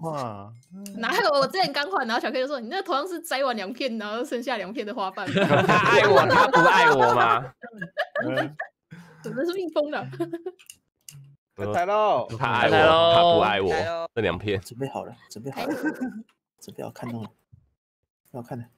话， 哪有？我之前刚换，然后小 K 就说你那头像是摘完2片，然后剩下2片的花瓣。 他爱我，他不爱我吗？ 怎么是蜜蜂的？ 来喽！ 他爱我，他不爱我。这2片准备好了，准备好了，准备好看到了，要看的。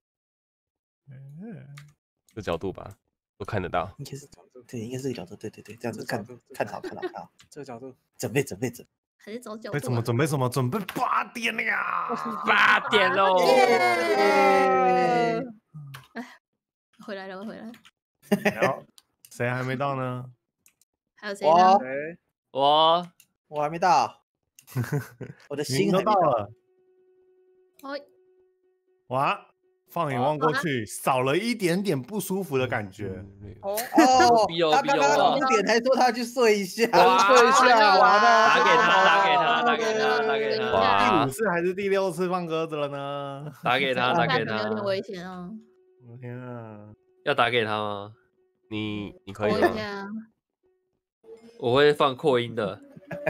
这角度吧，都看得到。 应该是对，应该是这个角度，对，这样子看好。 这个角度， 准备。 还是找角度？ 怎么准备什么？准备8点了呀 ！8点喽！ 哎，回来了，我回来了。 谁还没到呢？ 还有谁呢？ 我还没到，我的心都到了。 哇， 放眼望过去，少了一点点不舒服的感觉。 他刚刚5点还说他去睡一下， 睡一下，完了， 打给他。 第5次还是第6次放鸽子了呢？ 打给他。 有点危险哦。 天啊！ 要打给他吗？你可以吗？我会放扩音的。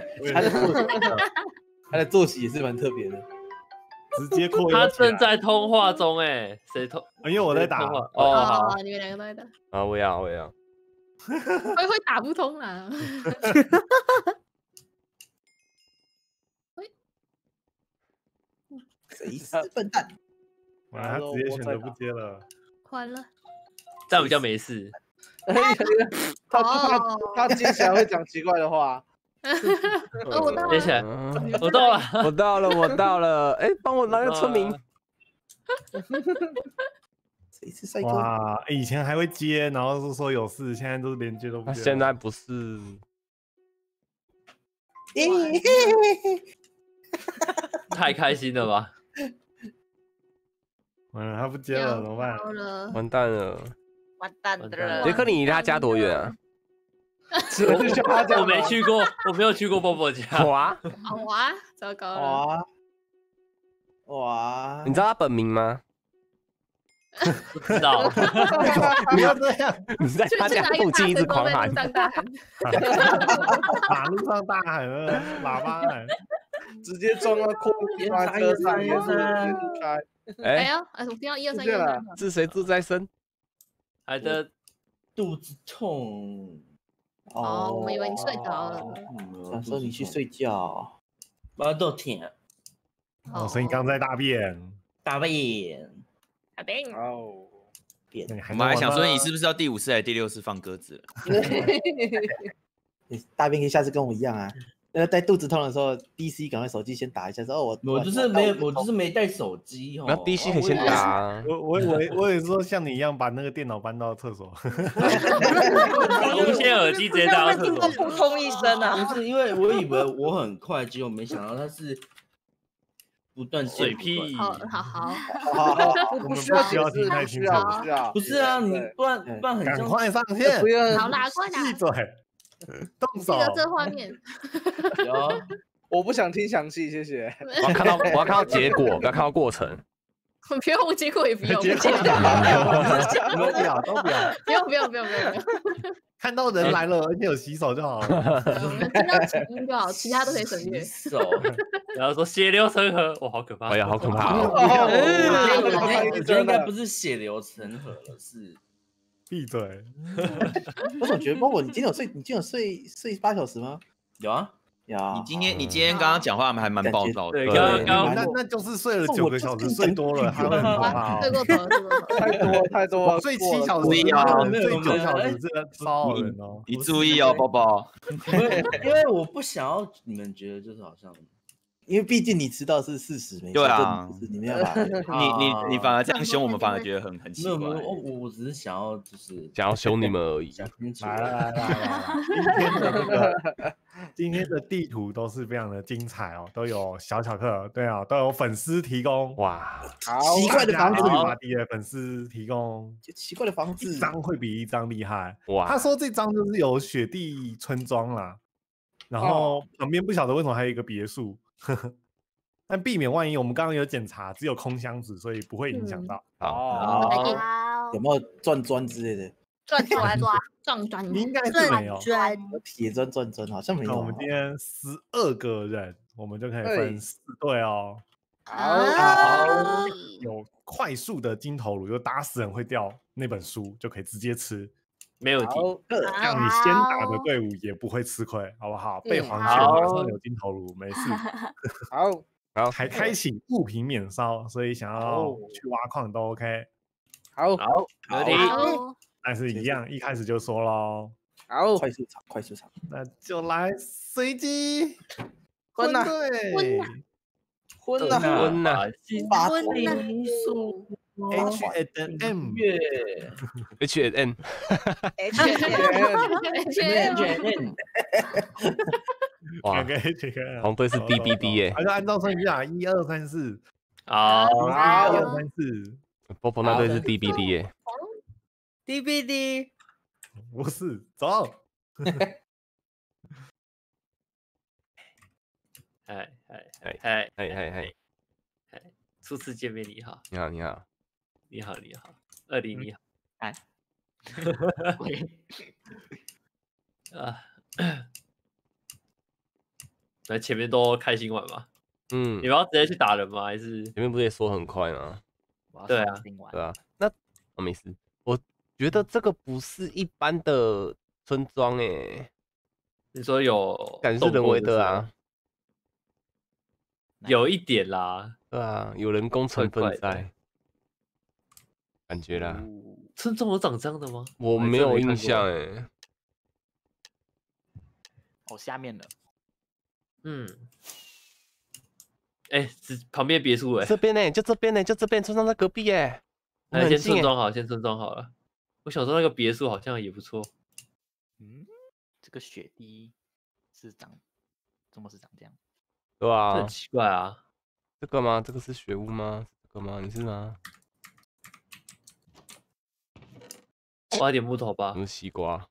他的作息也是蛮特别的。 直接扩音。 他正在通话中哎，谁通？ 因为我在打。 好， 你们2个都在打。 啊，我要。 会打不通啦。 谁是笨蛋？ 他直接选择不接了。 快了。 这样比较没事。 他接起来会讲奇怪的话。 接起来，我到了，哎，帮我拿个村民。 谁是帅哥？ 哇，以前还会接，然后是说有事，现在都连接都不接。 现在不是。太开心了吧！ 完了，他不接了，怎么办？ 完蛋了！ 完蛋了！ 杰克，你离他家多远啊？我没去过，我没有去过波波家。 哇，糟糕了！ 哇， 你知道他本名吗？不知道。 不要这样！ 你在他家附近一直狂喊， 马路上大喊，喇叭喊， 直接撞到车上，也是开。 哎呀，我听到1、2、3、1、2、3。 是谁住在身？还的肚子痛。 我们以为你睡着了。 想说你去睡觉。 我都甜。 所以你刚在大便。 哦。 我们还想说你是不是要第5次还是第6次放鸽子？ 大便可以下次跟我一样啊。在肚子痛的时候 ，DC 赶快手机先打一下，说我就是没带手机哦。 那 DC 可以先打。 我也说像你一样把那个电脑搬到厕所。 无线耳机直接带到厕所。 扑通一声啊！ 不是因为我以为我很快，结果没想到它是不断水屁。 好， 我们不需要听太清楚。 不是啊，你不然很赶快上线。 好啦，快啦！ 闭嘴。动手。 这画面。 我不想听详细，谢谢。 我要看到结果，不要看到过程。 不用，结果也不用。 结果都不要。不用。看到人来了，而且有洗手就好了。 我们听到声音就好，其他都可以省略。 然后说血流成河，哇，好可怕！哎呀，好可怕！ 我觉得应该不是血流成河了，是。 闭嘴！ 我总觉得，包括你今天有睡8小时吗？ 有啊。 你今天刚刚讲话还蛮暴躁的。 对，刚那就是睡了9个小时，睡多了，他会很可怕。 睡过头， 太多， 睡7小时啊， 睡9小时，这个骚人哦。 你注意哦，宝宝。 因为我不想要你们觉得就是好像。 因为毕竟你迟到是事实，没错。 对啊， 你没办法。 你反而这样凶我们，反而觉得很奇怪。 没有，我只是想要想要凶你们而已。 来，今天的地图都是非常的精彩哦，都有小巧克，对啊，都有粉丝提供。哇， 奇怪的房子， 马蒂的粉丝提供奇怪的房子， 一张会比一张厉害。 哇， 他说这张就是有雪地村庄啦，然后旁边不晓得为什么还有一个别墅。但避免万一，我们刚刚有检查，只有空箱子，所以不会影响到。 好， 有没有转砖之类的？ 转砖撞砖， 应该是没有。 铁砖转砖好像没有。 那我们今天12个人，我们就可以分4队哦。 好， 有快速的金头颅，就打死人会掉那本书，就可以直接吃。 没有题。 这样你先打的队伍也不会吃亏，好不好？被黄雀马上有金头颅，没事。 好， 还开启物品免烧，所以想要去挖矿都 OK。 好， 没题。 但是一样，一开始就说咯。 好， 快速场， 那就来随机混啊队。 昏了， 昏了婚礼数 H&M 月 H&M， 哇， 这个红队是 DBD 耶， 还是按照顺序啊，1、2、3、4。 好， 1、2、3、4。 波波那队是 DBD 耶， ，DBD， 不是，走。 嗨，初次见面你好， 你好你好， 你好，20你好，来前面都开心玩吧。 嗯你，们要直接去打人吗？还是前面不是也说很快吗？ 对啊， 对啊，那我没事，我觉得这个不是一般的村庄诶， 你说有感觉是人为的啊， 有一点啦。 对啊，有人工成分怪怪的在，感觉啦， 村庄有长这样的吗？ 我没有印象诶， 下面了。 旁边别墅哎， 这边呢，就这边呢，就这边村庄在隔壁耶， 先村庄好，先村庄好了。我小时候那个别墅好像也不错。 这个雪滴是长这样？ 对啊， 很奇怪啊。 这个吗？这个是雪屋吗？这个吗？你是吗？ 挖点木头吧。 什么西瓜？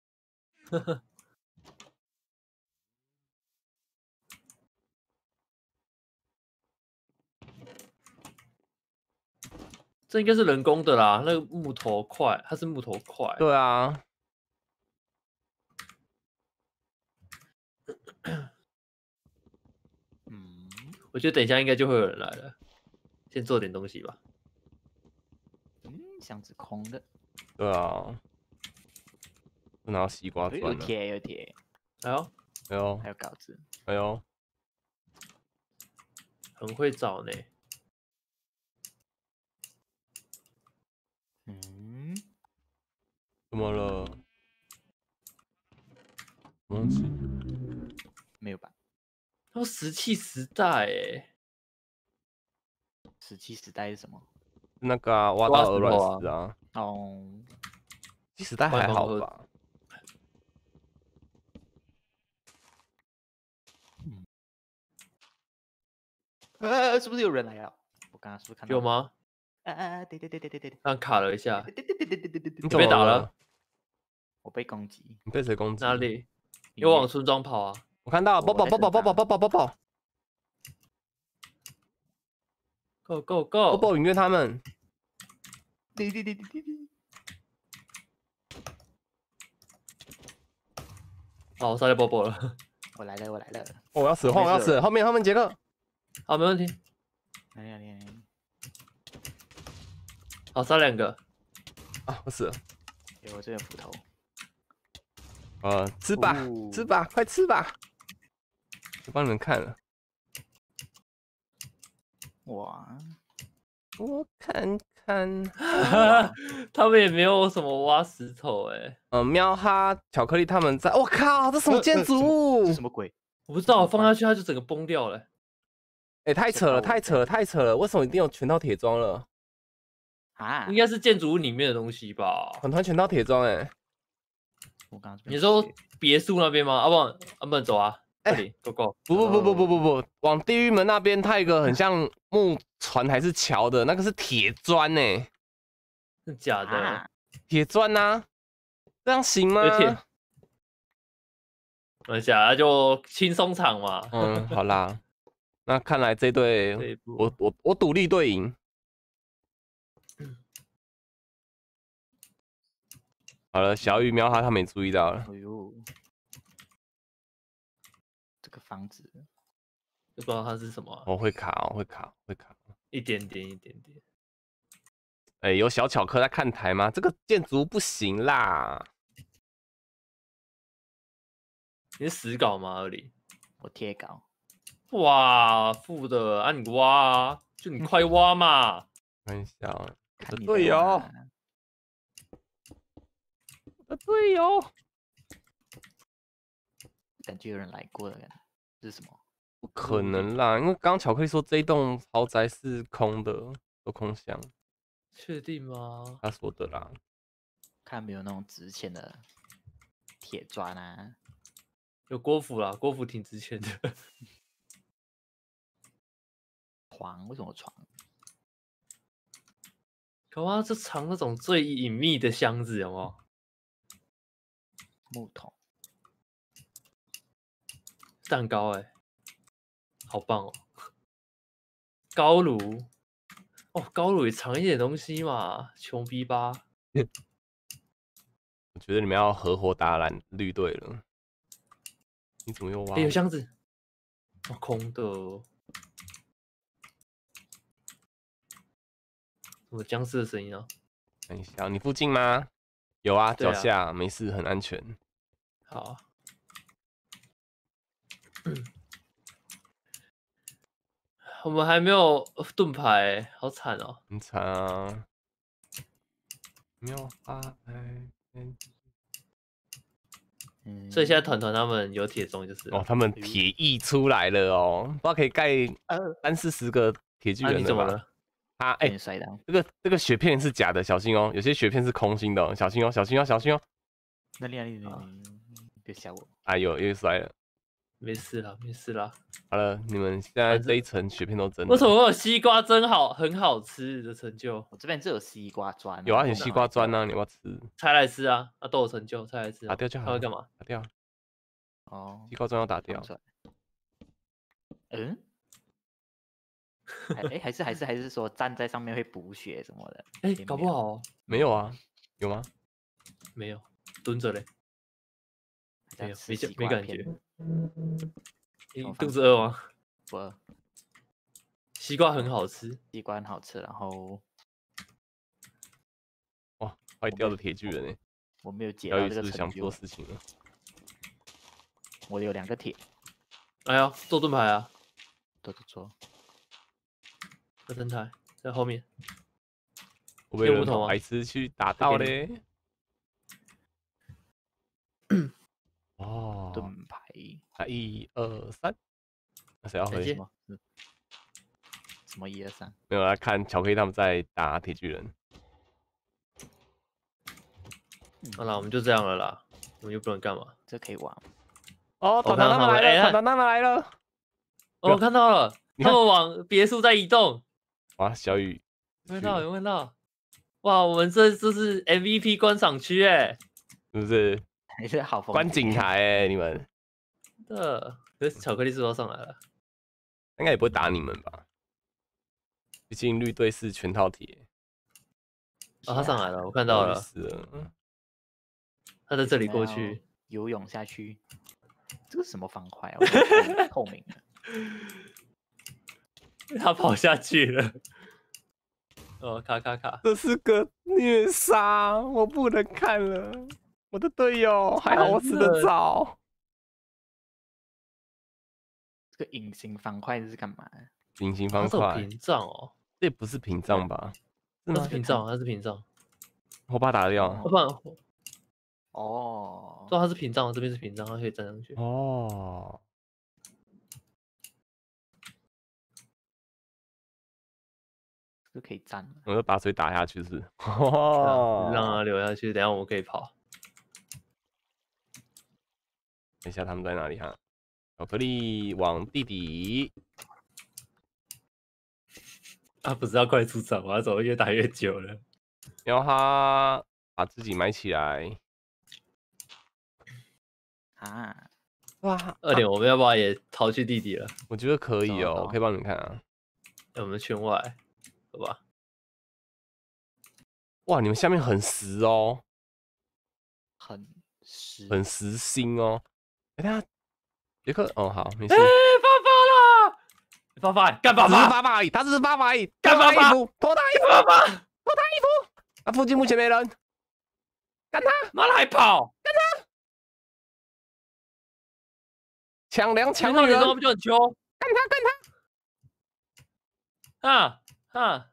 这应该是人工的啦，那个木头块，它是木头块。 对啊。 我觉得等一下应该就会有人来了，先做点东西吧。 箱子空的。 对啊。拿到西瓜砖了。 有铁。 哎呦， 还有稿子。 哎呦， 很会找呢。 怎么了？东西没有吧？ 都石器时代哎。 石器时代是什么？ 那个啊，挖到鹅卵石啊。石器时代还好吧？ 是不是有人来了？我刚刚是不是看到？ 有吗？ 对。 刚卡了一下。 你被打了？ 我被攻击。 你被谁攻击？ 哪里？有往村庄跑啊！ 我看到，宝宝。 Go go go！ 宝宝隐约他们。 好，我杀掉宝宝了。 我来了。 我要死，后面杰克。 好，没问题。好，杀2个。 啊，我死了。 有这个斧头。 吃吧，快吃吧！我帮你们看了。 哇， 我看看， 他们也没有什么挖石头哎。 喵哈、巧克力他们在。我靠，这什么建筑物？ 这什么鬼？ 我不知道，放下去它就整个崩掉了。 太扯了！为什么一定有全套铁装了？ 啊， 应该是建筑物里面的东西吧？ 很团全套铁装哎。 你说别墅那边吗？不，走啊！这里 ，Go Go！ 不，往地狱门那边，它有一个很像木船还是桥的，那个是铁砖呢。 是假的？ 铁砖啊，这样行吗？ 等一下，那就轻松场嘛。 好啦，那看来这队我赌力队赢。 好了，小雨瞄他没注意到了。 哎呦，这个房子不知道它是什么、啊。 哦，会卡哦，会卡。 一点点。 哎，有小巧克在看台吗？这个建筑不行啦。 你是实稿吗？二里？ 我贴稿。 哇，负的啊！你挖啊，就你快挖嘛！ 看一下哦， 看你的队友， 啊我的队友， 感觉有人来过的感觉，这是什么？ 不可能啦，因为刚刚巧克力说这一栋豪宅是空的，都空箱。 确定吗？ 他说的啦。 看没有那种值钱的铁砖啊？ 有郭府啦，郭府挺值钱的。 床为什么床？ 可哇，这藏那种最隐秘的箱子，有没有？ 木桶。 蛋糕哎、好棒哦！高炉哦，高炉也藏一点东西嘛，穷逼吧？ 我觉得你们要合伙打蓝绿队了。你怎么又挖？ 哎、有箱子，哦，空的哦。什么僵尸的声音啊？ 看一下，你附近吗？有啊， 对啊脚下没事，很安全。 好。我们还没有盾牌、欸，好惨哦！ 很惨啊！没有发所以现在团团他们有铁钟就是了哦，他们铁翼出来了哦，不知道可以盖30-40个铁巨啊， 人了吧？ 你怎么了？ 啊，哎、 摔倒。 这个雪片是假的，小心哦！有些雪片是空心的、哦，小心哦，小心哦，小心哦！ 那你别吓我！ 哎呦，又摔了。 没事啦，没事啦。 好了，你们现在这一层雪片都真的。 为什么会有西瓜真好，很好吃的成就？ 我这边就有西瓜砖、 有啊，有西瓜砖啊，你要不要吃？ 拆来吃啊！啊，都有成就，拆来吃、啊。 打掉就好。 他会干嘛？ 打掉。 哦， 西瓜砖要打掉。 嗯？还是说站在上面会补血什么的？ 哎、搞不好、哦、 没有啊？有吗？ 没有，蹲着嘞。没有，没感觉。你肚子饿吗？ 不饿。 西瓜很好吃， 西瓜很好吃，然后哇，坏掉的铁巨人哎！ 我没有解小雨是到这个成就不是想做。事情了？ 我有2个铁， 哎呀，做盾牌啊！ 做。 这灯台在后面。 会不会有人白痴去打到嘞？哦， 盾牌。 啊，1、2、3，那谁要回？ 什么1、2、3？ 没有，来看巧克力他们在打铁巨人。 好了，我们就这样了啦，我们又不能干嘛？ 这可以玩。 哦，团团他们来了，团团他们来了。 哦，我看到了，他们往别墅在移动。 哇，小雨， 有看到？哇，我们这是 MVP 观赏区哎， 是不是？ 还是好观景台哎，你们。 的，可是巧克力是不是要上来了？ 应该也不会打你们吧？毕竟绿队是全套铁。 哦，他上来了，我看到了。他在这里过去， 游泳下去。这个什么方块啊？透明的。 他跑下去了。哦，卡。 这是个虐杀，我不能看了。我的队友，还好我死得早。 这个隐形方块是干嘛？ 隐形方块。 屏障哦， 这不是屏障吧？ 它是屏障，它是屏障。 我把它打掉。 我把。 哦。 对，它是屏障，这边是屏障，它可以站上去。 哦。 就可以站。 我就把水打下去，是不是？ 让它流下去，等下我们可以跑。 等一下他们在哪里哈？巧克力往地底。 他不是要快出场吗？他怎么越打越久了？ 然后他把自己埋起来。 啊！ 哇 ，2点，我们要不要也逃去地底了？ 我觉得可以哦，我可以帮你们看啊。 我们圈外，好吧？ 哇，你们下面很实哦。 很实很实心哦。哎，等下杰克哦，好，没事。 哎，发发了，发发干爸只是爸， 爸爸而已，他只是爸爸而已。 干爸爸， 脱他衣服， 爸爸， 脱他衣服。他附近目前没人，干他， 妈的还跑， 抢粮抢到女人， 点钟不就很穷？ 干他干他。 啊啊，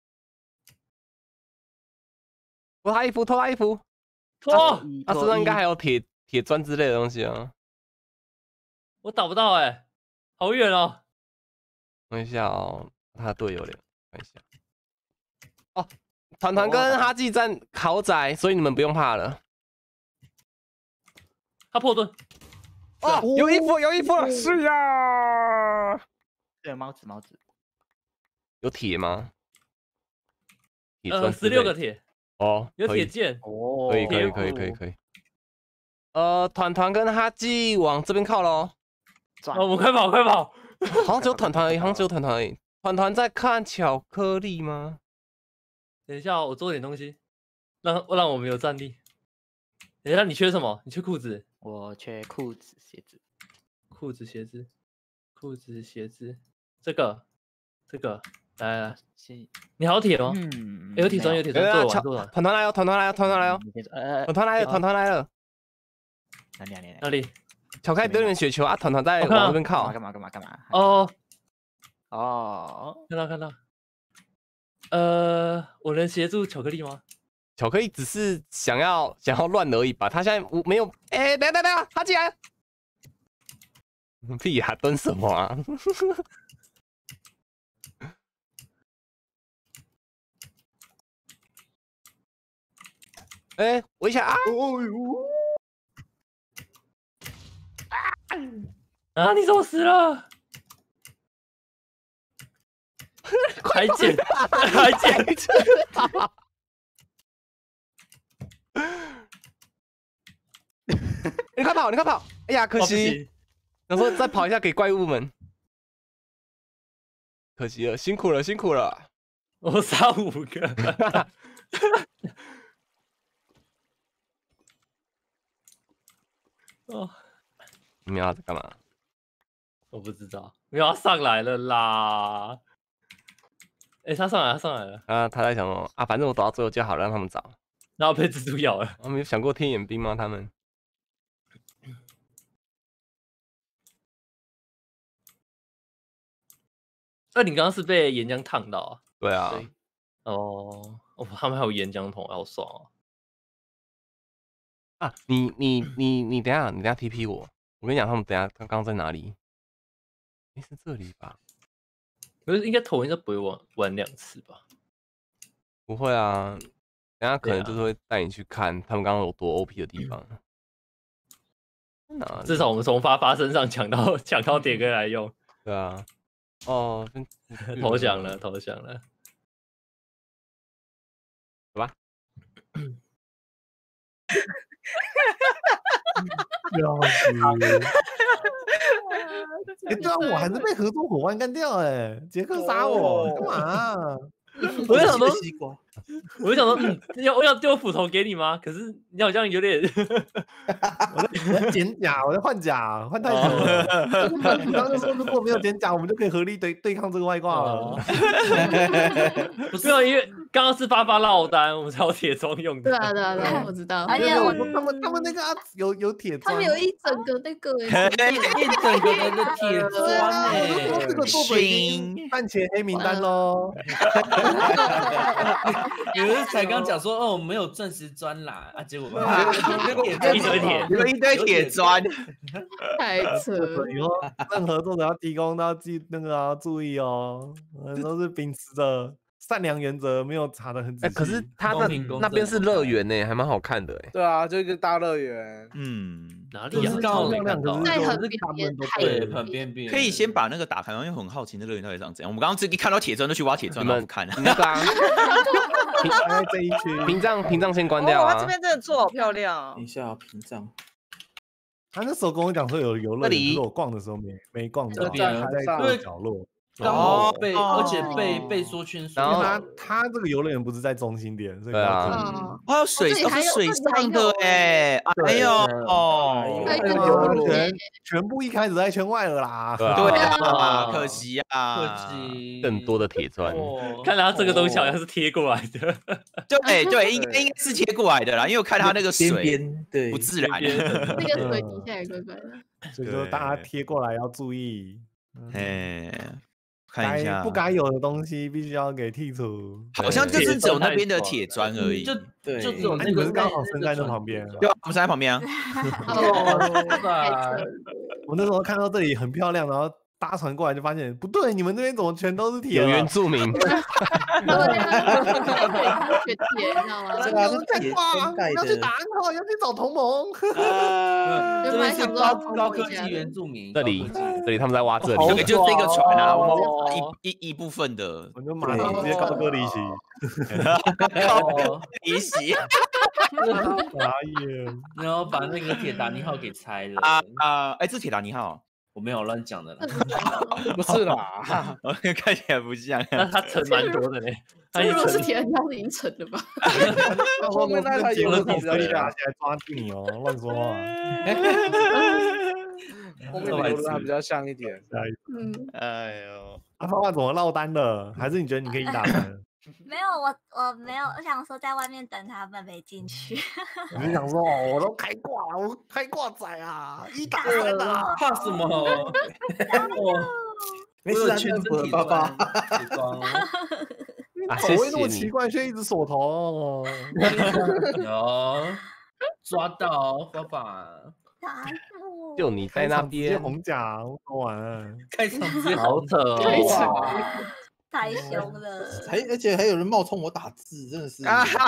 脱他衣服，脱他衣服。 脱， 他身上应该还有铁砖之类的东西啊。 我打不到哎，好远哦。 看一下哦，他的队友脸，看一下。哦，团团跟哈记站豪宅，所以你们不用怕了。 他破盾， 哦，有衣服，有衣服了，是呀。 对，猫子， 有铁吗？铁砖之类 16个铁， 哦， 有可以铁剑， 哦， 可以。团团跟哈记往这边靠喽。 哦，我们快跑快跑！ 好像只有团团而已，好像只有团团而已。团团在看巧克力吗？ 等一下哦，我做点东西，让我们有战力。等一下，你缺什么？你缺裤子？ 我缺裤子、鞋子。 裤子、鞋子，裤子、鞋子，这个，来，你还有铁吗？有铁砖，有铁砖，做完。 团团来了，团团来了，团团来了，团团来了，团团来了。 哪里？ 巧克力丢你们雪球啊！团团在往那边靠。 干嘛？ 哦，看到。我能协助巧克力吗？ 巧克力只是想要乱而已吧？他现在没有。哎，等下，他进来。屁呀，蹲什么啊？哎，我一下啊！ 啊！你怎么死了？还捡！ 你快跑！哎呀，可惜。想说再跑一下给怪物们，可惜了，辛苦了。 我杀5个。哦， 你们要干嘛？ 我不知道，没有，他上来了啦。哎，他上来了。 他在想说啊，反正我走到最后就好，让他们找。 然后被蜘蛛咬了。 他们有想过天眼兵吗？他们？ 你刚刚是被岩浆烫到啊？ 对啊。 哦，他们还有岩浆桶，好爽哦。 啊，你等一下 TP 我跟你讲，他们等一下刚刚在哪里？哎，是这里吧？ 可是应该头应该不会玩2次吧？ 不会啊，等一下可能就是会带你去看他们刚刚有多 OP 的地方。 至少我们从发身上抢到点歌来用。 对啊。哦， 投降了。 好吧。 笑死！哎，对啊，我还是被合作伙伴干掉哎，杰克杀我干嘛？ 我就想说，我要丢斧头给你吗？可是你好像有点， 我在捡甲，我在换甲，换太久了。你刚刚就说如果没有捡甲，我们就可以合力对抗这个外挂了。 不是，因为刚刚是发落单，我们才有铁装用的。 对啊，我知道。 哎呀，我说他们那个有铁砖， 他们有一整个那个， 一整个的铁砖哎， 这个作者已经暂且黑名单喽。 有人才刚讲说哦，我们没有钻石砖啦，结果一堆铁， 有一堆铁砖， 太扯了。 以后任何作者要提供都要要注意哦，都是秉持着善良原则，没有查的很仔细。 可是他那边是乐园呢，还蛮好看的哎。 对啊，就一个大乐园。 哪里啊？ 刚好没看到， 在很边，对，很边边。 可以先把那个打开，因为很好奇那乐园到底长怎样。我们刚刚一看到铁砖就去挖铁砖，然后不看了。 那个啊， 这一区屏障先关掉啊。 这边真的做好漂亮。 等一下，屏障。 他那时候跟我讲说有游乐园，可是我逛的时候没逛到，他在角落。 刚好被，而且被说圈输。 然后他这个游乐园不是在中心点，所以对啊， 还有水，是水上的哎，哎呦， 全部一开始在圈外了啦。 对啊，可惜啊， 可惜。 更多的铁砖， 看来他这个东西好像是贴过来的。 对，应该是贴过来的啦，因为我看他那个水不自然， 那个水底下也怪怪的。 所以说大家贴过来要注意。 看一下不该有的东西必须要给剔除。 好像就是只有那边的铁砖而已， 就只有那个是刚好生在那旁边。 对啊，我们生在旁边啊。 我那时候看到这里很漂亮，然后搭船过来就发现不对，你们这边怎么全都是铁？ 有原住民。 对啊，铁，你知道吗？ 太挂，要去打暗号，要去找同盟。 这边是高科技原住民。 这里他们在挖这里， 就这个船啊，我们一部分的， 我就马上直接高歌离席。 离席。 傻眼。 然后把那个铁达尼号给拆了哎，这铁达尼号。 我没有乱讲的啦， 不是啦， 看起来不像。 那他沉蛮多的嘞。 如果是铁达尼号，已经沉了吧？ 后面那台节目可以拿起来抓住你哦，乱说话。 后面的游轮比较像一点。 哎呦， 阿芳芳怎么落单了？还是你觉得你可以1打3？ 没有，我没有，我想说在外面等他们没进去。 你是想说我都开挂了，我开挂仔啊，1打3啊， 怕什么？ 没事，全部爸爸。 口味那么奇怪，却一直锁头。 抓到爸爸。 就你在那边红甲玩， 开场直接好扯哦。太凶了， 而且还有人冒充我打字，真的是。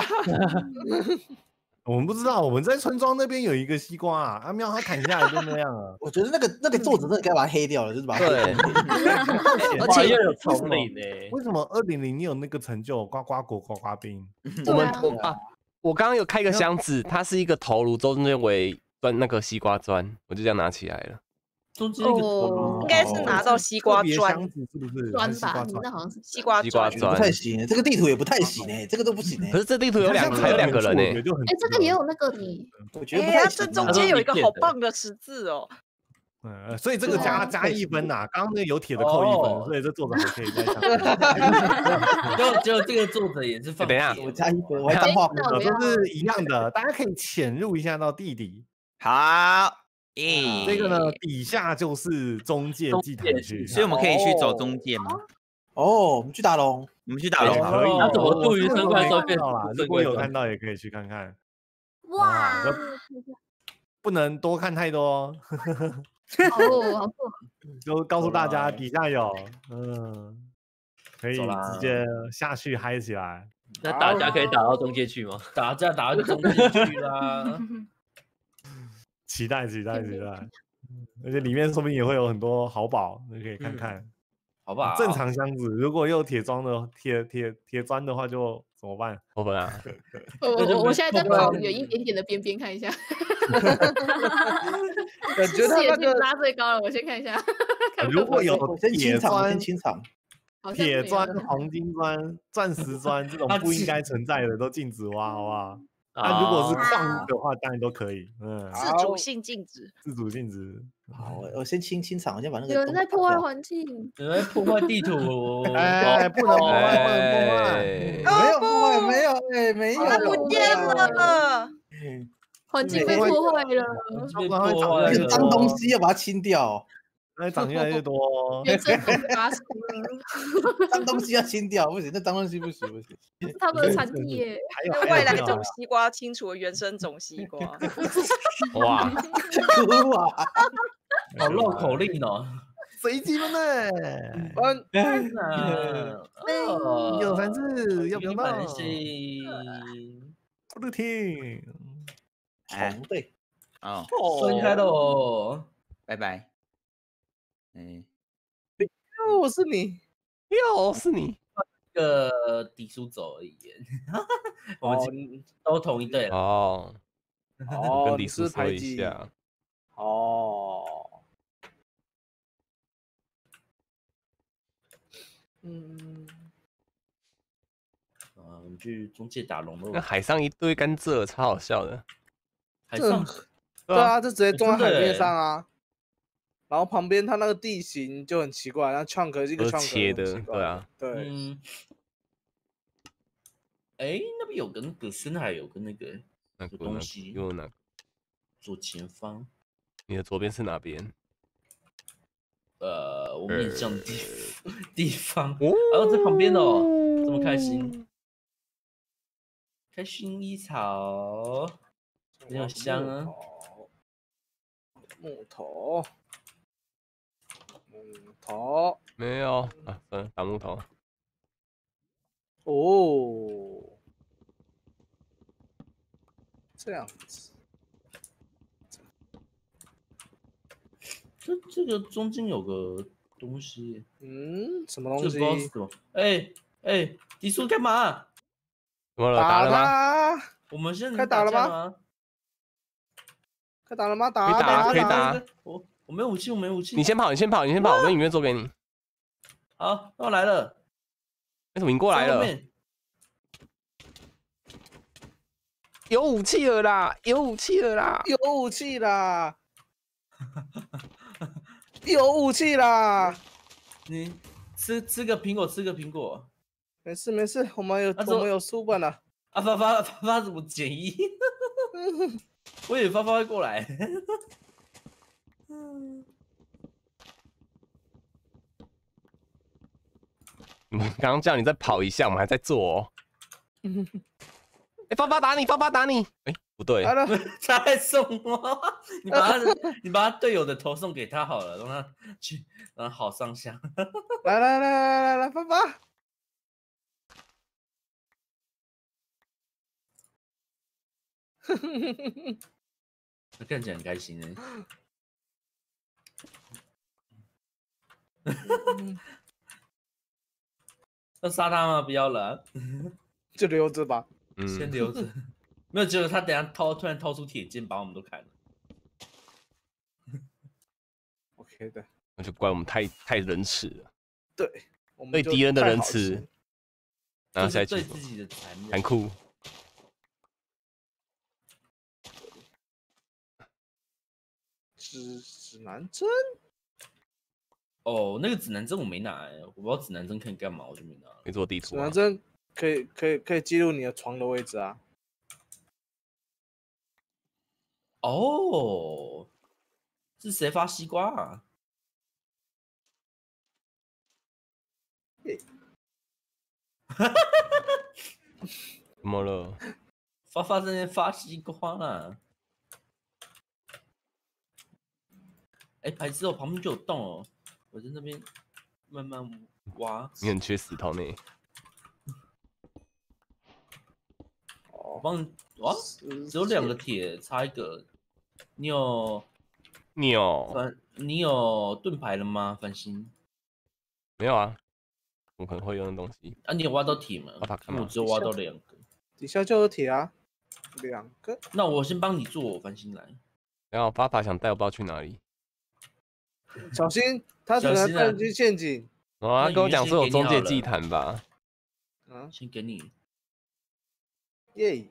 我们不知道，我们在村庄那边有一个西瓜啊，阿喵他砍下来就那样啊。 我觉得那个作者真的该把他黑掉了，就是把他黑掉。 而且又有丛林呢。 为什么2.0你有那个成就呱呱果呱呱冰？ 我刚刚有开个箱子，它是一个头颅，中间为钻那个西瓜砖，我就这样拿起来了。 应该是拿到西瓜砖， 是不是？ 砖吧，那好像是西瓜砖， 不太行，这个地图也不太行哎，这个都不行哎。 可是这地图还有2个人哎， 这个也有那个你， 我觉得不太行。 这中间有一个好棒的十字哦。 所以这个加1分呐，刚刚那个有铁的扣1分，所以这作者还可以再上。 就这个作者也是放。 等一下， 我加1分，我还脏话都是一样的，大家可以潜入一下到地底。 好。 这个呢，底下就是中介祭坛区， 所以我们可以去走中介吗？ 我们去打龙， 可以。 那怎么杜鱼生怪兽变到了？如果有看到，也可以去看看。 哇， 不能多看太多。 好酷！ 就告诉大家底下有，可以直接下去嗨起来。 那大家可以打到中介去吗？ 打架打到中介去啦。 期待！而且里面说不定也会有很多好宝，你可以看看。 好吧， 正常箱子，如果有铁砖的话，就怎么办？ 我们啊， 我现在再跑远一点点的边边看一下。 感觉他那个拉最高了，我先看一下。 如果有铁砖、铁砖、黄金砖、钻石砖这种不应该存在的，都禁止挖，好不好？那如果是矿的话，当然都可以。 自主性禁止。 好，我先清场，我先把那个。 有人在破坏环境， 有人破坏地图。 哎，不能破坏， 没有，没有， 它不见了。 环境被破坏了， 那个脏东西要把它清掉。 那长越来越多， 原生种拔除了，脏东西要清掉，不行，那脏东西不行。 是他们的产地耶， 那外来种西瓜清除了原生种西瓜， 哇， 哭啊， 好绕口令哦， 随机了呢，1、2、3、4，要不要闹？不听， 红队， 分开喽， 拜拜。 又是你。 个底数走而已，我们都同一队了。 我跟底数说一下。 我们去中介打龙那了。 海上一堆甘蔗，超好笑的。 海上， 对啊，就直接种在海面上啊。然后旁边它那个地形就很奇怪，那 chunk 一个 chunk 切的，对啊， 对。 哎，那边有个那个深海有个那个东西， 有哪？ 左前方。 你的左边是哪边？ 我面向的地方。哦，在旁边哦，这么开心，开薰衣草，很有香啊。 木头。 没有啊，算了，打木头。 哦，这样子。 这个中间有个东西， 什么东西？ 哎，迪叔干嘛？ 怎么了？打了吗？ 我们现在开打了吗？开打了吗？打！ 可以打。 我没有武器，我没武器。 你先跑，我跟影院做给你。 好，那我来了。 为什么你过来了？有武器了啦！ 有武器啦！ 你吃个苹果， 没事，我们有书本了。 啊，发怎么减一？我以为发会过来。 你们刚刚叫你再跑一下，我们还在做哦。发打你！哎，不对， 他在送我，你把他队友的头送给他好了，让他去，让他好上香。 来，发。 他看起来很开心要杀他吗？不要了， 就留着吧。 先留着。没有，结果他等下突然掏出铁剑，把我们都砍了。 OK 的， 那就怪我们太仁慈了。 对， 对敌人的仁慈，然后下一对自己的残酷。 指南针。 哦，那个指南针我没拿我不知道指南针可以干嘛，我就没拿。 没做地图。 指南针可以记录你的床的位置啊。 哦，是谁发西瓜啊？ 怎么了？ 发在那发西瓜啊！哎，白痴哦，旁边就有洞哦，我在那边慢慢挖。 你很缺石头呢。 我帮你哇，只有2个铁，差1个。你有盾牌了吗？繁星没有啊，我可能会用的东西。 啊，你有挖到铁吗？我只有挖到2个。 底下就有铁啊，2个。 那我先帮你做，繁星来。 然后爸爸想带我不知道去哪里。 小心，他可能带你去陷阱。 他跟我讲说有中介祭坛吧。 先给你。 耶。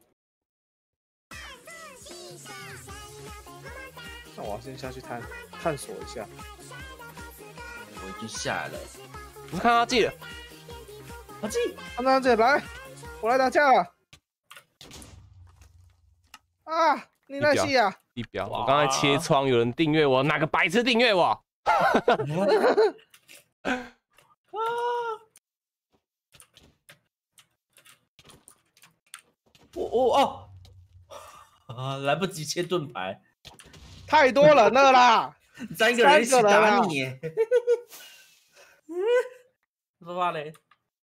那我要先下去探索一下。 我已经下来了。 我看到阿纪了。 阿纪， 看到阿纪来，我来打架了。啊，你那戏啊！ 地表，我刚才切窗，有人订阅我，哪个白痴订阅我？ 来不及切盾牌， 太多人了啦 ！3个人一起打你，发发嘞！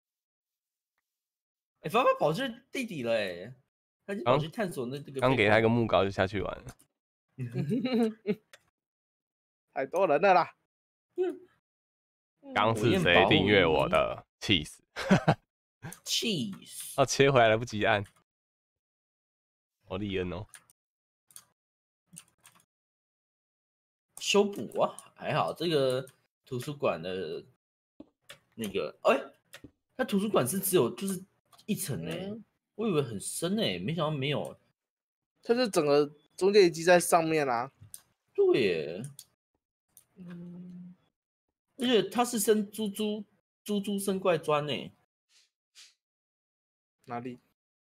哎，发发跑去地底了哎，他就跑去探索那个。 刚给他一个木镐就下去玩了。 太多人了啦！ 刚是谁订阅我的？气死！ 气死！ 哦，切回来来不及按。利恩哦。 修补啊，还好这个图书馆的那个，哎， 它图书馆是只有就是一层我以为很深没想到没有。 它是整个中介遗迹在上面啊。 对耶，而且它是生猪生怪砖呢。 哪里？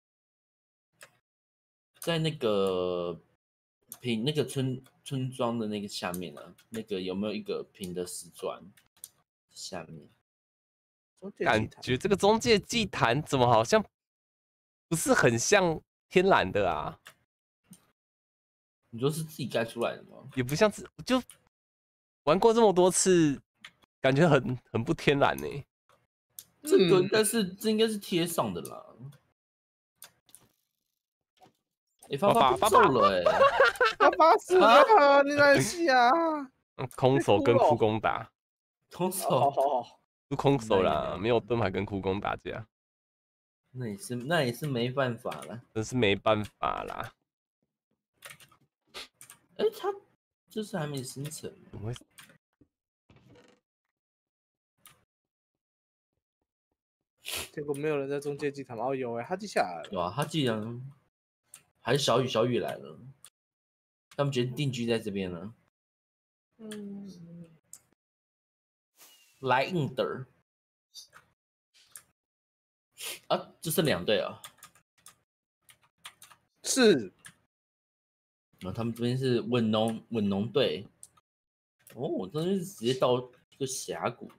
在那个平那个村庄的那个下面啊，那个有没有一个平的石砖下面？ 感觉这个中介祭坛怎么好像不是很像天然的啊？ 你说是自己盖出来的吗？ 也不像是，就玩过这么多次，感觉很不天然呢。 这个应该是贴上的啦。发走了发死了，你哪戏啊？ 空手跟哭公打， 空手是空手啦，没有盾牌跟哭公打架。 那也是没办法了， 真是没办法啦。 他这是还没生成， 怎么会？ 结果没有人在中介祭坛哦，有哈基下来了。 有啊，哈基人还是小雨来了，他们决定定居在这边了。来硬的啊，就剩2队啊。 是。 然后他们这边是稳农队。哦，这边直接到一个峡谷。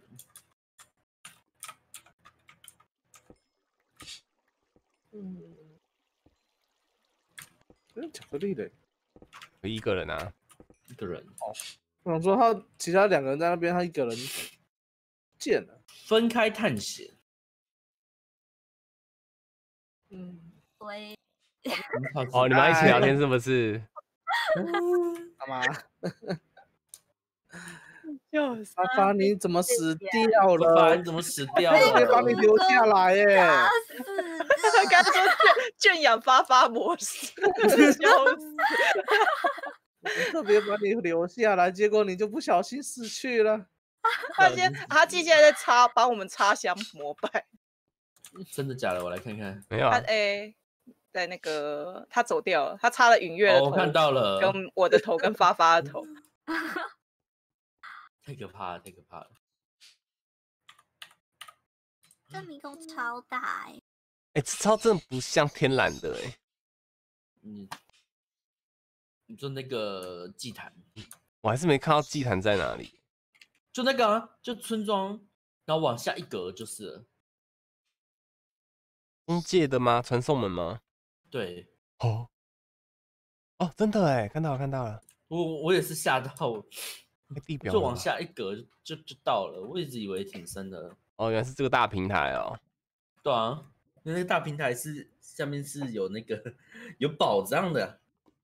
巧克力的， 一个人啊， 一个人。 哦，我想说他其他2个人在那边，他一个人见了， 分开探险。 喂。 哦，你们一起聊天是不是？ 干嘛？发发，你怎么死掉了？ 发发，你怎么死掉了？ 别把你留下来耶！ 刚说圈养发发模式，笑死！ 特别把你留下来，结果你就不小心死去了。 他现在在帮我们插香膜拜。 真的假的？我来看看。 没有啊。 在那个他走掉了，他插了允月的头， 我看到了， 跟我的头跟发发的头。 太可怕了，太可怕了！ 这迷宫超大这超真的不像天然的你说那个祭坛， 我还是没看到祭坛在哪里。 就那个就村庄，然后往下一格就是了。 中介的吗？传送门吗？ 对。 哦，真的看到了。 我也是吓到。 地表就往下一格就到了，我一直以为挺深的。 哦，原来是这个大平台哦。 对啊，因为那个大平台是下面是有那个有宝藏的。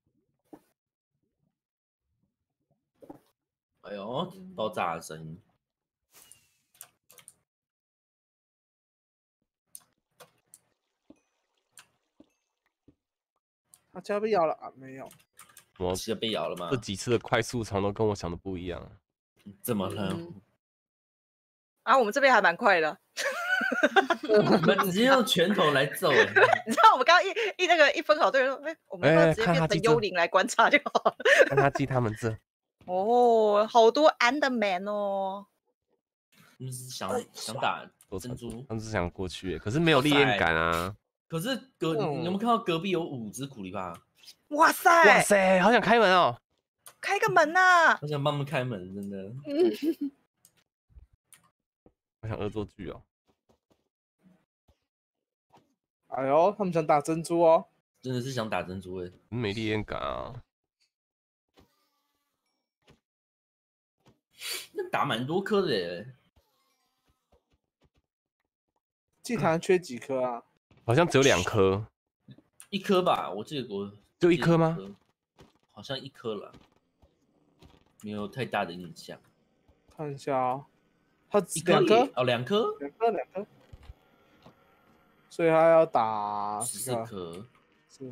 哎呦，爆炸的声音！ 他家被咬了啊？没有。 我被咬了吗？ 这几次的快速传都跟我想的不一样。 怎么了？ 我们这边还蛮快的。 你们直接用拳头来揍你知道我们刚刚一分好队说，我们直接变成幽灵来观察就好了。 看他记他们这。 哦，好多 Underman 哦。 你是想打珍珠？ 他们是想过去，可是没有烈焰感啊。 可是你有没有看到隔壁有5只苦力怕？ 哇塞， 好想开门哦！ 开个门呐！ 我想帮他们开门，真的。 我想恶作剧哦。 哎呦，他们想打珍珠哦！ 真的是想打珍珠没烈焰感啊！ 那打蛮多颗的耶。 祭坛缺几颗啊？ 好像只有2颗。 1颗吧，我记得我就1颗吗？ 好像1颗了，没有太大的印象。 看一下哦，他 2颗哦，2颗 ，2颗，所以他要打 14颗。 是。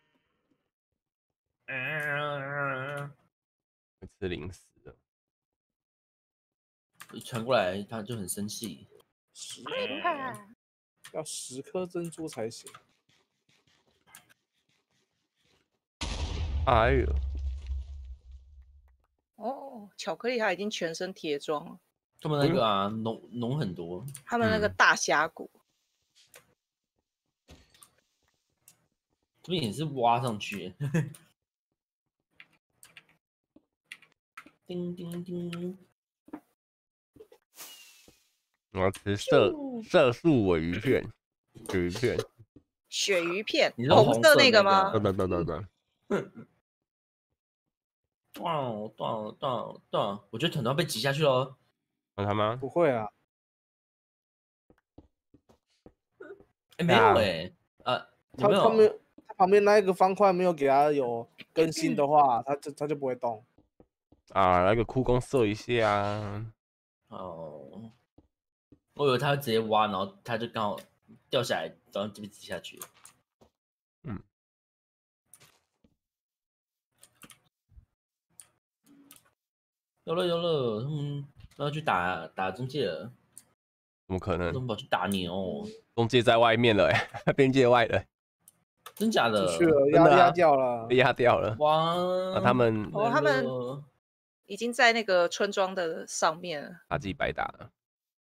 会吃零食的。 一传过来他就很生气。 要10颗珍珠才行。 哎呦， 哦，巧克力它已经全身铁装了。 他们那个啊，浓很多。 他们那个大峡谷， 这边也是挖上去。叮叮叮。 我要吃色素尾鱼片，鳕鱼片。 鳕鱼片， 你说红色那个吗？ 对。 断！我觉得团团被挤下去了。 他吗？ 不会啊。 没有有没有？ 他旁边那一个方块没有给他有更新的话，他就不会动。 啊，那个酷弓射一下啊。 哦，我以为他会直接挖，然后他就刚好掉下来，然后这边挤下去。有了，他们要去打中介了。 怎么可能？ 怎么跑去打牛？ 中介在外面了边界外的。 真假的？ 去了，压掉了， 被压掉了。 哇！ 他们已经在那个村庄的上面了。 他自己白打了。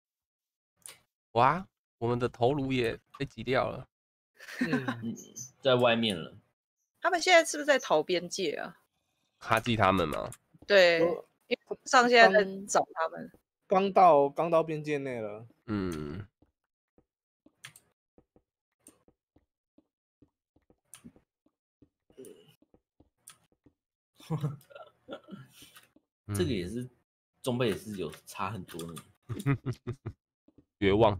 哇，我们的头颅也被挤掉了。 在外面了。 他们现在是不是在逃边界啊？ 哈基他们吗？ 对，因为上现在在找他们。 刚到边界内了。 这个也是装备也是有差很多呢。 绝望。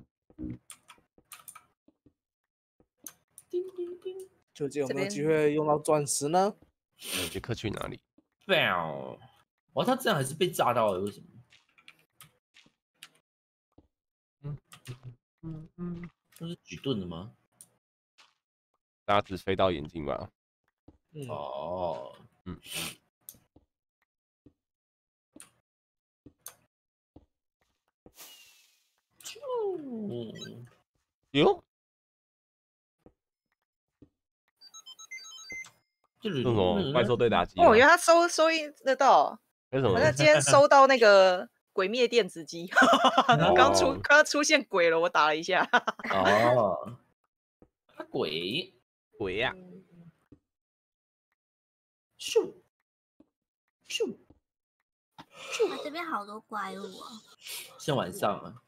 究竟有没有机会用到钻石呢？ 杰克去哪里？ 哇，他这样还是被炸到了，为什么？那是举盾的吗？ 大家只飞到眼睛吧。 哦。 哟。 这什么怪兽对打机？ 我觉得他收音得到。 为什么？ 我今天收到那个鬼灭电子机，刚出现鬼了，我打了一下。 哦，鬼呀！ 咻！ 这边好多怪物哦。 现晚上啊。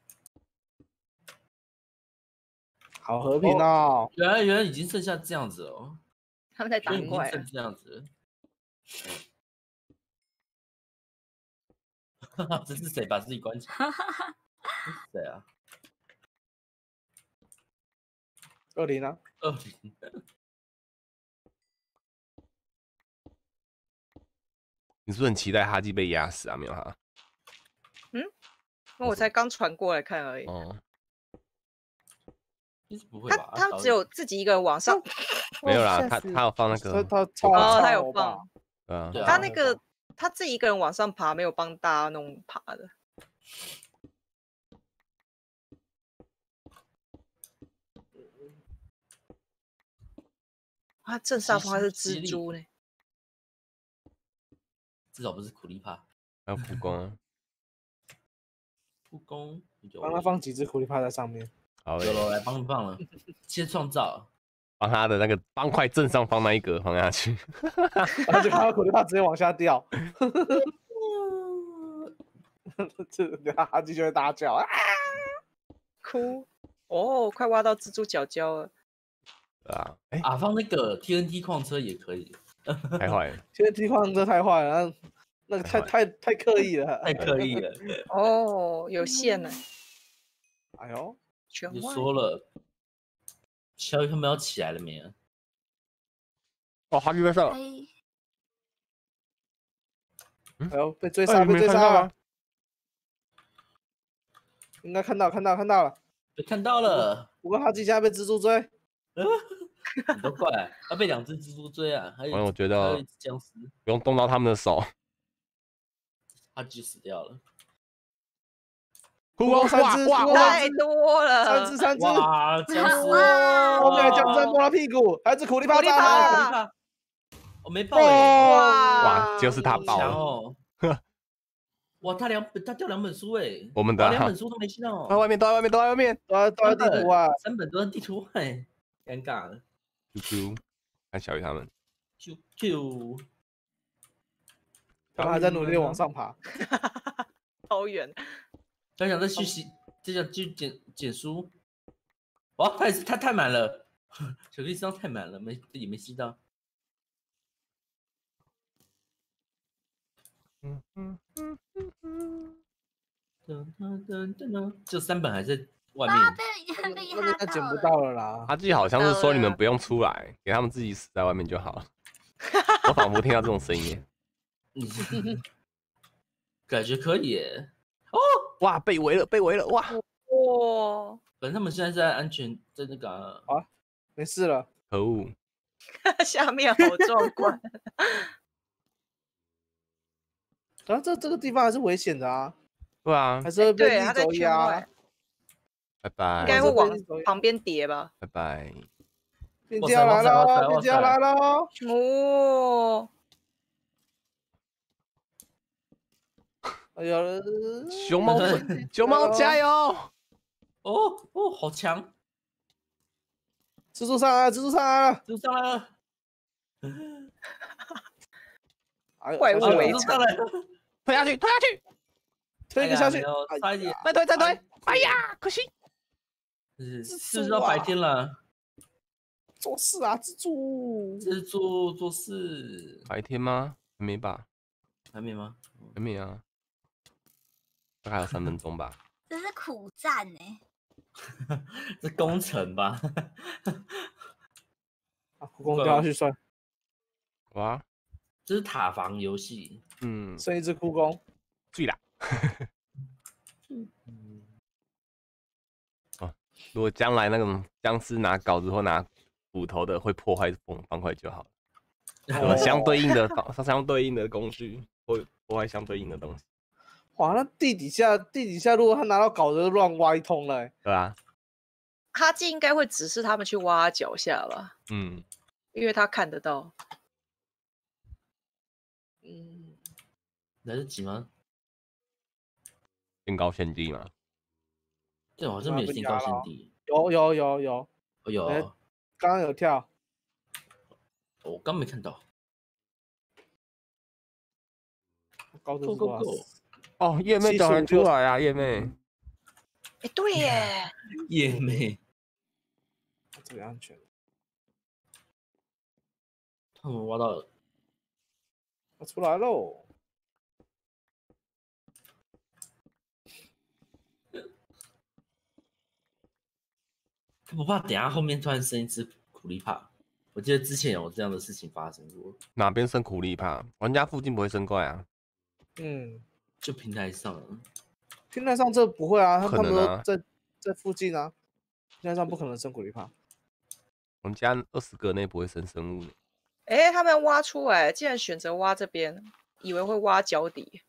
好和平哦！ 原来已经剩下这样子哦。 他们在打怪。 剩这样子。这是谁把自己关起来？这是谁啊 ？20啊 ？20。 你是不是很期待哈基被压死啊？没有哈？ 那我才刚传过来看而已。 哦。 不会吧？ 他只有自己一个人往上。 没有啦，他有放那个。 他有放。 他那个他自己一个人往上爬，没有帮大家弄爬的。他正上方是蜘蛛呢。 至少不是苦力怕。 还有普攻。 帮他放几只苦力怕在上面。 好， 有了，来帮了，先创造。 帮他的那个方块正上方那一格放下去， 然后就看到苦力怕直接往下掉。这哈基就会大叫啊！ 哭哦，快挖到蜘蛛脚胶了。 放那个 TNT 矿车也可以。 太坏了 ！TNT 矿车太坏了，那个太刻意了， 太刻意了。 哦，有线了。 哎呦， 就说了，肖他们要起来了没有？ 哦，哈基被上了。 哎呦，被追杀，被追杀了！应该看到了。 被看到了。 不过哈基现在被蜘蛛追。 你都怪，他被2只蜘蛛追啊！ 我觉得还有一只僵尸， 不用动到他们的手， 哈基死掉了。 护工3只， 太多了 ，3只， 哇，僵尸！ 后面僵尸摸他屁股，还有只苦力怕炸弹， 我没爆哎！ 哇，就是他爆了哦！哇，他掉2本书哎！ 我们的 2本书都没吸到， 都在外面，都在地图啊 ，3本都在地图外，尴尬了。 QQ， 看小鱼他们。 QQ， 他们还在努力往上爬， 好远。 他想再去捡书。哇，他太满了，巧克力身上太满了，也没吸到。这3本还在外面， 那捡不到了啦。 他自己好像是说你们不用出来，给他们自己死在外面就好了。我仿佛听到这种声音， 感觉可以耶。 哦，哇，被围了，哇！ 哇， 反正他们现在在安全，在那个啊，没事了。 可恶， 下面好壮观。 然后这个地方还是危险的啊。 对啊， 还是会被他在圈外。 拜拜。 应该会往旁边叠吧。 拜拜。 变机要来了，变机要来了。 哦。 哎呀， 熊猫加油！ 哦，好强！ 蜘蛛上来了，蜘蛛上来了！ 怪物围城， 推下去！ 推一个下去， 差一点， 再推！哎呀，可惜！ 是不是到白天了？ 做事啊，蜘蛛做事。 白天吗？还没吧？ 还没吗？ 还没啊，大概还有3分钟吧。 这是苦战哎。 这工程吧。 苦工掉下去算。 哇， 这是塔防游戏。 剩一只苦工， 醉啦。哦，如果将来那种僵尸拿镐子或拿斧头的会破坏方块就好了。有相对应的工具会破坏相对应的东西。 哇，那地底下如果他拿到镐子就乱挖一通了。 对啊。 哈基应该会指示他们去挖脚下吧？因为他看得到。 来得及吗？ 限高限低嘛？ 对，好像没有限高限低。 有，刚刚有跳。 我刚没看到。 高度是多少？ 哦，叶妹找人出来啊，叶妹。 哎，对耶， 叶妹， 这个安全。 他们挖到了， 我出来喽！ 他不怕等下后面突然生一只苦力怕？我记得之前有这样的事情发生过。 哪边生苦力怕？玩家附近不会生怪啊。 就平台上。 平台上这不会啊，他们都在附近啊。平台上不可能生苦力怕。 我们家20格内不会生生物。 哎，他们挖出来，竟然选择挖这边，以为会挖脚底。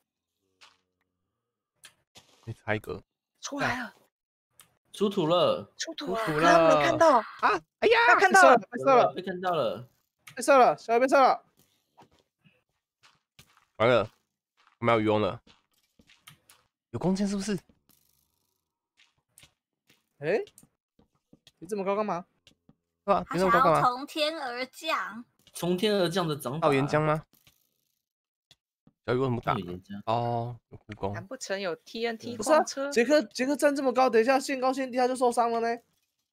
你猜一个。 出来了。 出土了， 他没看到啊！哎呀， 他看到了， 被看到了， 被射了，小孩被射了。 完了，我们要渔翁了，有弓箭是不是？ 哎，你这么高干嘛？ 是吧？你这么高干嘛？ 从天而降。 从天而降的掌法。 到岩浆吗？小鱼为什么打？ 哦， 有护工。 难不成有 TNT 不是啊， 矿车？ 杰克站这么高，等一下限高限低他就受伤了呢。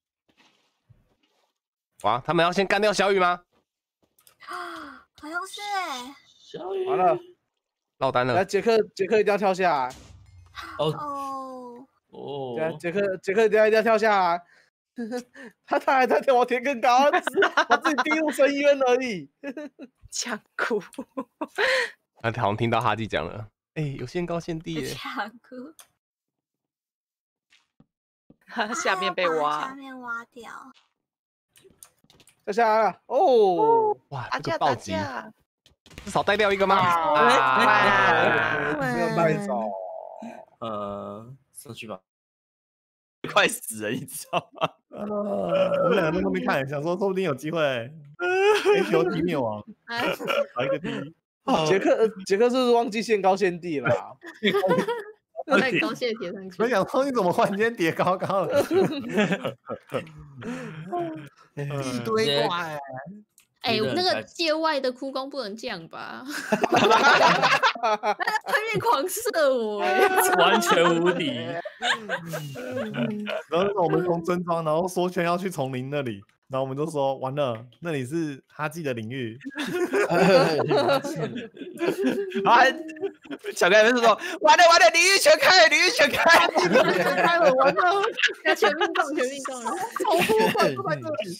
哇，他们要先干掉小雨吗？ 好像是哎。 小雨完了， 落单了。 来，杰克一定要跳下来。 哦。 对啊，杰克一定要跳下来。他还在跳，我天更高，他自己跌入深渊而已。 抢哭。 他好像听到哈基讲了，哎，有限高限低耶。 抢哭。 他下面被挖， 下面挖掉。 再下来了哦！ 哇，这个暴击，至少带掉一个吗？ 没有带走。 上去吧。 快死了，你知道吗？ 我们两个在那边看，想说说不定有机会，HOT 灭亡，搞一个第一。 杰克是不是忘记限高限低了？ 太高谢叠上去。 我想说你怎么忽然间叠高高了？一堆怪。 哎，那个界外的哭工不能这样吧？那对面狂射我， 完全无敌。 然后我们从村庄，然后说圈要去丛林那里，然后我们就说完了，那里是哈基的领域。 啊，小盖不是说完了，领域全开， 开了，完了，要全命中了， 超多怪都在这里。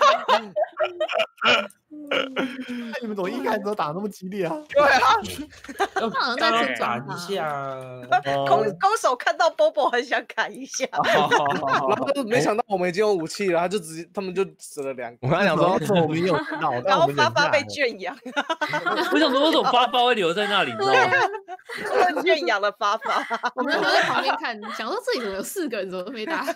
你们怎么一开始都打那么激烈啊？ 对啊， 好像在打一下。 攻手看到 Bobo 很想砍一下， 然后没想到我们已经有武器了，他们就死了2个。 我刚想说， 我们有脑， 然后发发被圈养。 我想说，为什么发发会留在那里？你知道吗？ 圈养了发发。 我们在旁边看，想说这里怎么有4个人，怎么都没打？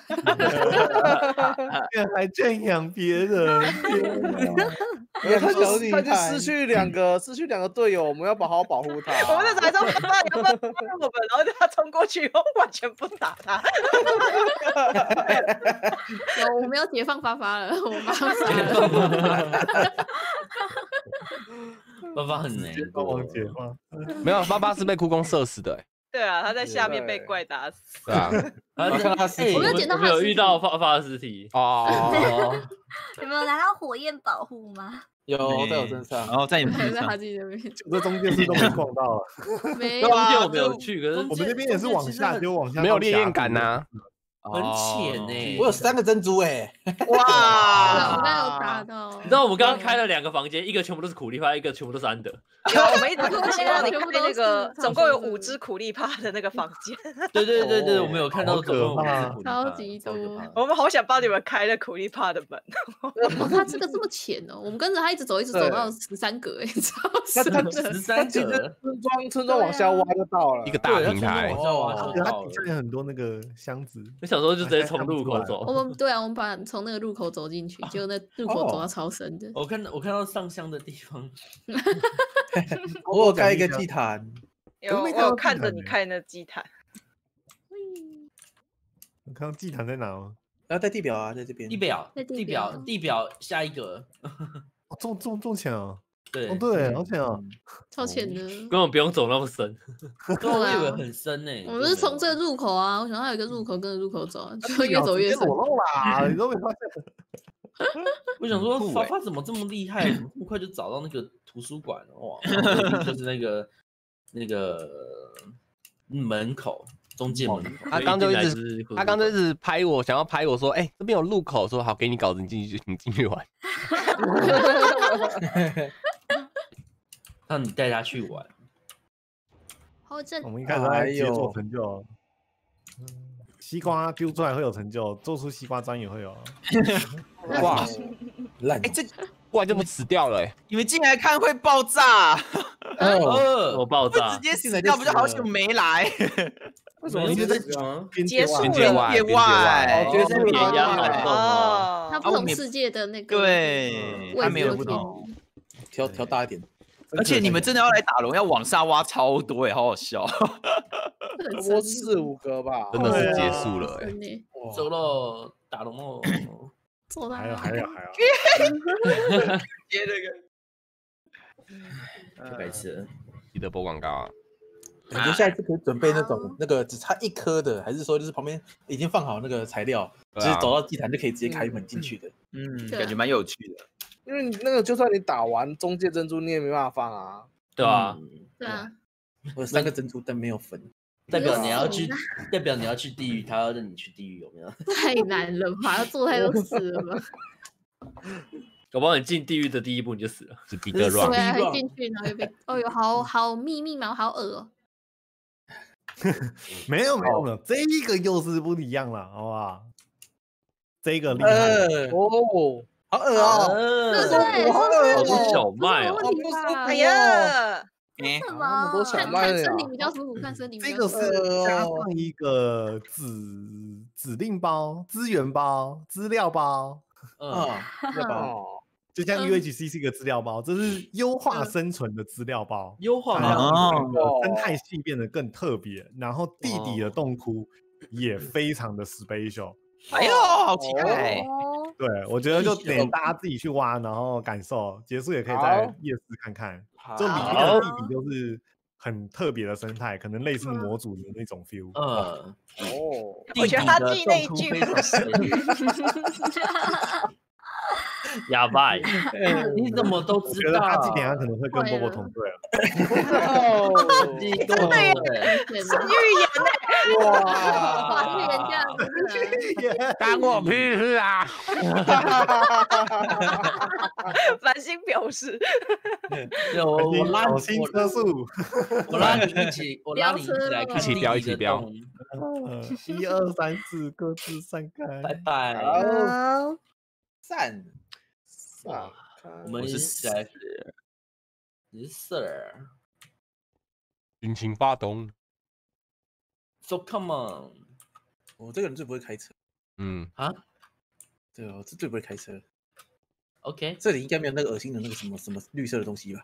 还圈养别人， 他就失去2个队友，我们要好好保护他。 我们那时候还说发发要不要帮我们，然后他冲过去，完全不打他。 我们要解放发发了，我马上发发很难过， 解放。 没有，发发是被哭工射死的。 对啊，他在下面被怪打死。 对啊， 我看到他尸体， 我没有捡到他， 有遇到发发的尸体哦。 有没有拿到火焰保护吗？ 有在我身上， 然后在你们身上， 这中间是都没逛到了。 没有，中间我没有去，可是我们这边也是往下，就往下， 没有烈焰感呐。 很浅呢， 我有3个珍珠哎！ 哇，我刚有打到。 你知道我们刚刚开了2个房间，一个全部都是苦力怕，一个全部都是安德。 我们一直都希望你开那个总共有5只苦力怕的那个房间。 对，我们有看到总共5只， 超级多。 我们好想帮你们开了苦力怕的门。 他这个这么浅哦，我们跟着他一直走到13格，你知道吗 ？13格， 村庄往下挖就到了， 一个大平台。 它底下有很多那个箱子。 我小时候就直接从入口走。 我们把从那个入口走进去，结果那入口走到超深的。 我看到上香的地方。 我有盖一个祭坛， 我有看着你开那祭坛。 我看到祭坛在哪吗？ 在地表啊，在这边。 地表下一个。 中浅啊！ 对， 好浅啊， 超浅的， 根本不用走那么深。 我以为很深呢。 我们是从这个入口啊，我想到有一个入口，跟着入口走，就越走越深。 裸露啦，你都没发现？ 我想说，发发怎么这么厉害？怎么这么快就找到那个图书馆？哇，就是那个门口。中介门口， 他刚就一直拍我，想要拍我说，这边有入口，说好给你稿子，你进去玩。 让你带他去玩。 我们一开始在解锁成就，西瓜丢出来会有成就，做出西瓜砖也会有。 哇，烂！这哇这么死掉了你们进来看会爆炸。 我爆炸， 直接死掉不就好久没来？ 为什么你觉得结束了？ 边外， 碾压很重哦。它不同世界的那个对，它没有不同， 调大一点。 而且你们真的要来打龙，要往下挖超多好好笑。 我4、5个吧， 真的是结束了走喽，打龙喽。 还有， 接那个，白痴， 记得播广告啊。 你觉得下一次可以准备那个只差1颗的，还是说就是旁边已经放好那个材料，只是走到祭坛就可以直接开门进去的？ 感觉蛮有趣的。 因为那个就算你打完中介珍珠，你也没办法放啊。 对啊， 我有3个珍珠，但没有分。 代表你要去地狱，他要让你去地狱，有没有？ 太难了吧，要做太多事了吧？ 搞不好你进地狱的第一步你就死了， 是第一个 round。 对啊，还进去然后又被，好密麻，好恶哦。 没有，这个又是不一样了，好不好？这个厉害哦，好恶对， 好多小麦哦。 哎呀， 什那么多小麦呀看身体比较舒服，看身体比这较舒服。 个是加上一个指令包、资源包、资料包， 资料包， 就像 UHC 是一个资料包，这是优化生存的资料包， 优化让整个生态系变得更特别，然后地底的洞窟也非常的 special。 哎呦，好期待！ 对，我觉得就得大家自己去挖，然后感受，结束也可以在夜市看看。就里面的地底就是很特别的生态，可能类似模组的那种 feel。 我觉得他记那一句。 哑巴，你怎么都知道？ 我觉得他今天可能会跟波波同队了。 真的耶，是预言呢！ 哇，预言这样子， 干我屁事啊！ 繁星表示， 我拉你新车速， 我拉你一起，我拉你一起来看一起飙，一起飙。 1、2、3、4，各自散开。 拜拜。 好，散。 我们是来Sir， 引擎发动。 So come on， 我这个人最不会开车。对哦，这最不会开车。 OK， 这里应该没有那个恶心的那个什么绿色的东西吧？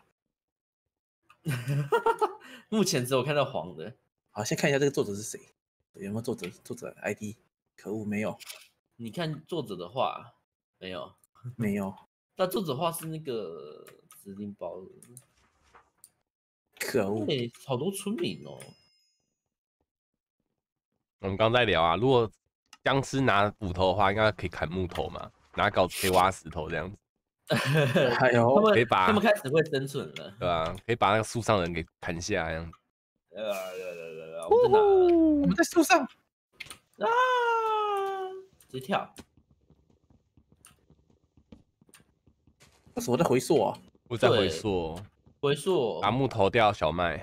目前只有看到黄的。 好，先看一下这个作者是谁，有没有作者 ID？ 可恶，没有。 你看作者的话，没有， 没有。 那作者画是那个指令包的， 可恶！ 好多村民哦。 我们刚在聊啊，如果僵尸拿斧头的话，应该可以砍木头嘛，拿镐子可以挖石头这样子。 哎呦， 可以把他们开始会生存了， 对吧？可以把那个树上的人给砍下这样子。 我们在树上啊，直接跳。 为什么在回溯啊？ 我在回溯，把木头掉小麦。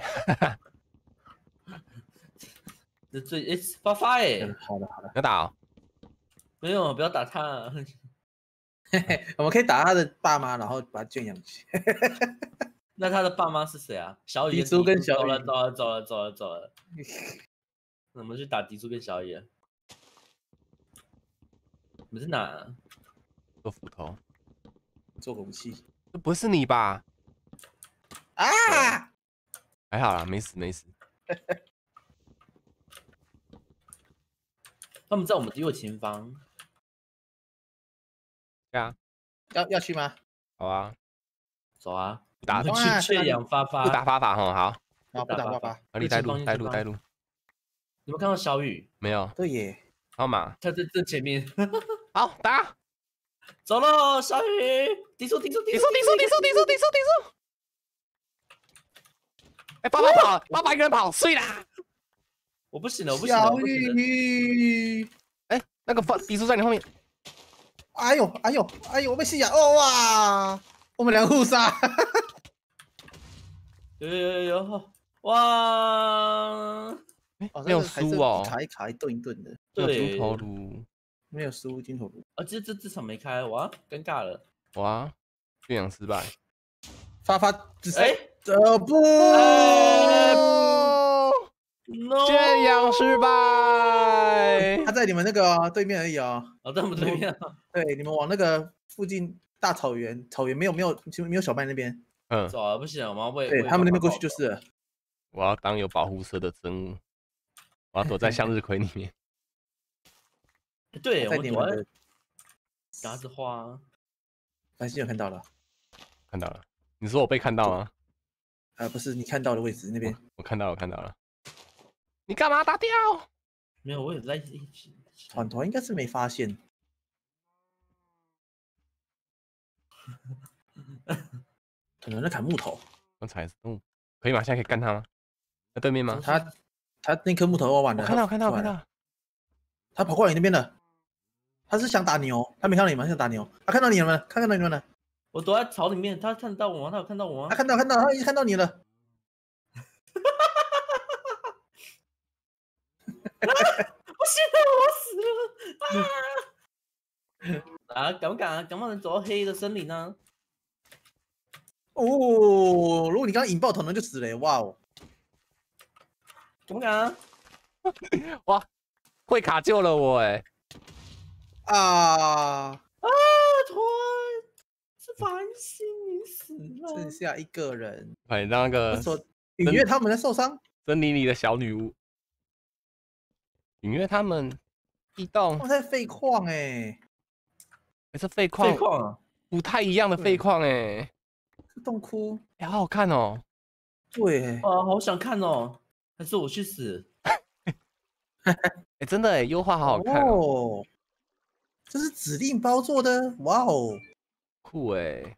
这最发发好的， 要打哦？ 没有，不要打他。 我们可以打他的爸妈，然后把他圈养起。 那他的爸妈是谁啊？小雨、 迪叔跟小雨。 走了。那我们去打迪叔跟小雨。你们是哪？ 做斧头。 做个武器， 这不是你吧？ 啊！ 还好啦，没死。 他们在我们右前方。 对啊。 要去吗？ 好啊， 走啊！ 打去圈养发发， 不打发法哈，好。 不打发法。 你带路。 你们看到小雨？ 没有。 对耶。 号码。 他在这前面。 好，打。 走了，小雨，敌数！ 哎，爸爸跑，爸爸一个人跑，碎啦！ 我不行了。 小雨， 哎，那个敌数在你后面。 哎呦，我被吸氧！哦哇，我们两个互杀。 有，哇！ 没有输哦， 卡一顿的。 对， 金头颅。 没有输金头颅啊！这场没开，哇，尴尬了， 哇，圈养失败， 发哎， 不， 圈养失败， 他在你们那个对面而已哦， 在我们对面， 对，你们往那个附近大草原没有小麦那边， 走啊，不行，我们要喂， 对他们那边过去就是了， 我要当有保护色的生物，我要躲在向日葵里面。 对，我躲在夹子花。 繁星有看到了， 你说我被看到吗？ 不是，你看到的位置那边。 我看到了。你干嘛打掉？ 没有，我也在一起。 团应该是没发现。可能在砍木头。 刚才可以吗？现在可以干他吗？在对面吗？ 他那棵木头挖完了。 看到。 他跑过来你那边了。他是想打牛，他没看到你吗？想打牛，他看到你了吗？看到你们了。 我躲在草里面，他看到我吗？他有看到我吗？ 他看到，他已经看到你了。 不行了，我死了！啊，敢不敢走到黑的森林呢？ 哦，如果你刚刚引爆可能就死了，哇哦！ 怎么敢？ 哇，会卡救了我哎！ 啊！ 团是繁星，你死了， 剩下一个人。 快让那个允月他们在受伤。 森林里的小女巫，允月他们地洞。 我在废矿哎， 是废矿， 废矿啊， 不太一样的废矿哎。 是洞窟， 好好看哦。 对， 啊，好想看哦，还是我去死？ 哎，真的哎，优化好好看哦。 这是指令包做的，哇哦， 酷哎！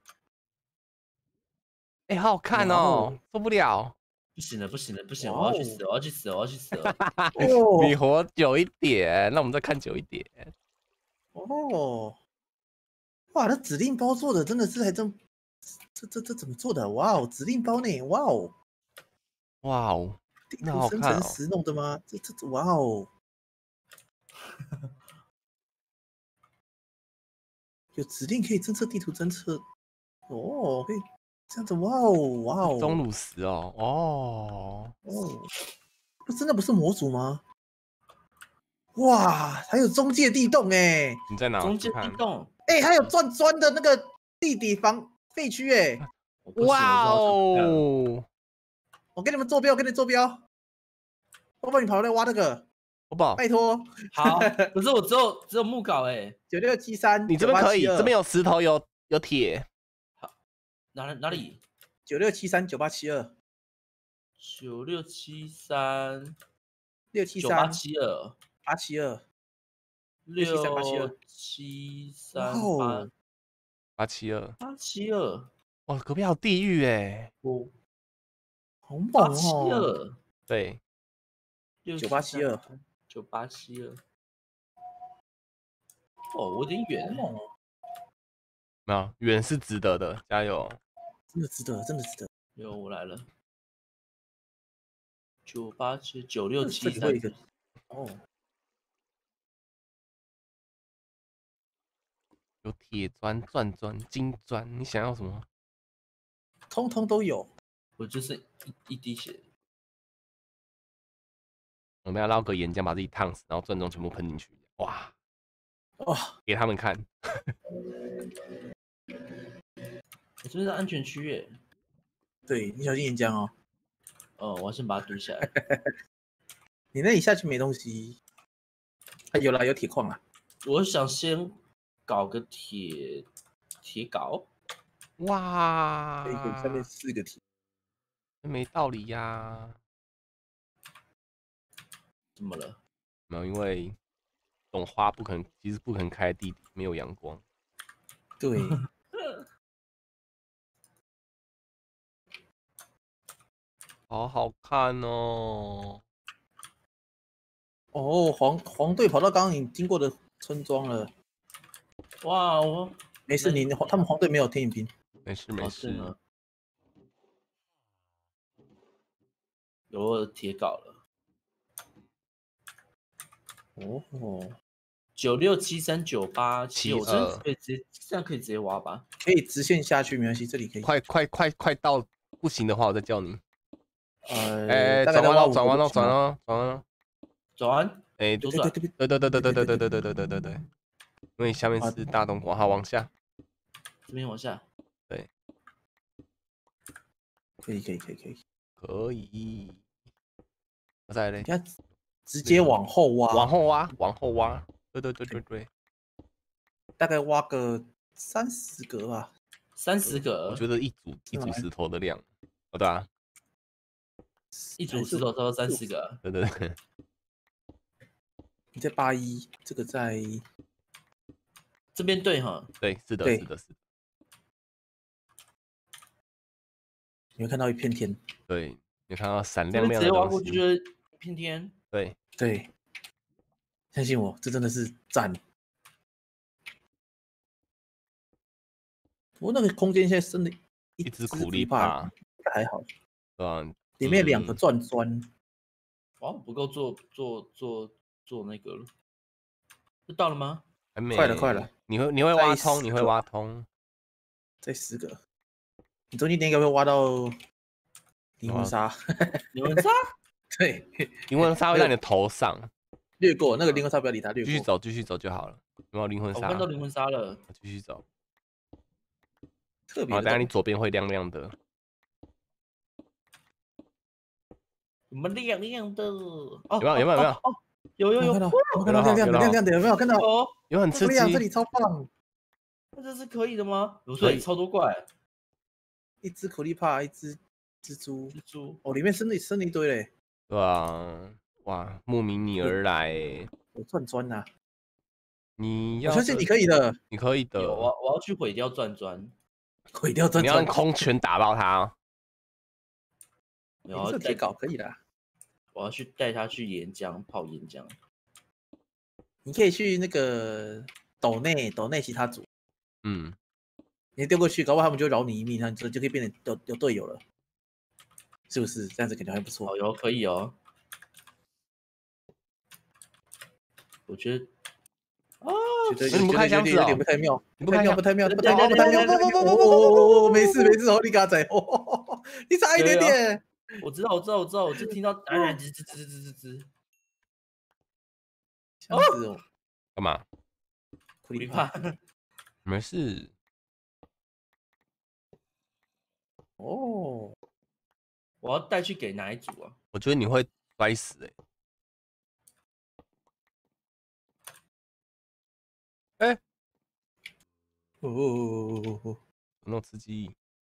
哎，好好看哦，受不了。 不行了，不行了，不行！我要去死！我要去死！我要去死！ 你活久一点，那我们再看久一点。 哦，哇，那指令包做的真的是还真，这怎么做的？哇哦，指令包呢？哇哦， 哇哦， 地图生成时弄的吗？这哇哦，有指令可以侦测地图侦测，哦，可以。这样子，哇哦，哇哦， 钟乳石哦， 真的不是模组吗？哇，还有中介地洞哎！ 你在哪？ 中介地洞， 哎，还有转砖的那个地底防废墟哎！ 哇哦！ 我给你们坐标，我给你坐标。我帮你跑来挖那个， 我宝， 拜托。 好，可是我只有木镐哎 ，9673， 你这边可以，这边有石头，有铁。 哪里 ？9673 9872 9673 673 872 872 673 872，哇，隔壁还有地狱哎！ 哦，好猛哦 ！872， 对 ，9872 9872，哦，我有点远， 没有，远是值得的，加油！ 真的值得，真的值得。 有，我来了。9879 9673。 哦， 有铁砖、钻砖、金砖，你想要什么？ 通通都有。 我就是一滴血。 我们要捞个岩浆把自己烫死，然后钻中全部喷进去。哇！ 哇！ 给他们看。 我这边是安全区耶。 对，你小心岩浆哦。 哦，我要先把它堵起来。 你那里下去没东西。啊，有啦，有铁矿啊。 我想先搞个铁镐。 哇！ 可以，下面4个铁。 没道理呀。 怎么了？ 没有，因为这种花其实不可能开在地底，没有阳光。 对。 好好看哦！ 哦，黄队跑到刚刚你经过的村庄了。 哇，我没事，他们黄队没有天影兵。 没事没事。 有我的铁镐了。 哦 ，9673 987，我真的可以直接这样可以直接挖吧？ 可以直线下去，没关系，这里可以。 快到，不行的话我再叫你。 转弯了。 转。 哎， 左转。 对，因为下面是大东瓜，好，往下。 这边往下。 对。 可以。 再来。 直接往后挖。 往后挖。对。 大概挖个30格吧。 30格。 我觉得一组石头的量。哦，对啊。 一组石头都30个。 对。 你在81，这个在这边对哈？ 对，是的。 你会看到一片天。 对，你看到闪亮亮的东西。 直接挖过去就是一片天。 对， 相信我，这真的是赞。不过那个空间现在生了一只苦力怕， 还好。 对里面2个钻砖。 哇，不够做那个了。就到了吗？ 还没。 快了。 你会挖通， 再10个。 你中间点应该会挖到灵魂沙。 灵魂沙？ 对， 灵魂沙会在你的头上。 略过那个灵魂沙，不要理它，略过。 继续走就好了。有没有灵魂沙？ 我看到灵魂沙了。 继续走。 特别。 好，等下你左边会亮亮的。 什么亮亮的？ 有没有？ 有看到亮亮的，有没有看到？ 有很刺激， 这里超棒。 那这是可以的吗？可以，超多怪。 一只苦力怕，一只蜘蛛。哦，里面生了一堆嘞。 对啊，哇，慕名你而来， 有钻呐。 我相信你可以的， 你可以的。 有啊，我要去毁掉钻钻。 毁掉钻钻， 你要用空拳打爆他。 然后这铁镐可以的。 我要去带他去岩浆泡岩浆。 你可以去那个斗内其他组，你丢过去，搞不好他们就饶你一命，然后就可以变成有队友了，是不是？这样子感觉还不错。 哦，可以哦。我觉得， 你不开箱子哦， 有点不太妙， 不太妙， 没事，你嘎仔，你差一点点。 我知道，我就听到吱。 箱子哦， 干嘛？ 苦力怕， 没事。 哦， 我要带去给哪一组啊？ 我觉得你会摔死那种刺激。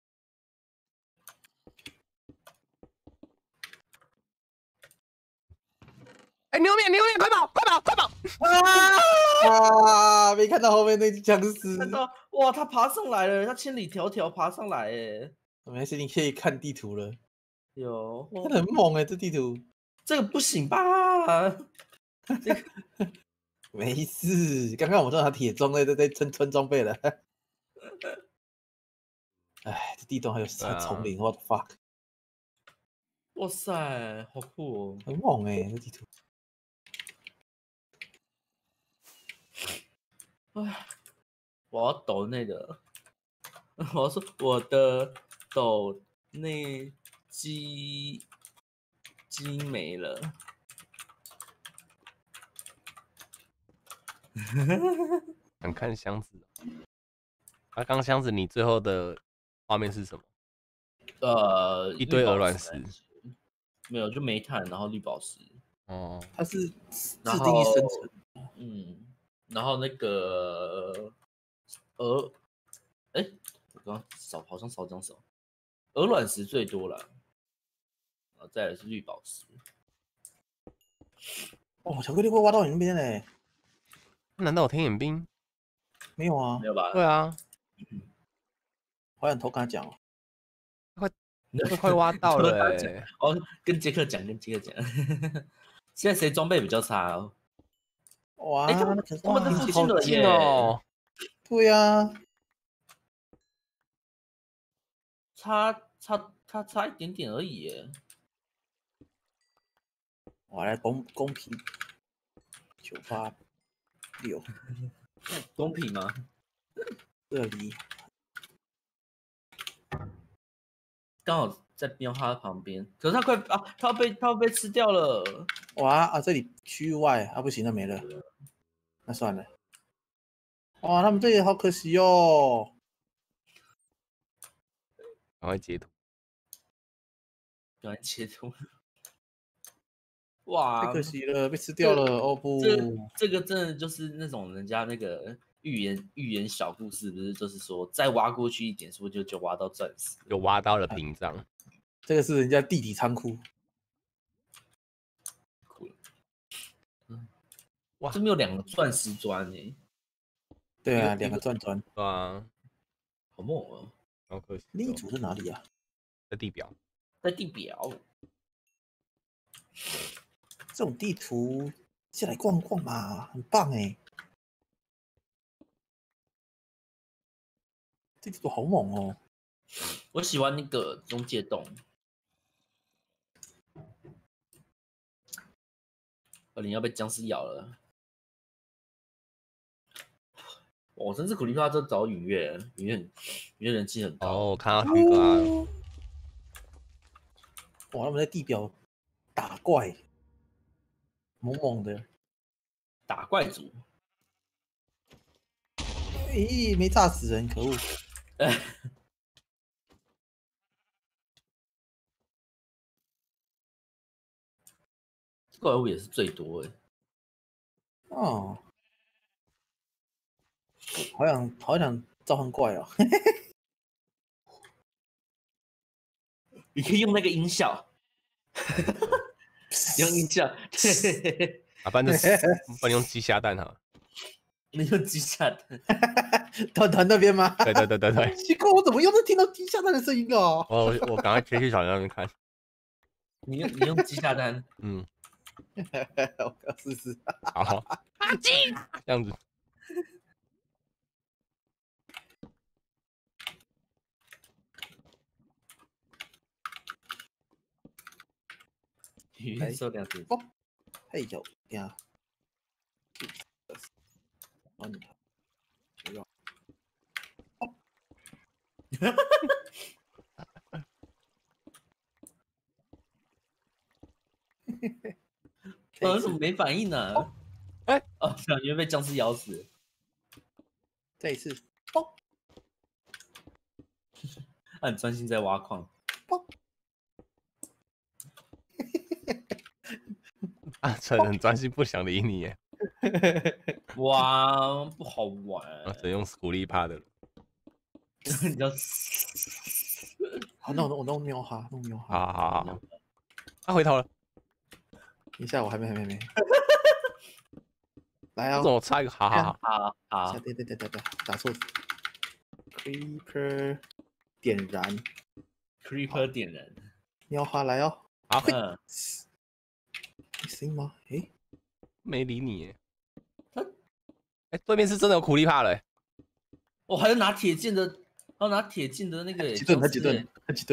牛面，快跑！ 啊！没看到后面那只僵尸。 看到，哇，他爬上来了，他千里迢迢爬上来，哎， 没事，你可以看地图了。 有， 真的很猛哎，这地图。 这个不行吧？这个没事，刚刚我说他铁装在穿装备了。哎，这地洞还有丛林 ，what the fuck！ 哇塞，好酷哦， 很猛哎，这地图。 哎，我要抖内的，我要说我的抖内机没了。 想看箱子。刚刚箱子，你最后的画面是什么？一堆鹅卵石。 没有，就煤炭，然后绿宝石。 哦，它是自定义生成。 然后那个我刚刚好像少张手，鹅卵石最多了，然后再来是绿宝石。 哦，巧克力会挖到你那边嘞？ 难道有天眼兵？ 没有啊， 没有吧？ 对啊， 好想偷跟他讲哦， 快挖到了哦，跟杰克讲，现在谁装备比较差哦？ 哇， 他们在附近了耶！ 哦， 对呀， 差一点点而已耶。 我来公平986， 公平吗？ 这里刚好在标他旁边，可是他他要被吃掉了。 哇啊，这里区域外啊，不行，那没了，那算了。哇，他们这里好可惜哦。 赶快截图。 哇， 太可惜了，被吃掉了。哦不， 这个真的就是那种人家那个寓言小故事，不是就是说再挖过去一点，是不是就挖到钻石？ 有挖到了屏障。 这个是人家地底仓库。 酷了。哇，这边有2个钻石砖哎。 对啊，2个钻。 啊， 好猛哦！ 好可惜。 另一组在哪里啊？ 在地表。 这种地图下来逛逛嘛，很棒哎！这地图好猛哦！ 我喜欢那个中介洞。你要被僵尸咬了！ 我甚至苦力怕这找允月，允月人气很高。 哦，我看到预告了。 哇，他们在地表打怪，猛猛的打怪族。 咦，没炸死人，可恶！ 怪物也是最多哎。 哦，好想召唤怪哦。 你可以用那个音效，用音效，对。 啊，不然用鸡下蛋哈。 你用鸡下蛋， 团那边吗？ 对。 奇怪，我怎么又能听到鸡下蛋的声音哦？ 我赶快去小那边看。 你用鸡下蛋， 我要试试。 好，鸡这样子。 语音收两次。 嘿呦呀！哦，你看，不要。 怎么没反应呢？哦，感觉被僵尸咬死。 再一次， 他很专心在挖矿。 阿成很专心，不想理你耶。 哇，不好玩。 只能用苦力怕的了。 你要好，那我弄喵哈，弄喵哈。 好。他回头了。 等一下，我还没。来啊！ 怎么差一个？好。 对，打错字。Creeper 点燃 ，Creeper 点燃， 喵哈来哦！ 好， 有声音吗？ 没理你耶。对面是真的有苦力怕了。 我还要拿铁剑的，那个他几顿？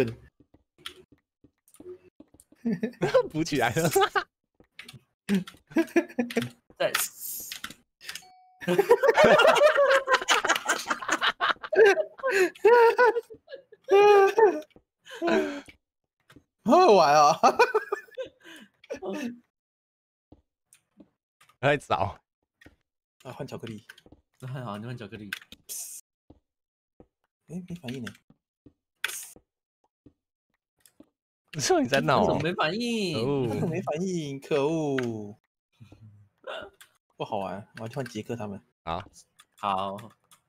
补起来了。 在。 好好玩啊！ 来找换巧克力。 好，你换巧克力。 没反应呢。 你说你在闹？ 怎么没反应？ 没反应，可恶！不好玩，我要换杰克他们。 好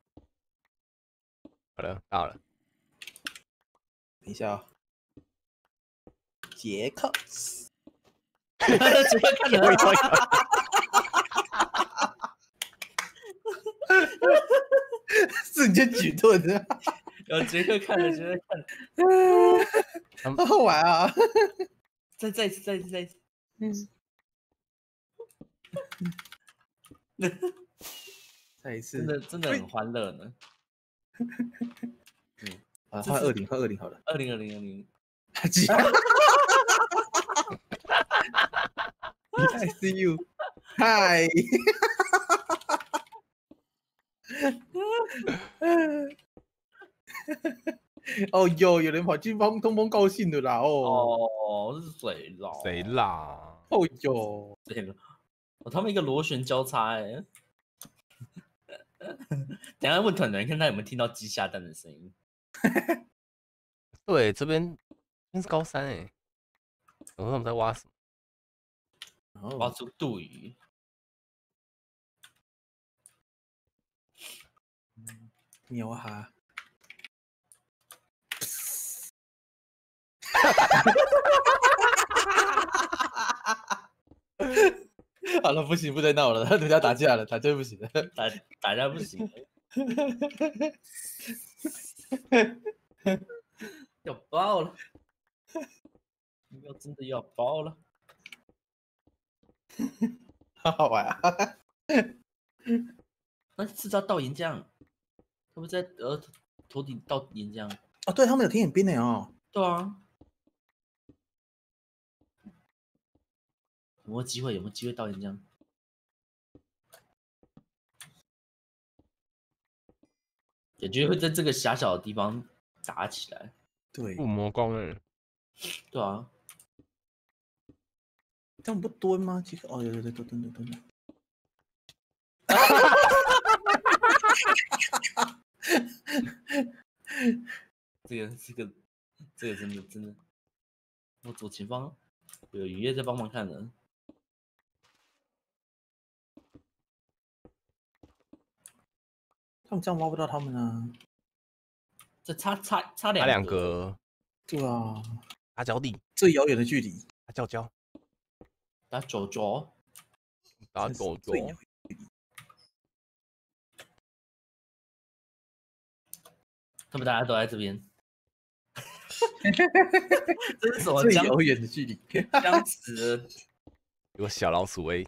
了，到了。 等一下啊，杰克。 杰克看着瞬间举盾的。 杰克看着， 好好玩啊！ 再一次。 再一次， 真的很欢乐呢。 换20好了。 2020。 I see you. Hi. 哦哟，有人跑去帮通风高兴的啦！ 是谁啦？ 谁啦？ 哦哟， 他们一个螺旋交叉哎。等下问团团看他有没有听到鸡下蛋的声音。 对，这边是高山哎。我说他们在挖什么？ 挖出杜鱼。 喵哈！好了，不行，不再闹了，人家打架了，打架不行了， 打架不行。要爆了！真的要爆了！ 好好玩啊！ 那是叫倒岩浆，他们在头顶倒岩浆。 哦，对，他们有天眼兵呢哦。 对啊。有没有机会倒岩浆？ 感觉会在这个狭小的地方打起来。 对， 附魔功哎。 对啊， 这样不蹲吗？其实哦，有蹲。 这个真的，我左前方有雨夜在帮忙看呢。 他们这样挖不到他们啊！ 这差两个。 对啊， 打脚底， 最遥远的距离。 打脚脚， 打脚脚， 打脚脚。 他们大家都在这边。这是什么最遥远的距离？ 僵死！ 有个小老鼠威。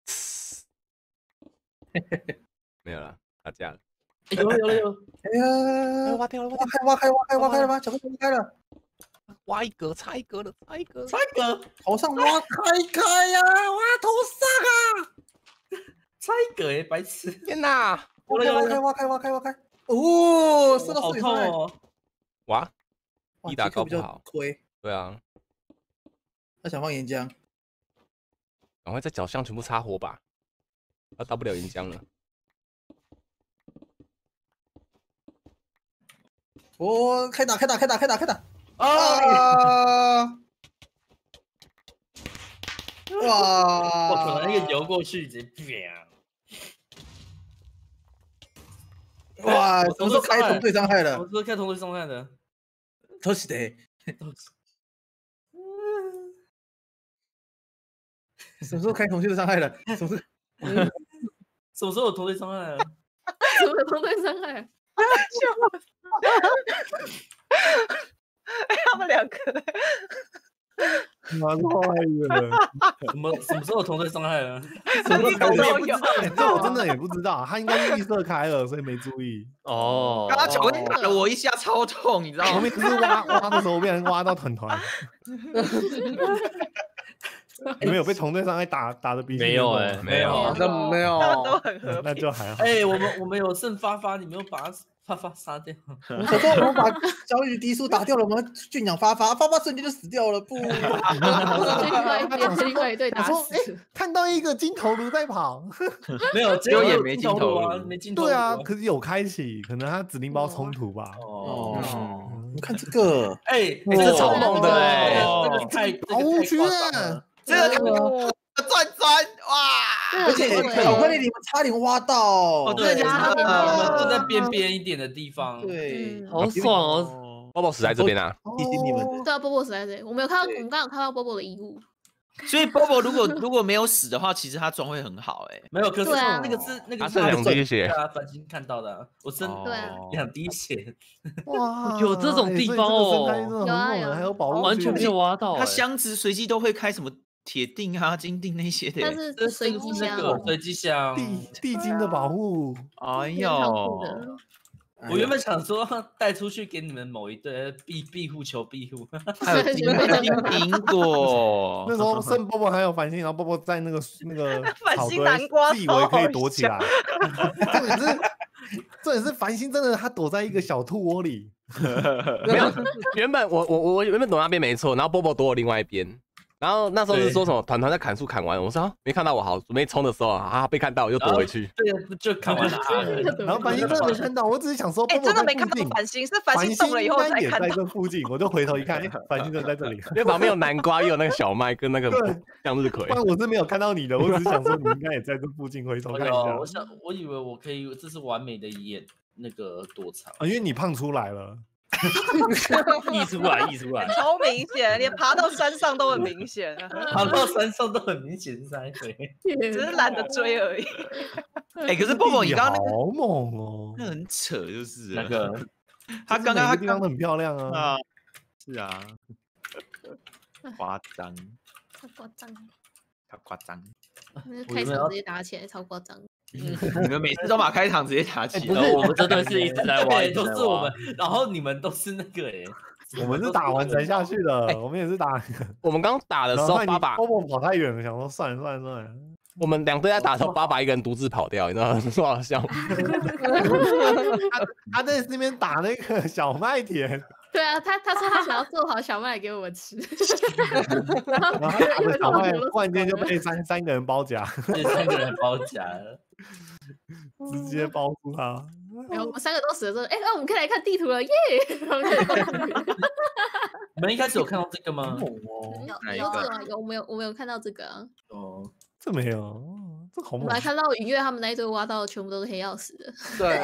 没有了，打架了。 有！ 哎呀， 挖掉了！ 挖开了吗？小哥挖开了， 挖一格，差一格了， 差一格， 头上挖开呀！挖头上啊！ 差一格哎，白痴！ 天哪！ 挖开！哦，射到水上哦！ 哇，一打高不好， 亏。 对啊， 他想放岩浆， 赶快在脚上全部插火把，他到不了岩浆了。 哦，开打！ 啊！ 哇！ 我可能一个游过去，直接哇！什么时候开同队伤害了？ 什么时候开同队伤害的？ 都是的。什么时候开同队伤害了？什么时候有同队伤害了？ 什么同队伤害？ 他们两个蛮坏的。 什么时候同队伤害了？ 这我真的也不知道，他应该是预设开了，所以没注意。 哦，刚刚巧克力打了我一下，超痛，你知道吗？ 后面就是挖的时候被人挖到团团。你们有被同队伤害打的比没有哎， 没有， 都很和平， 那就还好。 哎，我们有剩发，你没有把发杀掉。 我说我们把小雨滴数打掉了，我们驯养发瞬间就死掉了，不。 另外一队打死。 看到一个金头颅在跑， 没有，只有也没金头啊， 没金头。 对啊，可是有开启，可能他指令包冲突吧。 哦，你看这个， 哎， 这个超猛的哎， 这个太无趣了， 这个转哇！ 而且巧克力你们差点挖到， 对，你们都在边边一点的地方， 对， 好爽哦。 波波死在这边啊， 提醒你们， 对啊，波波死在这里，我们刚刚有看到波波的遗物。 所以波波如果没有死的话，其实他装会很好哎。 没有，可是那个是他剩2滴血， 繁星看到的，我剩2滴血。 哇， 有这种地方哦， 有啊， 还有宝物， 完全没有挖到。 他箱子随机都会开什么铁锭啊、金锭那些的， 但是随机箱， 随机箱， 地精的保护。 哎呦！ 我原本想说带出去给你们某一队庇护球庇护， 还有金苹果。 那时候剩波波还有繁星，然后波波在那个繁星南瓜， 自以为可以躲起来。这也是繁星真的，他躲在一个小兔窝里。 没有，原本我原本躲那边没错，然后波波躲我另外一边。然后那时候是说什么团团在砍树砍完，我说没看到我，好准备冲的时候啊被看到我就躲回去。 对，就砍完了。 然后繁星真的没看到，我只是想说， 真的没看到繁星，是繁星动了以后才看到。 也在这附近，我就回头一看，繁星就在这里。 因为旁边有南瓜，又有那个小麦跟那个向日葵。 但我是没有看到你的，我只是想说你应该也在这附近，回头看一下。 我以为我可以，这是完美的那个躲藏啊，因为你胖出来了。 溢出来， 超明显，连爬到山上都很明显， 爬到山上都很明显是在回， 只是懒得追而已。 哎，可是波波，你刚刚那个好猛哦， 那很扯，就是那个他刚刚地方都很漂亮啊， 是啊，夸张， 超夸张，开场直接打起来，超夸张。 你们每次都把开场直接打起， 不是我们真的是一直在挖， 都是我们，然后你们都是那个我们是打完才下去的，我们也是打。 我们刚打的时候，爸爸波波跑太远了，想说算了。 我们2队在打的时候，800一个人独自跑掉，你知道吗？多好笑。 他在那边打那个小麦田。 对啊，他说他想要做好小麦给我们吃，然后打着小麦，突然间就被三个人包夹， 被3个人包夹了， 直接包住他。 然后我们3个都死了之后，那我们可以来看地图了，耶！ 你们一开始有看到这个吗？ 有，我们有看到这个啊。 哦， 这没有，这好猛。 我还看到云月他们那一堆挖到全部都是黑曜石的。 对，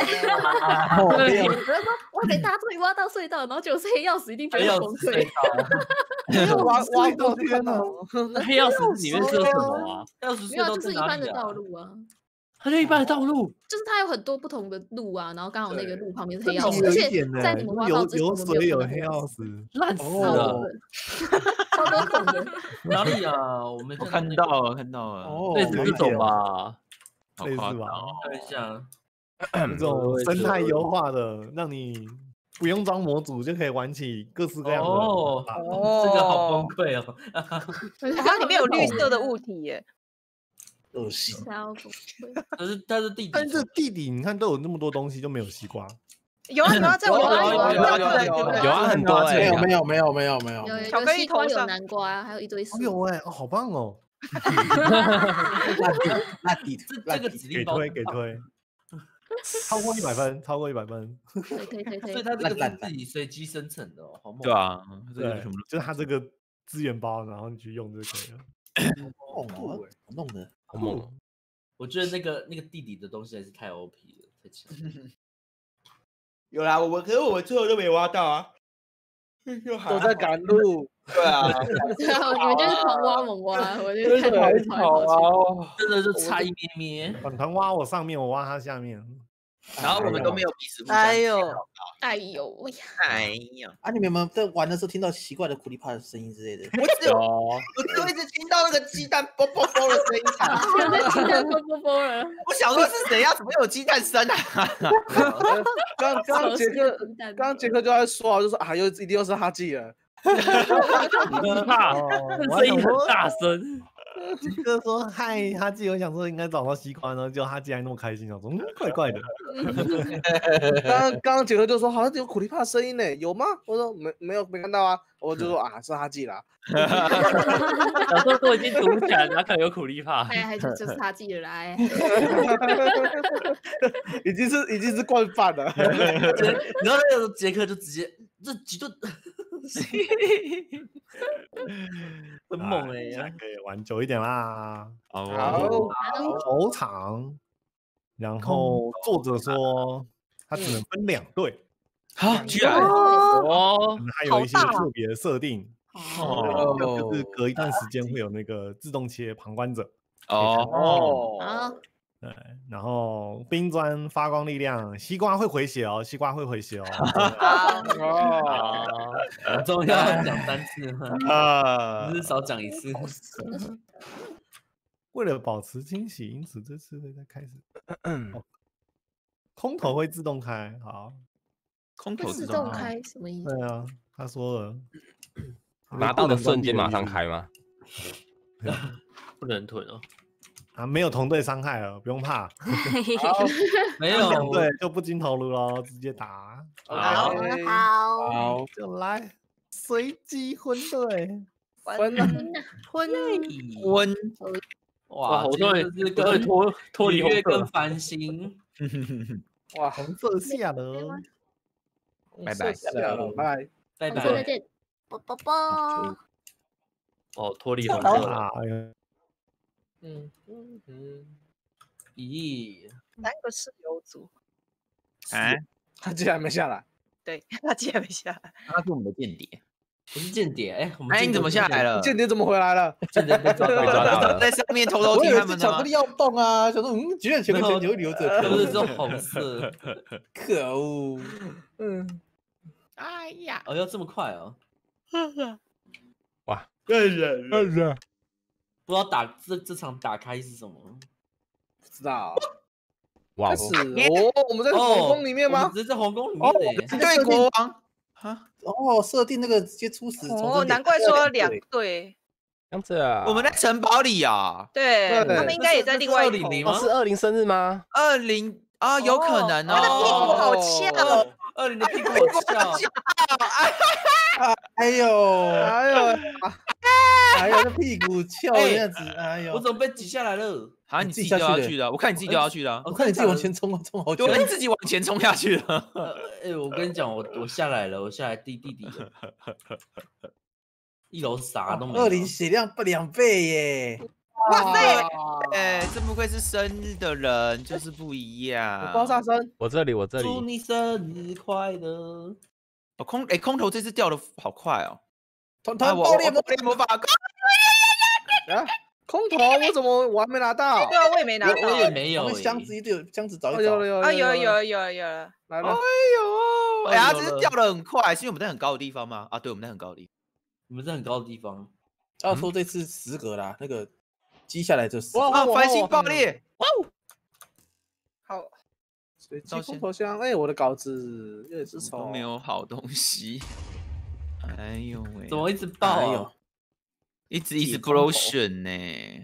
哇塞，大家终于挖到隧道，然后结果是黑曜石，一定觉得崩溃。 挖到天哪！ 黑曜石里面是有什么啊？ 黑曜石没有，就是一般的道路啊。 它就一般的道路， 就是它有很多不同的路啊，然后刚好那个路旁边是黑曜石，而且在你们挖到之前有水有黑曜石， 烂死了， 超多孔的。 哪里啊？我看到了， 类似这种吧， 类似吧？ 看一下， 这种生态优化的，让你不用装模组就可以玩起各式各样的。 这个好崩溃哦！ 它里面有绿色的物体耶。 恶心， 但是地底， 但是地底你看都有那么多东西，就没有西瓜。 有啊，在我有啊，很多哎， 没有， 有巧克力头有南瓜，还有一堆树。 有哎，好棒哦！ 那地图， 这个指令包给推，超过100分，超过100分。 可以。 所以它这个是自己随机生成的哦，好猛。 对啊， 对，就是它这个资源包，然后你去用就可以了。 弄的好猛！ 我觉得那个地底的东西还是太 OP 了，太强。 有啦，可是我们最后都没挖到啊， 都在赶路。 对啊， 你们就是狂挖猛挖，我就看还好啊， 真的是差一咩咩。 反团挖我上面，我挖他下面。 然后我们都没有彼此。 哎呦， 啊！你们有没有在玩的时候听到奇怪的苦力怕的声音之类的？ 我只一直听到那个鸡蛋啵啵啵的声音。 现在鸡蛋啵啵啵了。 我想说是谁呀？怎么有鸡蛋声啊？ 刚刚杰克就在说啊，就说啊，一定又是哈记了。 怕，声音很大声。 杰克说：“嗨，哈基，我想说应该找到西瓜，然后就哈基还那么开心，我说怪怪的。 刚杰克就说好像有苦力怕的声音呢，有吗？我说没看到啊，我就说啊是哈基啦。 小时候都已经读起来，哪可能有苦力怕？ 还就是哈基了啦， 已经是惯犯了。 然后那个杰克就直接这几顿。很猛哎， 可以玩久一点啦。 好， 头场，然后作者说他只能分2队， 居然还有一些特别的设定，就是隔一段时间会有那个自动切旁观者。对，然后冰砖发光力量，西瓜会回血哦， 很重要，讲3次吗？只是少讲1次。 为了保持惊喜，因此这次会再开始。空投会自动开，好， 空投自动开什么意思？ 对啊，他说了， 拿到的瞬间马上开吗？ 不能囤哦。 没有同队伤害了，不用怕。 没有 2队就不经投入咯，直接打。 好， 就来随机混队。 哇， 好多人是跟脱离月跟繁星。 哇，红色下了， 拜拜， 拜拜， 再见， 啵啵啵。 脱离红色了。 咦 ，3个室友组。 他竟然没下来。 对，他竟然没下来。 他是我们的间谍。 不是间谍， 你怎么下来了？ 间谍怎么回来了？ 间谍被抓到了， 在上面偷听他们的。 巧克力要动啊，想说居然前面留着， 都是这红色， 可恶。 哎呀，要这么快哦！ 哇， 人，不知道这场打开是什么？ 不知道。 哇， 我们在皇宫里面吗？ 只是在皇宫里面对国王。 设定那个直接出死。 难怪说2队。 像这啊， 我们在城堡里啊。 对，他们应该也在另外一头。 哦，是20生日吗 ？20啊，有可能哦。 他的屁股好翘 ，20的屁股好翘。 哎呦，这屁股翘这样子，哎呦， 我怎么被挤下来了？ 啊，你自己掉下去的，我看你自己掉下去的， 我看你自己往前冲好久， 对，你自己往前冲下去了。 我跟你讲，我下来了，我下来地底了，1楼啥都没有。 20血量2倍耶！ 哇塞， 真不愧是生日的人，就是不一样。 爆炸声， 我这里。 祝你生日快乐！ 空投这次掉的好快哦。 团爆裂魔法。 空投我还没拿到？ 对啊，我也没拿到， 我也没有。 箱子找一找。 有了， 来了。 哎呦，它只是掉的很快，是因为我们在很高的地方吗？啊，对，我们在很高的地方。 你们在很高的地方。 照说这次10格啦，那个积下来就10。 哇，繁星爆裂！ 哇，好。 随机空投箱，我的稿子也是都没有好东西。哎呦喂， 怎么一直爆啊？ 一直 explosion 呢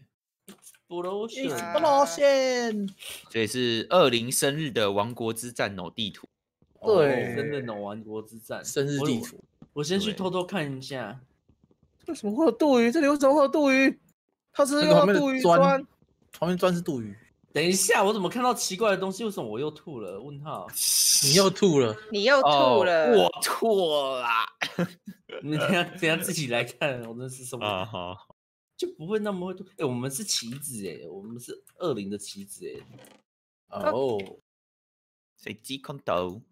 ，explosion， 这也是20生日的王国之战地图。 对， 真的王国之战生日地图。 我先去偷偷看一下， 为什么会有杜鱼？这里为什么会有杜鱼？它是用杜鱼砖， 旁边砖是杜鱼。 等一下，我怎么看到奇怪的东西？为什么我又吐了？问号， 你又吐了， 我吐了。 你等下自己来看，我真是受不了。好，就不会那么会吐。我们是棋子我们是20的棋子哦， 随机空投。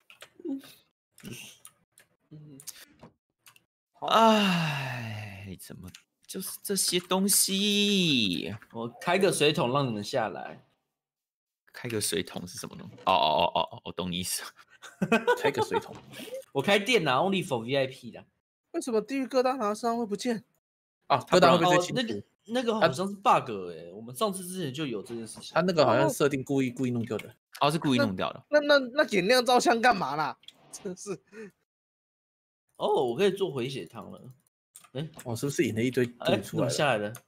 哎，怎么就是这些东西？ 我开个水桶让你们下来。 开个水桶是什么东西？哦，我懂你意思。 开个水桶， 我开电脑 only for VIP 的。 为什么地狱疙瘩拿上会不见？ 疙瘩会被清除。 那个好像是 bug 我们上次之前就有这件事情。 他那个好像设定故意弄掉的。 是故意弄掉的。 那点亮照相干嘛啦？真是。 我可以做回血汤了。 是不是引了一堆毒出来了？ 下来了。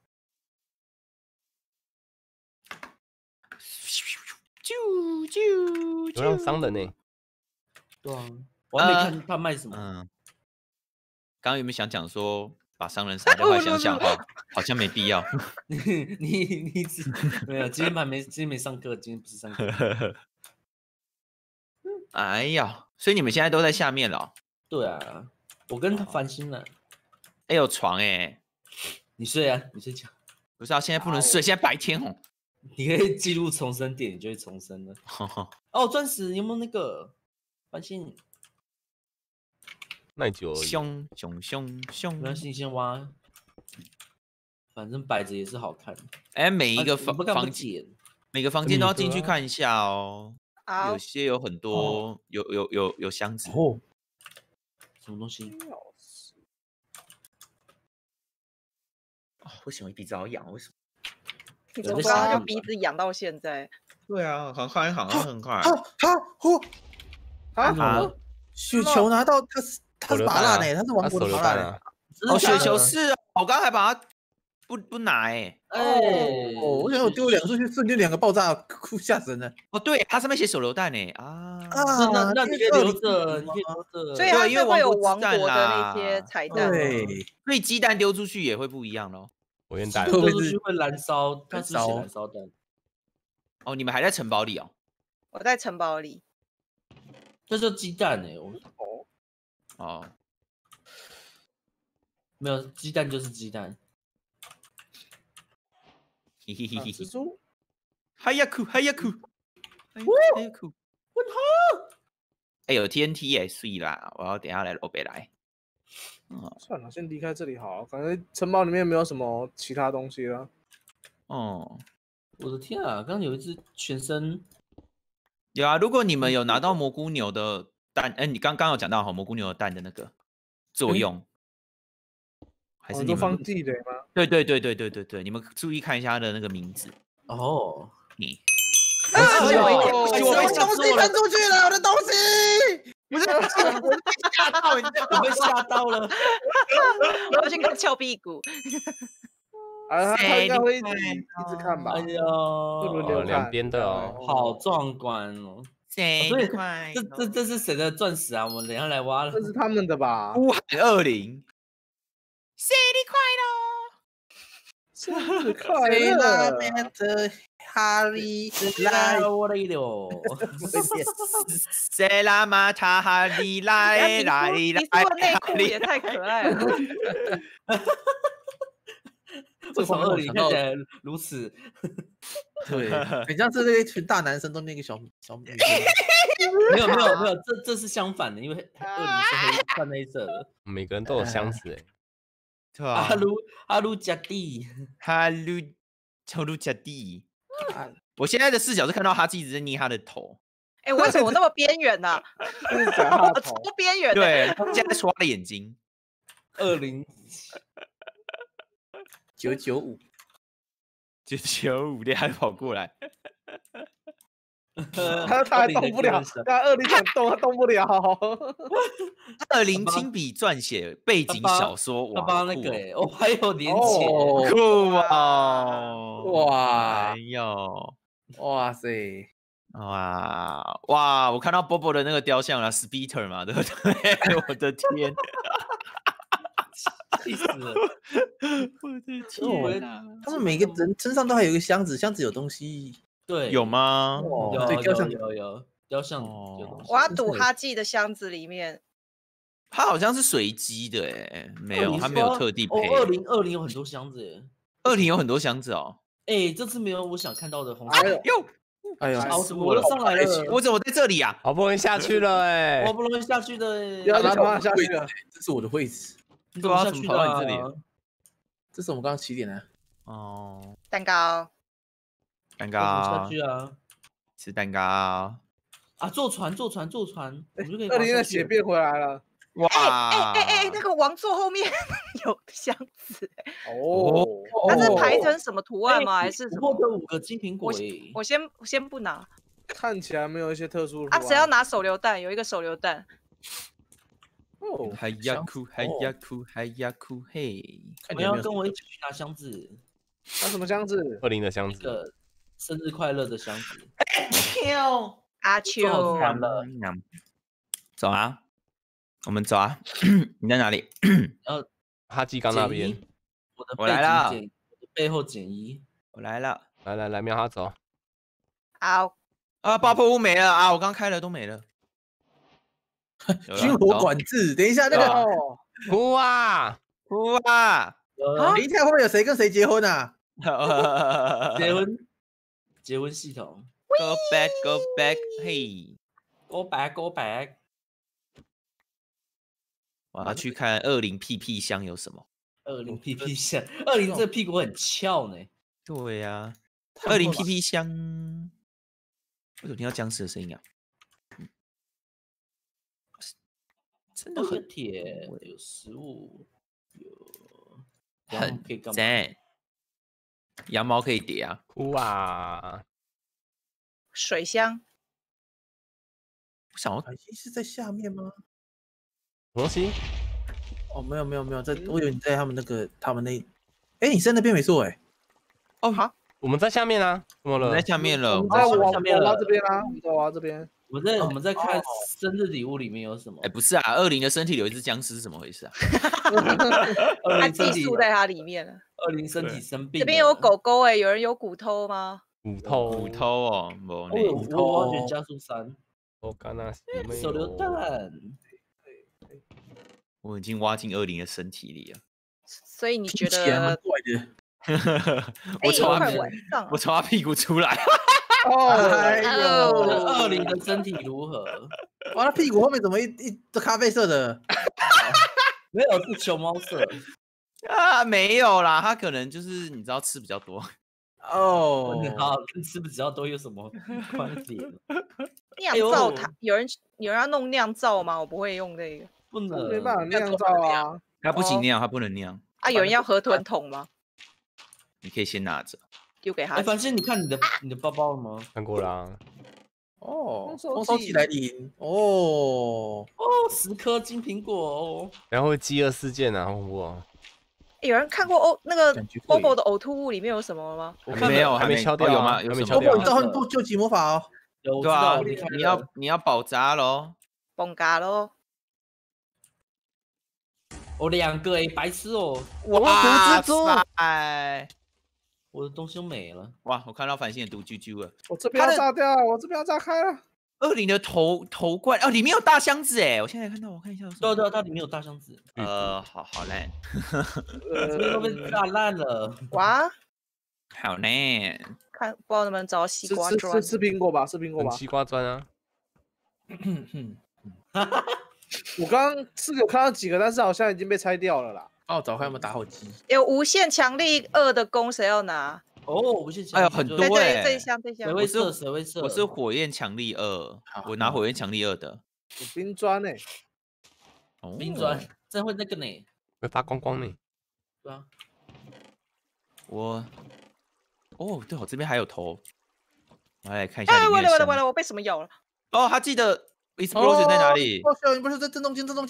有让伤人呢。 对啊，我还没看他卖什么。 刚刚有没有想讲说把商人杀掉？后来想想好像没必要。 你没有，今天没上课，今天不是上课。 哎呀，所以你们现在都在下面了。 对啊，我跟他翻新了。 有床你睡啊，你睡觉。 不是现在不能睡，现在白天哦。 你可以记录重生点，你就会重生了。钻石，你有没有那个翻新？ 耐久而已。 凶， 没关系，你先挖。反正摆着也是好看。 每一个房间都要进去看一下哦。有些有很多，有箱子。 什么东西？ 为什么鼻子好痒？为什么？ 我刚刚就鼻子痒到现在。 对啊，很快。 雪球拿到他是拔蜡呢，他是王国的拔蜡。 雪球是我刚才把它不拿我想我丢2出去，瞬间2个爆炸，吓死人了。 对，它上面写手榴弹呢。 那你可以留着， 所以它是会有王国的那些彩蛋。 对， 所以鸡蛋丢出去也会不一样咯。 火焰弹丢出去会燃烧，它是写燃烧弹。 你们还在城堡里哦？ 我在城堡里。 这就鸡蛋没有鸡蛋就是鸡蛋。 蜘蛛， 嗨呀酷！ 问号！ 有 TNT 所以啦，我要等下来罗北来。 算了，先离开这里好，感觉城堡里面没有什么其他东西了。 我的天啊！刚刚有一只全身有啊。如果你们有拿到蘑菇牛的蛋，你刚刚有讲到蘑菇牛的蛋的那个作用，还是你们放地雷吗？ 对，你们注意看一下它的那个名字。 我的东西喷出去了，我的东西！ 不是，我吓到， 我被吓到了， 我要去看翘屁股。 他应该会一直看吧？ 哎呀， 两边的哦， 好壮观哦！ 谁快？ 这是谁的钻石啊？我们等一下来挖了。 这是他们的吧？ 呼喊20，生日快乐！生日快乐！哈利来我的哟！ 塞拉马塔哈利来！ 你说的内裤也太可爱了。 为什么20看起来如此？ 对，很像是那一群大男生都那个小女生。 没有，这是相反的，因为20是泛黑色的。 每个人都有箱子对吧？ 哈鲁加蒂， 哈鲁加蒂。我现在的视角是看到哈基一直在捏他的头。 哎，为什么我那么边缘呢？我超边缘。 对，现在说他的眼睛。 995， 你还跑过来。 他还动不了，他20想动，他动不了。 20亲笔撰写背景小说， 他帮那个哦，还有连结， 酷啊！ 哇， 哎呦， 哇塞， 哇！我看到 Bobo 的那个雕像了 ，Speeder 嘛，对不对？我的天！ 气死了！ 我的天啊！ 他们每个人身上都还有一个箱子，箱子有东西。 对， 有吗？ 对，雕像有雕像有东西。 我要赌哈记的箱子里面， 它好像是随机的没有，它没有特地配。 20有很多箱子 20有很多箱子哦。 这次没有我想看到的红色。 哎呀， 我都上来了， 我怎么在这里啊？ 好不容易下去了好不容易下去的要让他下去了， 这是我的位置。 你怎么下去跑到你这里？ 这是我们刚刚起点的。 哦，蛋糕。 下去啊！ 吃蛋糕啊！ 坐船，我们就可以。 20的血变回来了。 哇！ 那个王座后面有箱子哦， 它是排成什么图案吗？还是什么？ 获得5个金苹果我先不拿， 看起来没有一些特殊的。 谁要拿手榴弹？有一个手榴弹。 哦，还呀哭嘿！ 你要跟我一起去拿箱子？ 拿什么箱子 ？20的箱子。 生日快乐的箱子。 阿秋， 走啊！我们走啊！你在哪里？ 哈基刚那边。 我来了。 我的背后减1。 我来了。 来，瞄他走。 好。 爆破屋没了啊！我刚开了都没了。 军火管制，等一下那个哭啊！ 等一下会不会有谁跟谁结婚啊？ 结婚系统 ，Go back， 嘿 ，Go back。 我要去看20屁屁箱有什么。 20屁屁箱，20这屁股很翘呢。 对呀，20屁屁箱，我有听到僵尸的声音啊。真的很铁，有食物， 很赞。羊毛可以叠啊！ 哇， 水箱， 我想要海星是在下面吗？ 东西？ 哦，没有，我以为你在他们那，你在那边没错哦好， 我们在下面啊，怎么了？ 在下面了， 我在下面了，这边啊，我在这边。 我们在看生日礼物里面有什么？ 不是啊，20的身体有一只僵尸是怎么回事啊？ 他寄宿在它里面了。 20身体生病。 这边有狗狗有人有骨头吗？ 骨头哦， 骨头，我选加速3。 我刚那手榴弹。 我已经挖进20的身体里了。 所以你觉得？ 我从他屁股出来。 哎呦 ，20的身体如何？ 哇，他屁股后面怎么一咖啡色的？ 没有，是熊猫色啊，没有啦，他可能就是你知道吃比较多哦。 好，跟吃比较多有什么关系？ 酿造它，有人要弄酿造吗？我不会用这个， 不能， 没办法酿造啊。 他不行酿，他不能酿啊。有人要河豚桶吗？ 你可以先拿着。 丢给他。 反正你看你的包包了吗？ 看过啦。 哦，丰收季来临哦。 10颗金苹果哦。 然后会饥饿事件啊，好恐怖啊！ 有人看过那个 Bobo 的呕吐物里面有什么吗？ 我没有，还没敲掉有吗？有什么 ？Bobo，你召唤救急魔法哦。 对啊，你要爆炸喽！ 崩嘎喽！ 我2个白痴哦！ 哇毒蜘蛛！ 哎， 我的东西都没了。 哇，我看到繁星的毒啾啾了。 我这边要炸掉，我这边要炸开了。 20的头冠哦，里面有大箱子哎！我现在看到，我看一下。 对，它里面有大箱子。 好烂， 这边都被炸烂了。 哇， 好烂！ 看不知道能不能找到西瓜砖？ 吃苹果吧，吃苹果吧。 西瓜砖啊！ 我刚刚是有看到几个，但是好像已经被拆掉了啦。 哦，找看有没有打火机。 有无限强力2的弓，谁要拿？ 无限强力。 哎呦，很多哎！ 这一箱。 谁会射？谁会射？ 我是火焰强力2，我拿火焰强力2的。 有冰砖哎。 冰砖真会那个呢， 会发光光呢。 对啊。 对，我这边还有头，我来看一下。 哎，完了，我被什么咬了？ 哦，他记得 explosion 在哪里？ 哦，小云不是在正中间， 我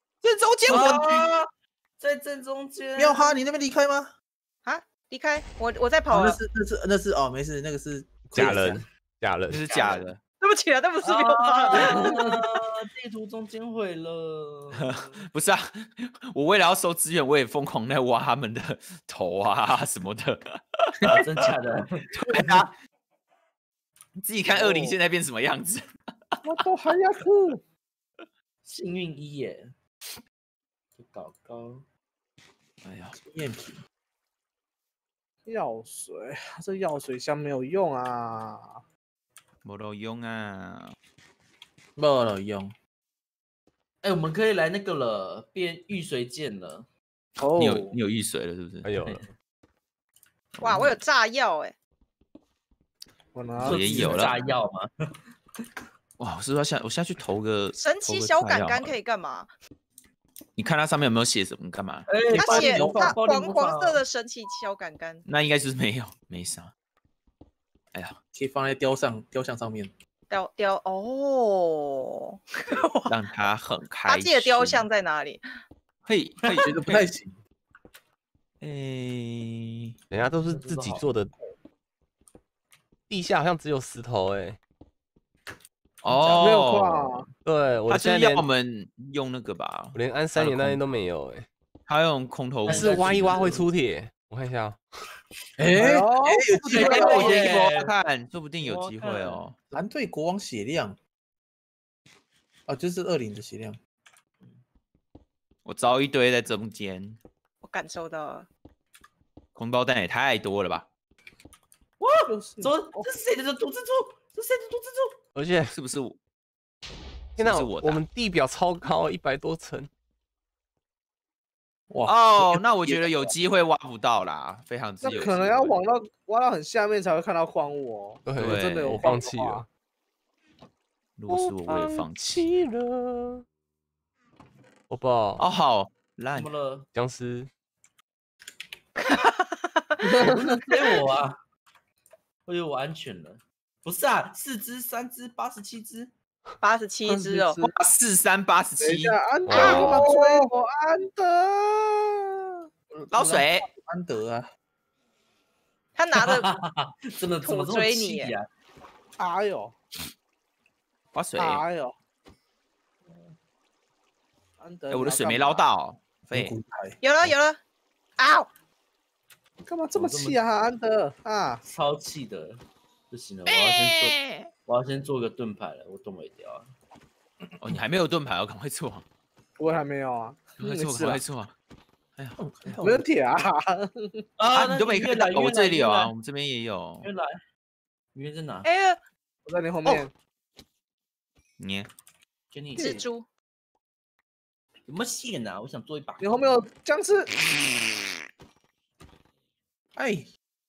在正中间。 妙哈，你那边离开吗？ 啊，离开，我在跑。 那是哦，没事，那个是假人， 那是假的。 对不起啊，那不是妙哈。 地图中间毁了。 不是啊，我为了要收资源，我也疯狂在挖他们的头啊什么的。 真假的？ 对啊，你自己看20现在变什么样子？ 我都还要哭。 幸运1耶，搞高。 哎呀， 验品。 药水，这药水箱没有用啊。 没有用啊。 没有用。 哎，我们可以来那个了，变御水剑了。 哦，你有御水了是不是？ 有了。 哇，我有炸药哎！ 我也有了炸药吗？ 哇，我是说我下去投个神奇小杆杆可以干嘛？ 你看它上面有没有写什么？干嘛？ 它写它黄色的神奇小杆杆。 那应该就是没啥。哎呀， 可以放在雕像上面。 雕哦， 让他很开心。 他自己的雕像在哪里？ 嘿，觉得不太行。 人家都是自己做的。地下好像只有石头哎。 没有矿。 对，我现在要我们用那个吧， 我连安3年那些都没有哎。 他用空投， 但是挖一挖会出铁，我看一下。 有机会耶！看，说不定有机会哦。 蓝队国王血量，就是20的血量。 我招一堆在中间， 我感受到了。 空包弹也太多了吧！ 哇，这是谁的毒蜘蛛？这是谁的毒蜘蛛？ 而且是不是我？ 天哪，我们地表超高，100多层。 哇哦，那我觉得有机会挖不到啦，非常之有。 那可能要挖到很下面才会看到矿物哦。 对， 真的有放弃了。 如果是我也放弃了。宝宝。 哦，好烂。 怎么了？ 僵尸。 不能追我啊！我以为我安全了。不是啊，4只、3只、87只。 87只哦 ，4387。 安德干嘛追我？安德， 捞水， 安德啊！ 他拿着真的怎么追你呀？ 哎呦， 挖水！ 哎呦，安德， 我的水没捞到， 有了，啊！ 你干嘛这么气啊，安德啊？ 超气的，不行了，我要先做个盾牌了，我盾尾掉啊！ 哦，你还没有盾牌，我赶快做。 我还没有啊， 赶快做。哎呀， 没有铁啊！ 你都没看到，我这里有啊，我们这边也有。 原来，鱼在哪？ 哎呀， 我在你后面。 你， 给你蜘蛛有没有线啊？我想做一把。 你后面有僵尸。 哎，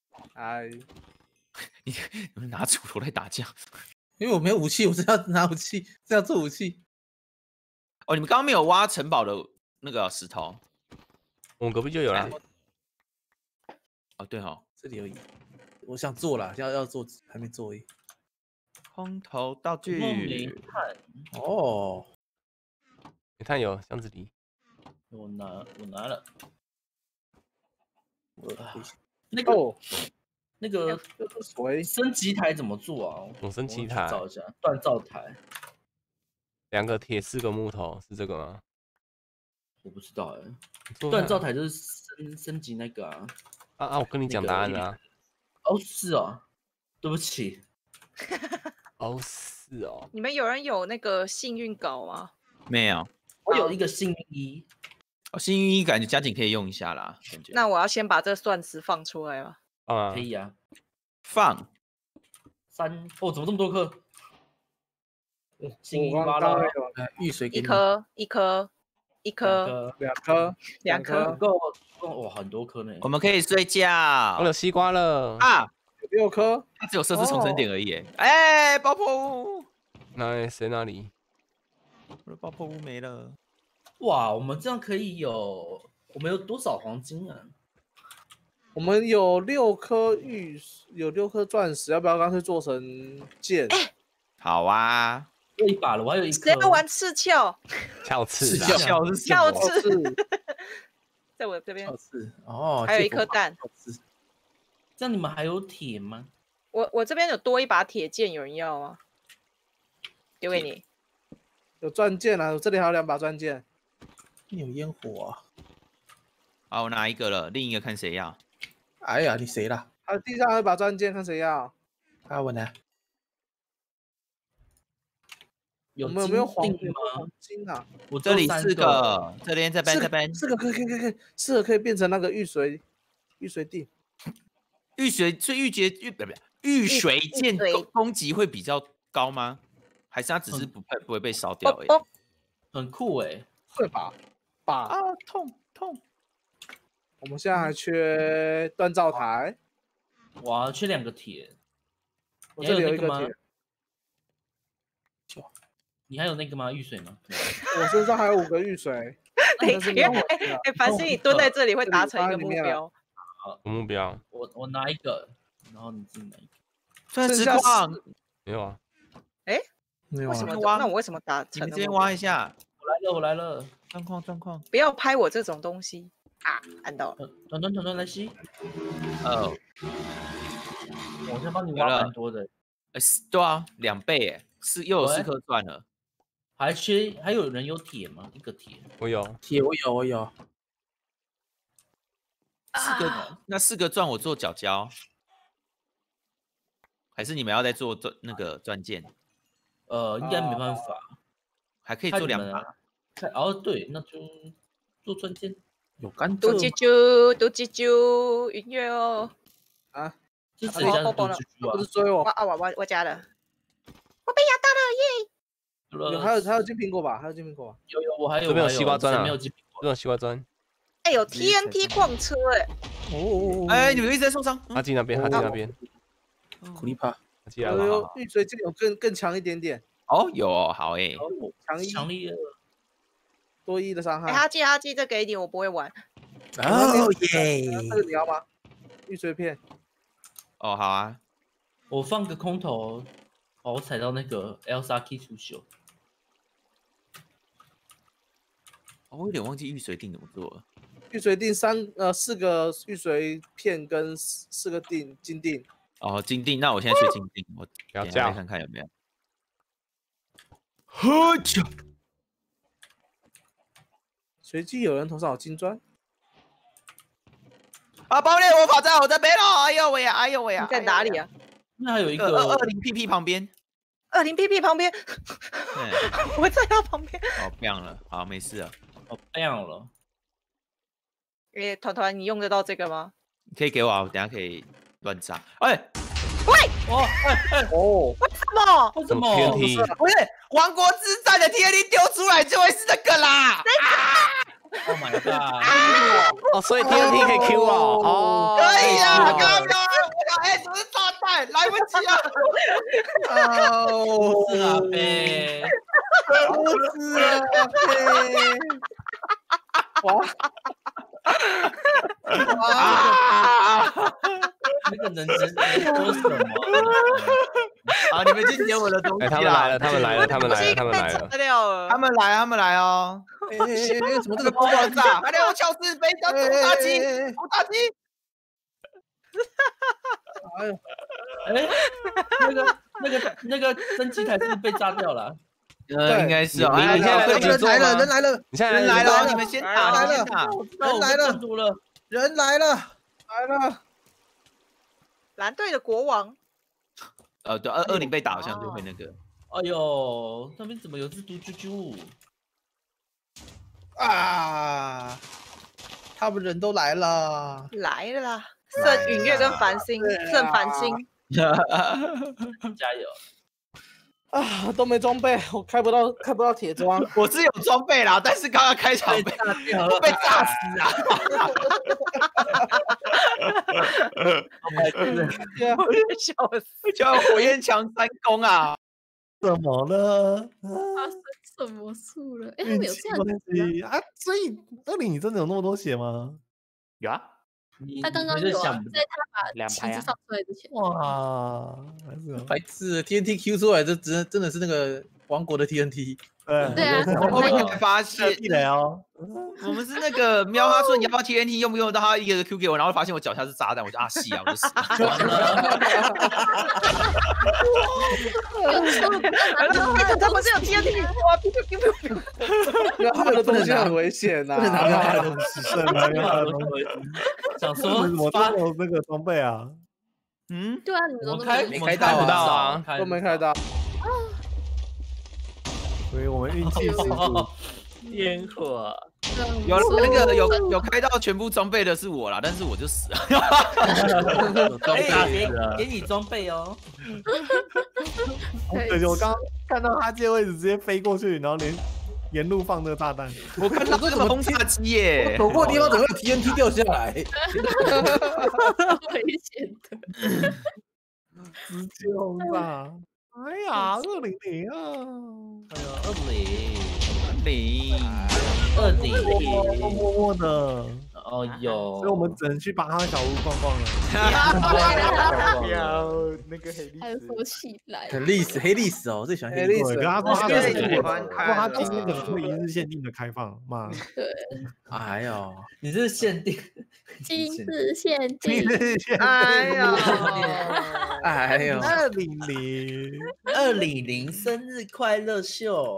你们拿锄头来打架？ 因为我没有武器，我是要拿武器，是要做武器。 哦，你们刚刚没有挖城堡的那个石头， 我们隔壁就有了。 哦，对哦， 这里而已。我想做了，要做，还没做而已。 空投道具。 梦灵炭。 哦。 煤炭有箱子里。 我拿了。那个升级台怎么做啊？ 我升级台， 找一下锻造台。 2个铁，4个木头，是这个吗？ 我不知道哎。锻造台就是升级那个啊。 我跟你讲答案了啊。 哦，是哦，对不起。 哦，是哦。 你们有人有那个幸运镐吗？ 没有， 我有一个幸运衣。 幸运衣感觉加紧可以用一下啦。 那我要先把这钻石放出来吧。 可以啊。 放 3哦，怎么这么多颗？幸运挖了玉水给你。 一颗，2颗， 够哇，很多颗呢。 我们可以睡觉。 我有西瓜了啊，6颗， 它只有设置重生点而已。哎，爆破屋， 谁那里？ 我的爆破屋没了。 哇，我们这样可以有，我们有多少黄金啊？ 我们有6颗有6颗钻石，要不要干脆做成剑？ 好啊， 我1把了，我还有1颗。 谁要玩刺鞘？ 鞘刺， 鞘刺，在我这边。 鞘刺哦， 还有1颗蛋。 这样你们还有铁吗？ 我这边有多1把铁剑，有人要吗？丢给你。 有钻剑啊，我这里还有2把钻剑。 有烟火啊！ 好，我拿1个了，另一个看谁要。 哎呀，你谁啦？ 地上还有1把钻剑，看谁要。 我呢？ 有没有黄金啊？ 我这里4个，这边这边 4个可以，4个可以变成那个玉水锭。 玉水剑攻击会比较高吗？还是它只是不会被烧掉而已？ 很酷哎， 会吧？ 痛！ 我们现在还缺锻造台。 哇，缺2个铁。 我这里有1个铁。 你还有那个吗？玉水吗？ 我身上还有5个玉水。 凡是你蹲在这里会达成一个目标。 目标。 我拿1个，然后你自己拿1个。 钻石矿没有啊？ 没有啊？ 那我为什么达成？ 你们这边挖一下。 我来了。 钻矿。 不要拍我这种东西啊！按到了。 团来吸。我先帮你挖蛮多的。 对啊，2倍哎，又有4颗钻了。 还有人有铁吗？1个铁。 我有铁，我有。 那4个钻我做角胶，还是你们要再做那个钻剑？ 应该没办法， 还可以做2把。 对，那就做钻剑。 有甘蔗。 多蜘蛛，音乐哦。 啊！ 是谁家的多蜘蛛啊？ 不是追我。 我家的。我被咬到了耶！还有金苹果吧？ 有，我还有。 这边有西瓜砖啊？ 没有金苹果。 这种西瓜砖。 有 TNT 矿车你们一直在受伤。 阿基那边。 苦力怕。 玉水剑有更强一点点。 有好强力多1的伤害。 哈基，这给你，我不会玩。 耶！ 这个你要吗？玉水片。 好啊。 我放个空投。我踩到那个 Elsa Key 出手。 我有点忘记玉水锭怎么做了。 玉水锭4个玉水片跟4个金锭。 金锭，那我现在学金锭，我等下看看有没有。 随机有人头上有金砖。 爆裂魔法在我这边了！哎呦喂呀！ 你在哪里啊？ 那还有一个 20PP 旁边。 20PP 旁边。我在他旁边。 变了，好，没事了。 变了。 团，你用得到这个吗？ 你可以给我啊，我等下可以乱炸。 喂！ 为什么 TNT？ 不是王国之战的 TNT 丢出来就会是这个啦。 Oh my god！ 所以 TNT 可以 Q 可以啊，刚刚只是炸弹，来不及了。 是啊呗，那个能说什么？ 好，你们去捡我的东西他们来了，他们来了，他们来了，他们来了， 他们来，他们来哦！ 怎么这个爆炸？ 快点，我乔治杯叫红大鸡，红大鸡。 哎呦，哎，那个升级台是被炸掉了。 应该是哦。 哎，人来了，人来了， 你现在人来了，你们先打， 来了， 人来了， 人来了，来了。 蓝队的国王。 对，20被打好像就会那个。 哎呦，那边怎么有只毒蜘蛛？ 啊！他们人都来了， 来了啦！圣允月跟繁星，圣繁星， 加油！ 啊，都没装备，我开不到铁桩。 我是有装备啦，但是刚刚开场被炸死啊！ 我也笑死， 叫火焰强3攻啊！ 怎么了？ 发生什么事了？哎，他们有这样啊？所以20你真的有那么多血吗？ 有啊。 他刚刚有啊，在他把旗子放出来之前。 哇， 白痴 ！TNT Q 出来，这真的是那个王国的 TNT。 对啊， 我后面才发现地雷哦。 我们是那个喵他说你要不要 TNT 用不用到他一个 Q 给我，然后发现我脚下是炸弹，我就戏啊，我就死了。 他们是有 TNT 哇！ 他们的东西很危险呐， 不能拿他的东西， 是拿他的东西。 想说我都有那个装备啊。 对啊，你们都没开到啊， 都没开到。 所以我们运气十足。 烟火有那个有开到全部装备的是我啦，但是我就死了。 给你装备哦。 对，我刚刚看到他借位置直接飞过去，然后沿路放那个炸弹。 我看到这个轰炸机耶， 走过的地方怎么有 TNT 掉下来？ 危险的， 直接轰炸。哎呀，200啊！ 哎呀 ，200，默默的。 哦哟， 所以我们只能去把他的小屋逛逛了。 那个黑历史， 还有说起来， 黑历史哦，最喜欢黑历史。跟他说他最喜欢看， 他今天可能会1日限定的开放嘛？ 对。 哎呦， 你这是限定， 今日限定， 哎呦， 哎呦 ，200生日快乐秀。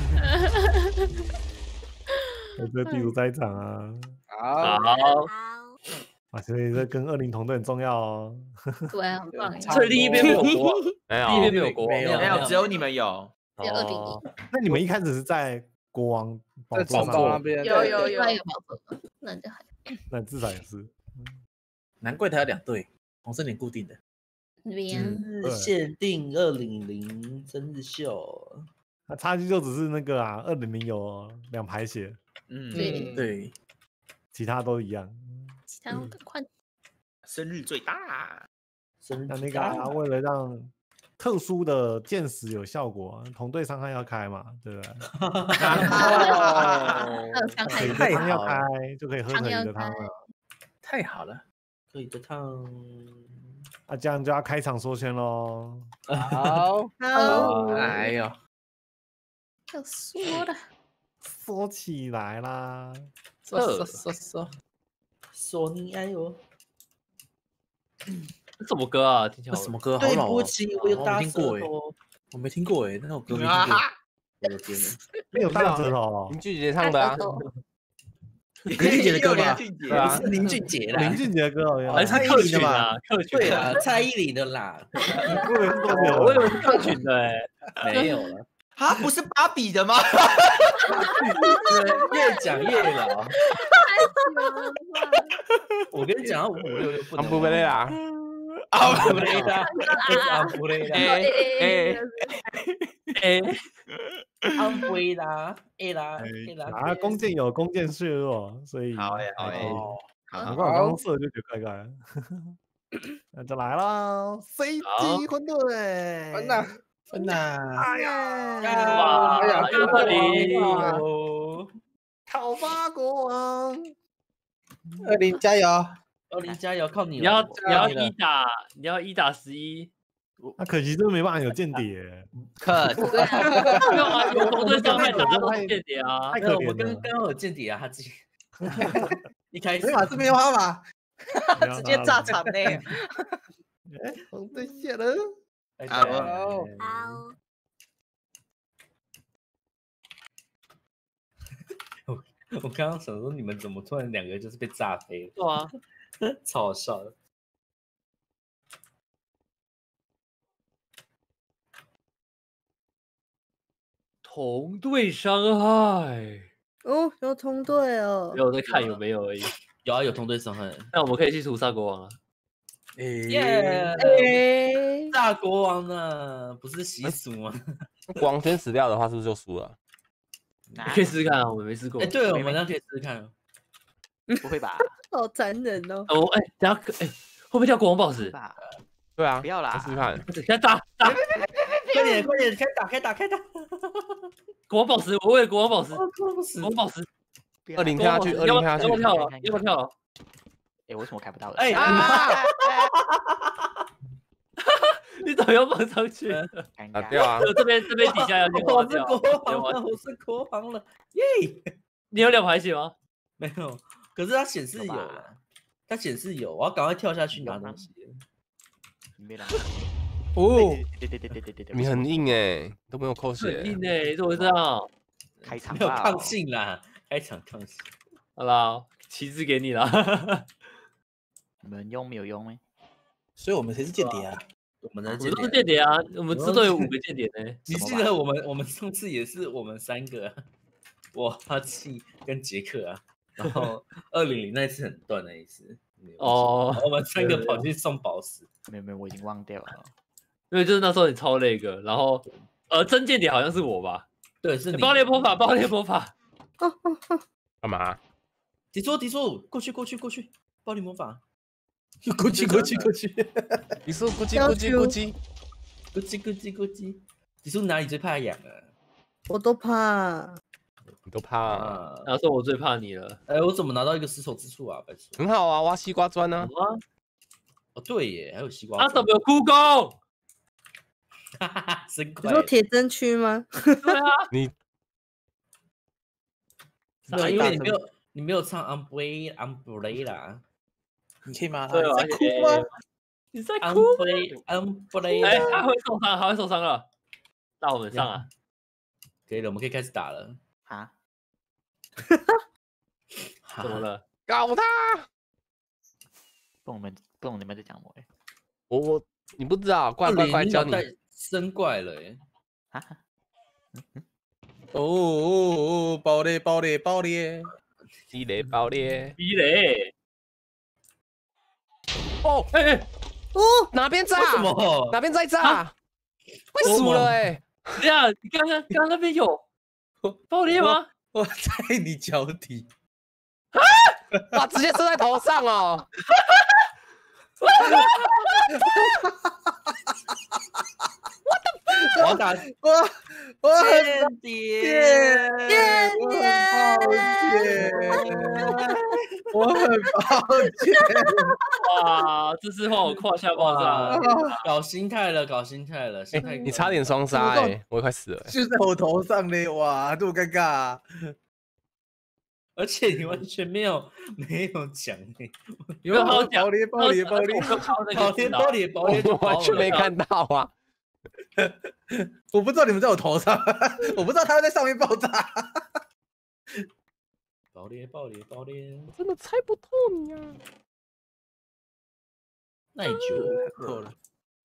我这地主在场啊。 好。 啊，所以这跟20同队很重要哦。 对啊，很棒。 所以第一边没有国王，第一边没有国王， 没有，只有你们有。 只有201。 那你们一开始是在国王宝座上那边？ 有， 那就还。 那至少也是。 难怪他有2队，红森点固定的。 日限定200生日秀。 那差距就只是那个啊，200有2排血。 对， 其他都一样。 其他更快。 生日最大。 那个为了让特殊的剑矢有效果，同队伤害要开嘛，对不对？ 伤害汤要开就可以喝可以的汤了。 太好了， 可以的汤。 那这样就要开场说宣喽。 好， 哎呦， 要说了， 说起来啦， 说你爱我。 这什么歌啊？听起来什么歌？好老哦！我有大舌头，我没听过哎，那首歌没听过。我的天哪， 没有大舌头， 林俊杰唱的啊。 林俊杰的歌吧？ 对啊，林俊杰啦， 林俊杰的歌， 还是客群啊？客群对啊，蔡依林的啦。 我以为是客群的哎， 没有了。 啊，不是芭比的吗？ 越讲越老。我跟你讲，5、6就不能。 不累啦， 不累啦，不累啦，安徽啦，A 啦。 啊，弓箭有弓箭削弱，所以好。 难怪我刚刚射就觉得怪怪。那就来了，飞机混沌， 分呐！ 哎呀， 又200， 讨伐国王 ，20加油 ，20加油，靠你了！你要1打11， 那可惜真的没办法有间谍。 可惜没有啊，有同队伤害大家都是间谍啊。 太可我们怜了。 刚刚有间谍啊，他自己一开始没嘛，这边花嘛， 直接炸场内。 哎，红队下了。 好。 我刚刚想说，你们怎么突然两个就是被炸飞了？ 对啊， 超好笑的。 同队伤害哦，有同队哦。 没有在看有没有而已。 有啊，有同队伤害。 那我们可以去屠杀国王啊！ 耶！炸国王呢？不是习俗吗？ 国王先死掉的话，是不是就输了？ 可以试试看啊，我没试过。 哎，对，我们那可以试试看。 不会吧？ 好残忍哦！ 哦，哎，等下，哎，会不会掉国王宝石？ 对啊， 不要啦， 试试看。 先打， 快点，开打！ 国王宝石，我为了国王宝石， 国王宝石 20跳下去，20跳下去， 要不要跳了？要不要跳了？ 哎，为什么开不到了？ 哎你怎么又放上去？ 打掉啊！ 这边底下要先我挖掉。 是国王了，我是国王了，耶！ 你有2排血吗？ 没有，可是它显示有了，它显示有，我要赶快跳下去拿东西。 没了。 哦， 对， 你很硬哎，都没有扣血。 很硬哎，怎么会这样？ 开场没有抗性啦，开场抗性。 好啦，旗帜给你啦。 你们用没有用吗？ 所以我们才是间谍啊！ 我们的我们都是间谍啊，我们支队有5个间谍呢。 你记得我们上次也是我们3个，我阿气跟杰克啊，然后200那一次很断那一次。哦，我们3个跑去送宝石。 没有，我已经忘掉了。 因为就是那时候你超那个，然后真间谍好像是我吧？ 对，是你。 爆裂魔法，爆裂魔法。 干嘛？ 迪叔，过去，爆裂魔法。 过去， 迪叔，咕叽。 迪叔哪里最怕痒啊？ 我都怕。 你都怕啊？ 他说我最怕你了。 哎，我怎么拿到一个丝绸之处啊？白痴。 很好啊，挖西瓜砖呢。 哦，对耶，还有西瓜。 他怎么有哭功？ 哈哈，真快。 你说铁针区吗？ 对啊。 你， 因为你没有唱 Umbrella， 你可以吗？ 对啊， 在哭吗？ 你在哭 ？Umbrella， 哎，他会受伤了。到我们上啊！ 可以了，我们可以开始打了。 啊？ 怎么了？ 搞他！ 不懂你们在讲我哎。 你不知道，乖教你。 生怪了哎。 啊？ 哦，爆裂！ 地雷爆裂！ 地雷！ 哦， 哎， 哦， 哪边炸？ 什么？ 哪边在炸？会输了哎！ 对啊，你刚刚那边有爆裂吗？ 我在你脚底。 哇，直接射在头上哦！ 我要打我间谍， 我很抱歉。 哇，这次换我胯下爆炸， 搞心态了。 你差点双杀哎，我快死了。 就在我头上呢，哇，多尴尬。 而且你完全没有讲哎， 有没有好好讲？ 爆裂！ 我完全没看到啊！ 我不知道你们在我头上，我不知道他会在上面爆炸。 爆裂！ 我真的猜不透你啊！ 耐久够了。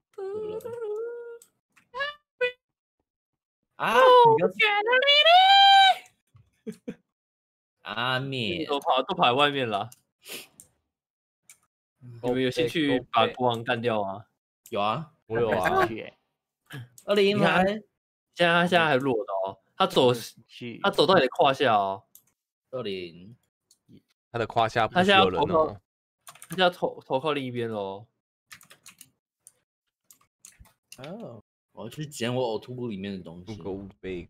啊！阿灭都跑在外面了。你们有兴趣把国王干掉吗？ 有啊， 我有啊。 20来， 现在还裸的哦，他走到你的胯下哦。 20， 他的胯下他现在有人哦。 他现在头靠另一边喽。 哦，我要去捡我呕吐物里面的东西。 勾背。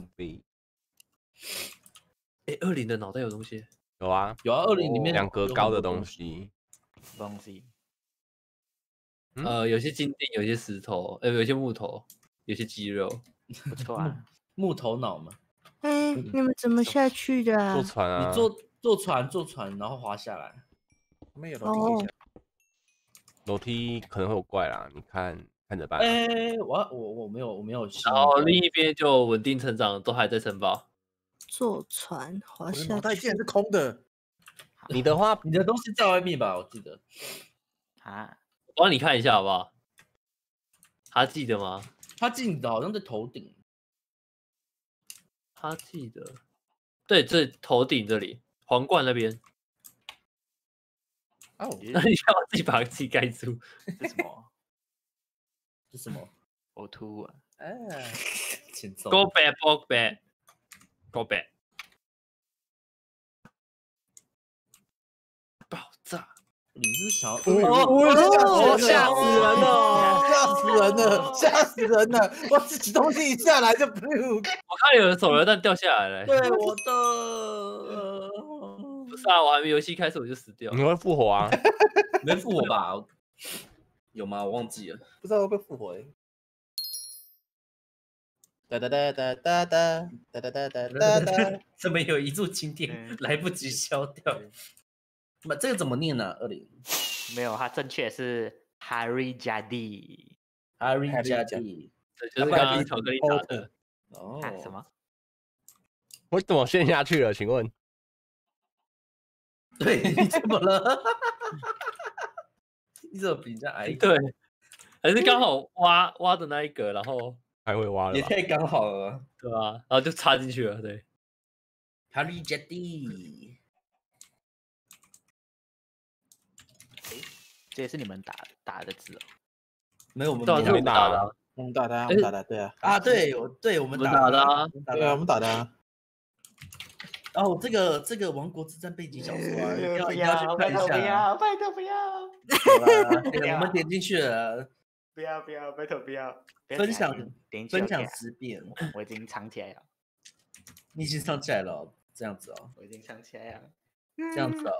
哎，20的脑袋有东西？ 有啊 ，20里面 2格高的东西。 有些金锭，有些石头，有些木头，有些肌肉， 不错啊。 木头脑嘛。 哎，你们怎么下去的啊？ 坐船啊！ 你坐船，然后滑下来。 没有楼梯， 楼梯可能会有怪啦，你看着办。 我没有。 然后另一边就稳定成长，都还在城堡。 坐船滑下去。 脑袋竟然是空的。 你的话， 你的东西在外面吧？我记得。 啊， 我帮你看一下好不好？他记得吗？ 他记得好像在头顶。 他记得，对，这头顶这里，皇冠那边。 哦， 那你要自己把自己盖住。 这什么？ 这什么？ 呕吐啊！ 请走。 Go back, go back, go back。爆炸！ 你是想要？ 吓死人了！吓死人了！吓死人了！我自己东西一下来就 blue。 我看有人手榴弹掉下来了。 对，我的。 不是啊，我还没游戏开始我就死掉。 你会复活啊？ 没复活吧？有吗？我忘记了， 不知道会不会复活。哒哒哒哒哒哒哒哒哒哒哒。 怎么有一柱擎天来不及消掉？这个怎么念呢？20 没有，它正确是 Hari Jadi。Hari Jadi， 这就是刚刚巧克力打的。 哦，什么？ 我怎么陷下去了？请问？ 对，你怎么了？你怎么比人家矮？ 对，还是刚好挖的那一格，然后还会挖了， 也太刚好了， 对吧？然后就插进去了，对。 Hari Jadi， 这也是你们打的字哦？ 没有，我们没打的，我们打的，我们打的，对啊。 啊，对，我们打的啊， 对啊，我们打的啊。 哦，这个王国之战背景小说啊，一定要去看一下。拜托不要！ 我们点进去了。 不要，拜托不要！ 分享10遍， 我已经藏起来了。 你已经藏起来了，这样子哦。 我已经藏起来了， 这样子哦。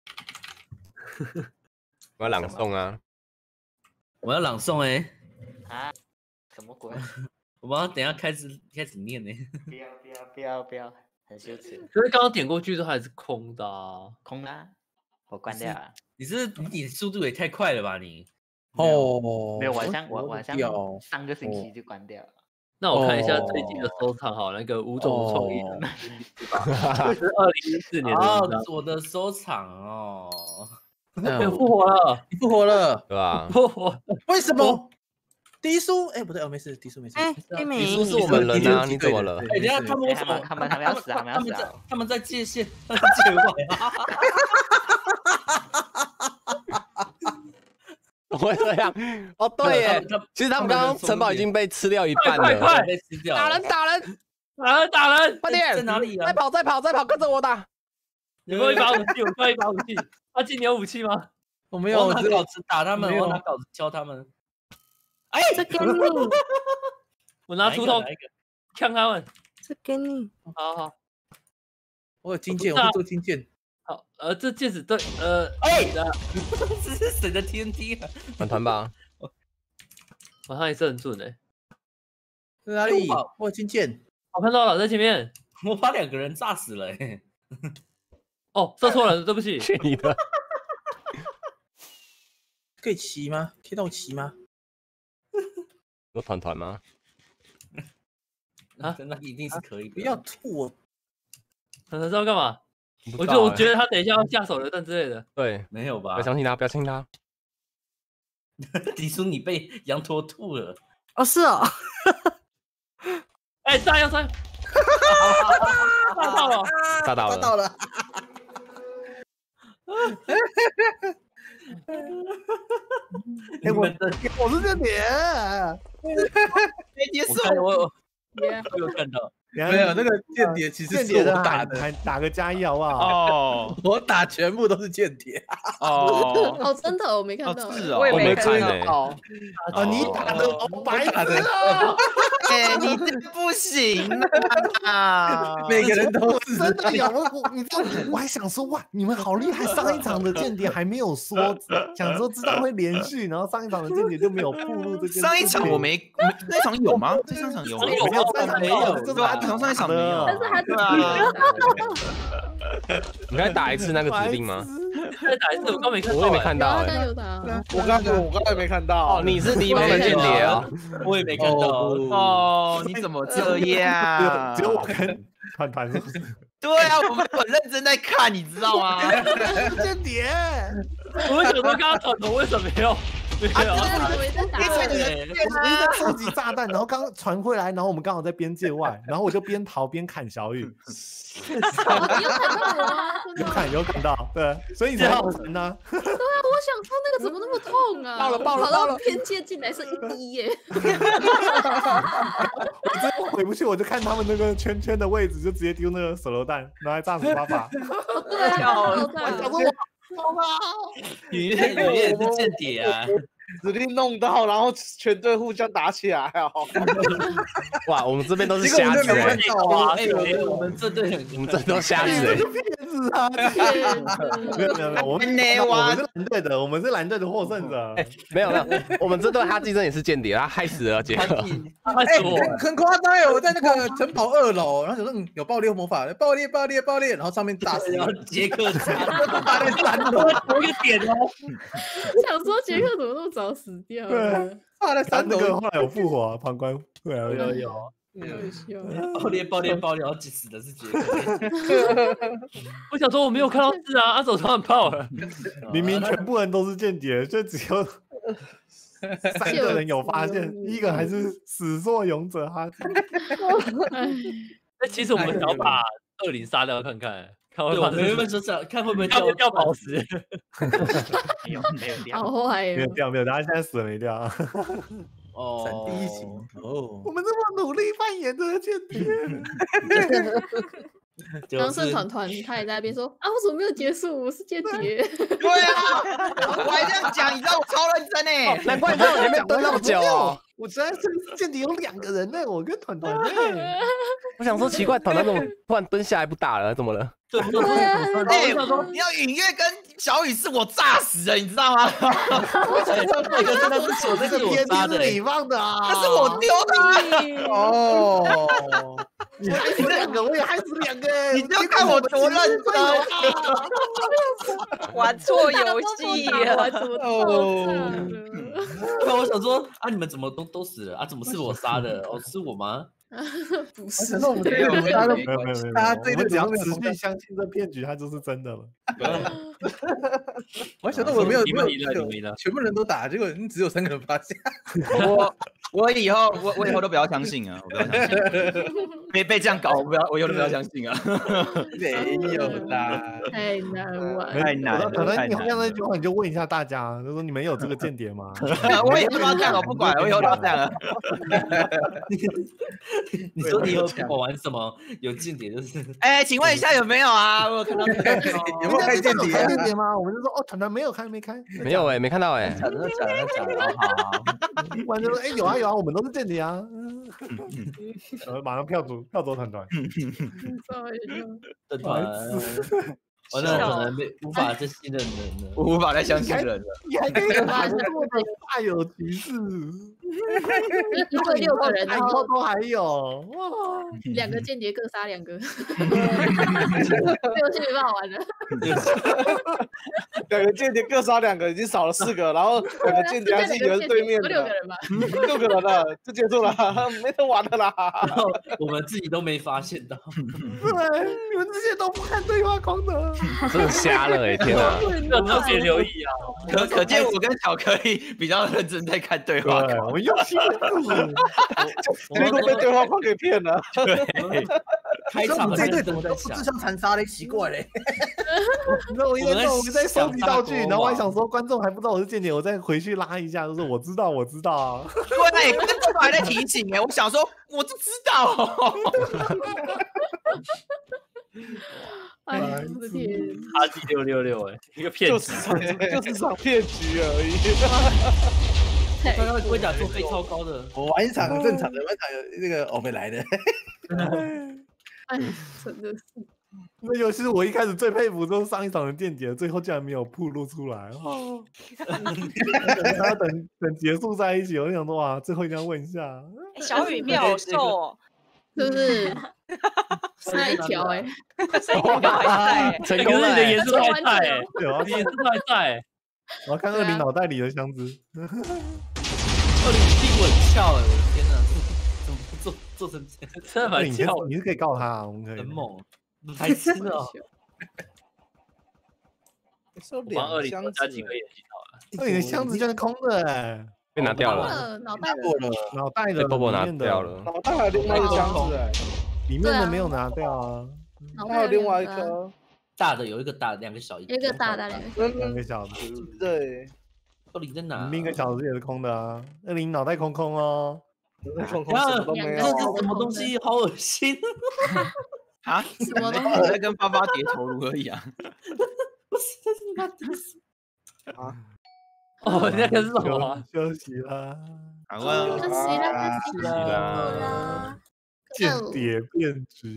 我要朗诵啊！ 我要朗诵哎！ 啊？什么鬼？ 我们要等一下开始念呢。 不要！很羞耻。 可是刚刚点过去都还是空的啊， 空啦，我关掉了。 你速度也太快了吧你？ 哦， 没有，晚上上个星期就关掉了。 那我看一下最近的收藏，好，那个吴总创意的，是2014年的。 哦，我的收藏哦， 复活了， 你复活了， 对吧？ 复活？ 为什么？迪叔，哎，不对，没事，迪叔没事。 哎， 迪叔是我们人啊，你怎么了？ 哎，等下他们要死啊！ 他们在界限，界外。 怎么会这样？哦，对耶，其实他们刚刚城堡已经被吃掉一半了， 快被吃掉！ 打人！快点！ 在哪里啊？ 再跑，跟着我打！ 有没有一把武器？我需要一把武器。阿金，你有武器吗？ 我没有， 我拿镐子打他们，我拿镐子敲他们。哎， 这给你！ 我拿锄头呛他们。 这给你。 好， 我有金剑，我会做金剑。 好，这戒指对， 这是谁的 TNT 啊？ 团吧， 好像也是很准哎。 在哪里？我有金剑， 我看到了，在前面。 我把2个人炸死了哎。 哦，射错人，对不起。 去你的！ 可以骑吗？可以让我骑吗？ 有团吗？ 啊，那一定是可以的。 不要吐我！ 团知道干嘛？我觉得他等一下要下手榴弹之类的。 对， 没有吧？ 不要相信他。 迪叔，你被羊驼吐了。 哦，是哦。 哎，炸药！炸到了！哎，我是间谍， 没结束，我有看到， 没有那个间谍，其实是我打的， 打个加一好不好？ 哦，我打全部都是间谍。 哦，真的我没看到， 我也没看到。 哦，你打的，白打的。 你这不行啊！ 每个人都是真的呀，你知道，我还想说哇，你们好厉害！上一场的间谍还没有说，想说知道会连续，然后上一场的间谍就没有暴露这件事。 上一场我没，那场有吗？这上场有吗？ 没有，没有， 就是他上一场没有。 但是他对啊。 你可以打一次那个指令吗？ 再打一次，我刚没看到， 我也没看到哎。 我刚才没看到。 哦，你是敌方的间谍啊？ 我也没看到。 哦，你怎么这样？ 只有我跟团是不是？ 对啊，我们很认真在看，你知道吗？ 间谍， 我为什么刚刚团头为什么要？ 我一直在收集炸弹，然后刚传回来，然后我们刚好在边界外，然后我就边逃边砍小雨。有砍到，对，所以你才好神呢。 对啊，我想说那个怎么那么痛啊？跑到边界进来是1滴耶。 我最后回不去，我就看他们那个圈圈的位置，就直接丢那个手榴弹，拿来炸死爸爸。 对啊， 雨燕也是间谍啊。 指令弄到，然后全队互相打起来哦！ 哇，我们这边都是瞎子哎！ 我们这队都瞎子哎！ 骗子啊！没有，我们是蓝队的，我们是蓝队的获胜者。 没有，我们这队哈基真也是间谍，他害死了杰克。 很夸张哎！我在那个城堡2楼，然后有有爆裂魔法，爆裂，然后上面打死杰克， 打在3楼， 同一个点哦。 想说杰克怎么那么早死掉？ 对， 打在3楼， 后来有复活，旁观对啊， 有。 爆裂，然后死的是杰克。 我想说我没有看到字啊，阿手突然爆了。 明明全部人都是间谍，就只有3个人有发现，第一个还是始作俑者哈基。 那其实我们想要把20杀掉看看。 对，我们原本说看会不会掉宝石。 没有掉， 好坏没有掉，大家现在死了没掉。 哦，闪第1型哦，我们这么努力扮演的间谍。 刚胜团他也在那边说啊，我怎么没有结束？我是间谍。 对啊，我还这样讲，你知道我超认真哎， 难怪你在我前面蹲那么久哦。 我实在是间谍有2个人呢，我跟团团我想说奇怪，团团怎么突然蹲下来不打了？怎么了？ 对啊，你要允月跟小雨是我炸死的，你知道吗？ 那个真的是我那个偏是你放的啊， 那是我丢的哦。 你害死2个，我也害死2个， 你就看我多认真， 玩错游戏了，怎么哦？ 那我想说啊，你们怎么都死了啊？怎么是我杀的？哦，是我吗？ 不是， 我们大家都没有，我们只要持续相信这骗局，它就是真的了。 我还想到我没有，全部人都打，结果只有3个人发现。 我以后都不要相信啊！我不要相信，被这样搞，我以后都不要相信啊！ 没有啦， 太难玩， 太难了。 可能你好像那句话，你就问一下大家，就说你们有这个间谍吗？ 我以后都要这样，我不管，我以后都要这样了。 你说你有我玩什么？有间谍就是， 请问一下有没有啊？我有看到有没有开间谍吗？我们就说哦，团团没有开，没开， 没有没看到假的，好。 完就说有啊，我们都是间谍啊。马上票走团团。 团，我那可能无法再信任人了， 我无法再相信人了。 你还可以把做的大有歧视。 1对6个人，然后都还有哇 ，2个间谍各杀2个，这游戏没办法玩了。 2个间谍各杀2个，已经少了4个，然后2个间谍还是一个人对面的 ，6个人吧 ，6个人了，就结束了，没得玩的啦。 然后我们自己都没发现到， 对，你们这些都不看对话框的， 真的瞎了哎！天哪， 要特别留意啊！ 可见我跟巧克力比较认真在看对话框， 我们用心结果被对话框给骗了。 对， 开场这队怎么都不自相残杀嘞？奇怪嘞！ 那我在收集道具，然后我还想说观众还不知道我是间谍，我再回去拉一下，就说我知道啊。 对，观众还在提醒哎，我想说我就知道。 哎，我的天！ 哈基666哎，一个骗局， 就是场骗局而已。 刚刚龟甲做飞超高的， 我玩一场很正常的，玩一场有那个欧贝来的。 哎，真的是。 那游戏我一开始最佩服就是上一场的间谍，最后竟然没有暴露出来。哦，他等结束在一起，我就想说哇，最后一定要问一下。 小雨面好瘦哦， 是不是？差一条哎， 剩一条还在， 成功了，你的颜色还在哎， 对， 你颜色还在。 我要看20脑袋里的箱子。 20屁股很翘哎，我的天哪，怎么做成这样？ 真的蛮翘， 你是可以告他啊，我们可以。 很猛，白痴哦。 收2箱子， 加几个眼睛好了。 那你的箱子就是空的哎， 被拿掉了， 脑袋过了， 脑袋的被波波拿掉了， 脑袋还有另外一个箱子哎， 里面的没有拿掉啊， 还有另外一颗大的有一个大的，2个小， 一个大的 2个小的， 对， 到底在哪？ 另一个小的也是空的啊，20脑袋空空哦， 空空什么都没有， 这是什么东西？好恶心啊！ 什么东西？ 我在跟爸爸叠头颅而已啊！ 不是，这是他第四啊！ 哦，那个是什么？ 休息啦， 好啊， 休息啦， 间谍变质。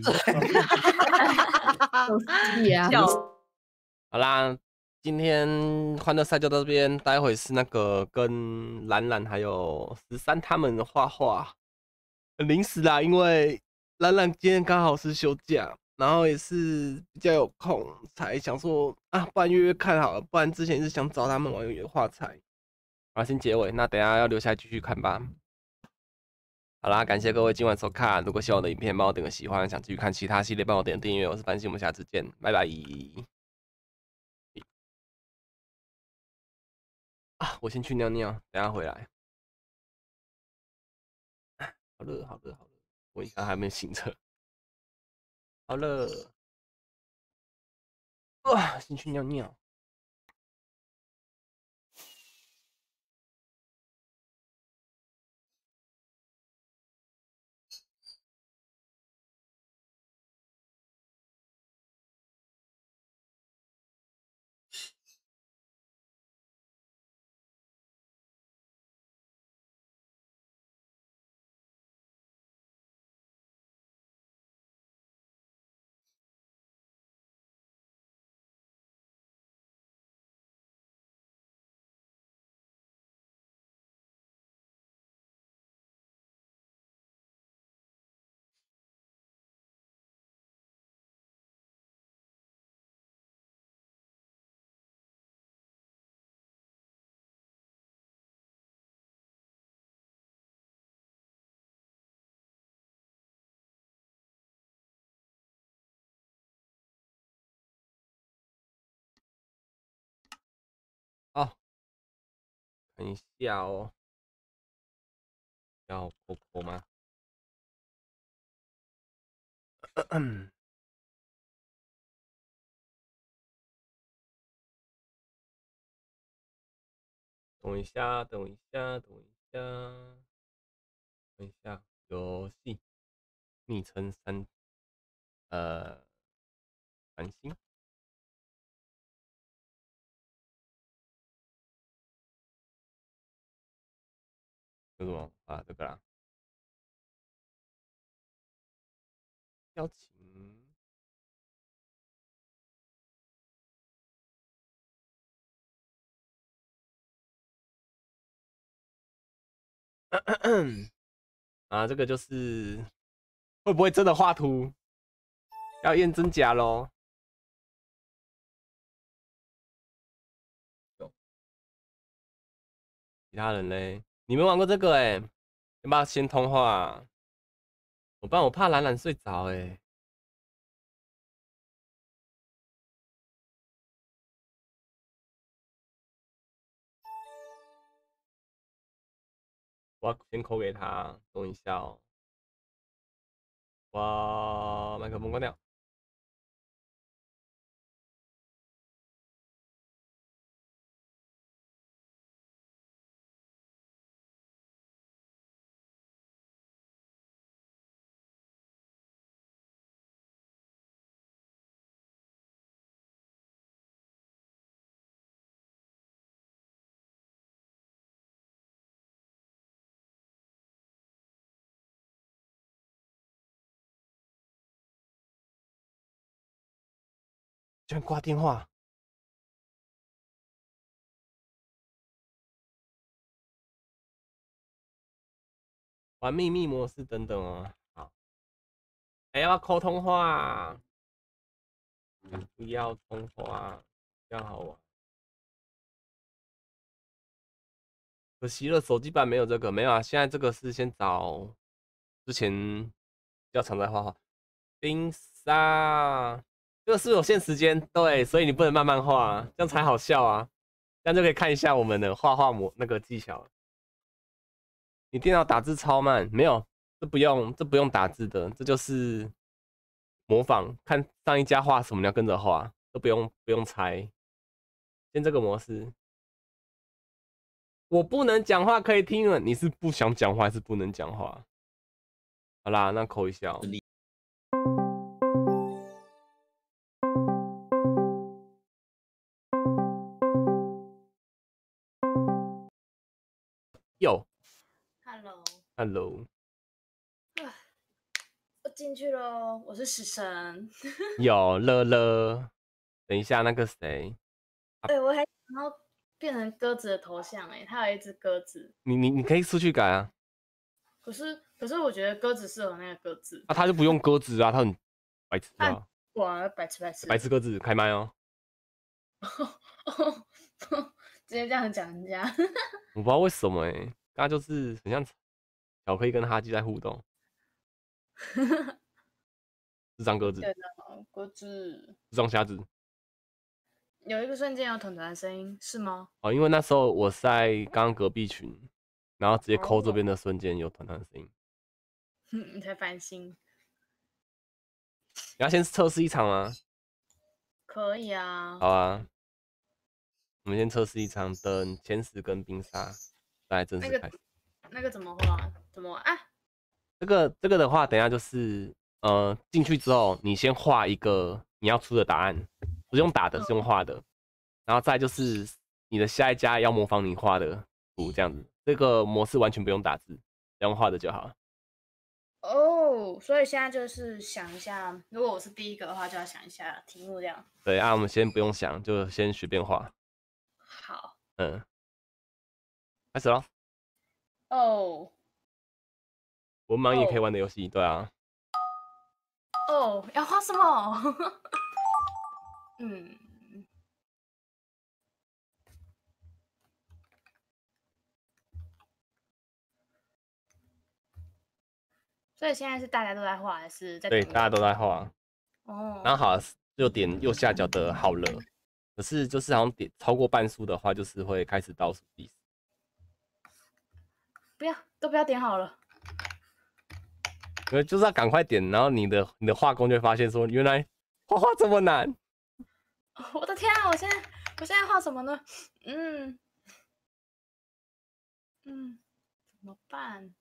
好啦，今天欢乐赛就到这边，待会是那个跟兰兰还有13他们画画，很临时啦，因为兰兰今天刚好是休假，然后也是比较有空，才想说啊，不然约约看好了，不然之前是想找他们玩画彩。好，先结尾，那等一下要留下来继续看吧。好啦，感谢各位今晚收看。如果喜欢我的影片，帮我点个喜欢；想继续看其他系列，帮我点订阅。我是范鑫，我们下次见，拜拜。啊，我先去尿尿，等下回来。好热，好热，好热！我一下还没醒着。好热，啊，先去尿尿。好，看一下哦，要婆婆吗？等一下，等一下，等一下，等一下，游戏昵称繁星。这什么啊？这个啦，邀请。啊，这个就是会不会真的画图？要验真假咯。其他人嘞，你没玩过这个哎、欸？要不要先通话、啊？不然我怕懒懒睡着哎、欸。我要先扣给他，等一下哦。哇，麦克风关掉。 居然挂电话。玩秘密模式等等哦。好，还要扣通话，不要通话，这样好玩。可惜了，手机版没有这个，没有啊。现在这个是先找之前比较常在画画。冰沙，这个是有限时间，对，所以你不能慢慢画，这样才好笑啊。这样就可以看一下我们的画画那个技巧。你电脑打字超慢，没有，这不用打字的，这就是模仿，看上一家画什么你要跟着画，都不用猜。先这个模式，我不能讲话可以听了，你是不想讲话还是不能讲话？好啦，那扣一下哦。有 ，Hello， 我进去了，我是死神。 有乐乐，等一下那个谁， 我还想要变成鸽子的头像它有一只鸽子。 你可以出去改啊。 可是我觉得鸽子适合那个鸽子。 他就不用鸽子啊，他很白痴啊。 哇，白痴鸽子，开麦哦。 直接这样讲人家。 我不知道为什么刚刚就是很像巧克力跟哈基在互动。智障鸽子。 鸽子。 智障瞎子。 有一个瞬间有团团的声音是吗？ 因为那时候我在刚刚隔壁群，然后直接抠这边的瞬间有团团的声音。 你才烦心。 你要先测试一场吗？ 可以啊。 好啊。我们先测试一场，等前10跟冰沙再正式开始。 那个怎么画？怎么啊？ 这个的话，等一下就是进去之后，你先画一个你要出的答案，不是用打的，是用画的。然后再就是你的下一家要模仿你画的图，这样子。这个模式完全不用打字，用画的就好。 所以现在就是想一下，如果我是第一个的话，就要想一下题目这样。 对啊，我们先不用想，就先随便画。 好。 开始咯。文盲也可以玩的游戏，对啊。 要画什么？所以现在是大家都在画，还是在？ 对，大家都在画。然后好，就点右下角的好了。可是就是好像点超过半数的话，就是会开始倒数计时。 都不要点好了。 就是要赶快点，然后你的画工就会发现说，原来画画这么难。 我的天啊！我现在画什么呢？怎么办？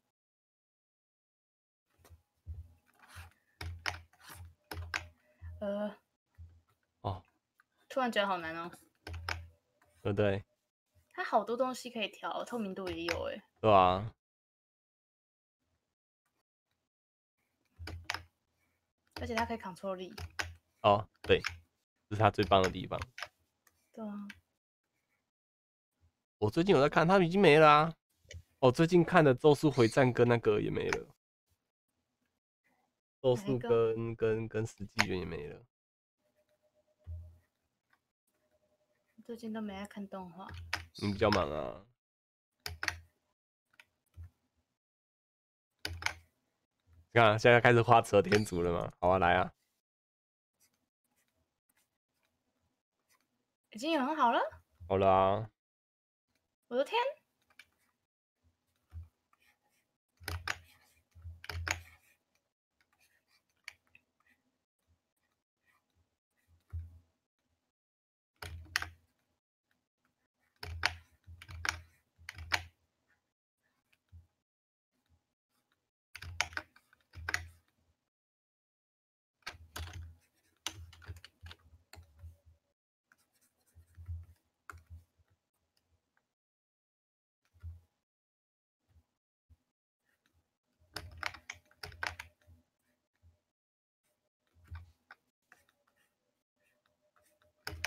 突然觉得好难哦。 对不对？ 它好多东西可以调，透明度也有对啊。 而且它可以 Ctrl 力。 对，这是它最棒的地方。 对啊。 我最近有在看，它已经没了啊。最近看的《咒术回战》跟那个也没了，咒术跟死纪元也没了。 最近都没在看动画。 你比较忙啊。你看，现在开始画蛇天竺了吗？好啊，来啊。 已经有很好了。 好了啊。 我的天！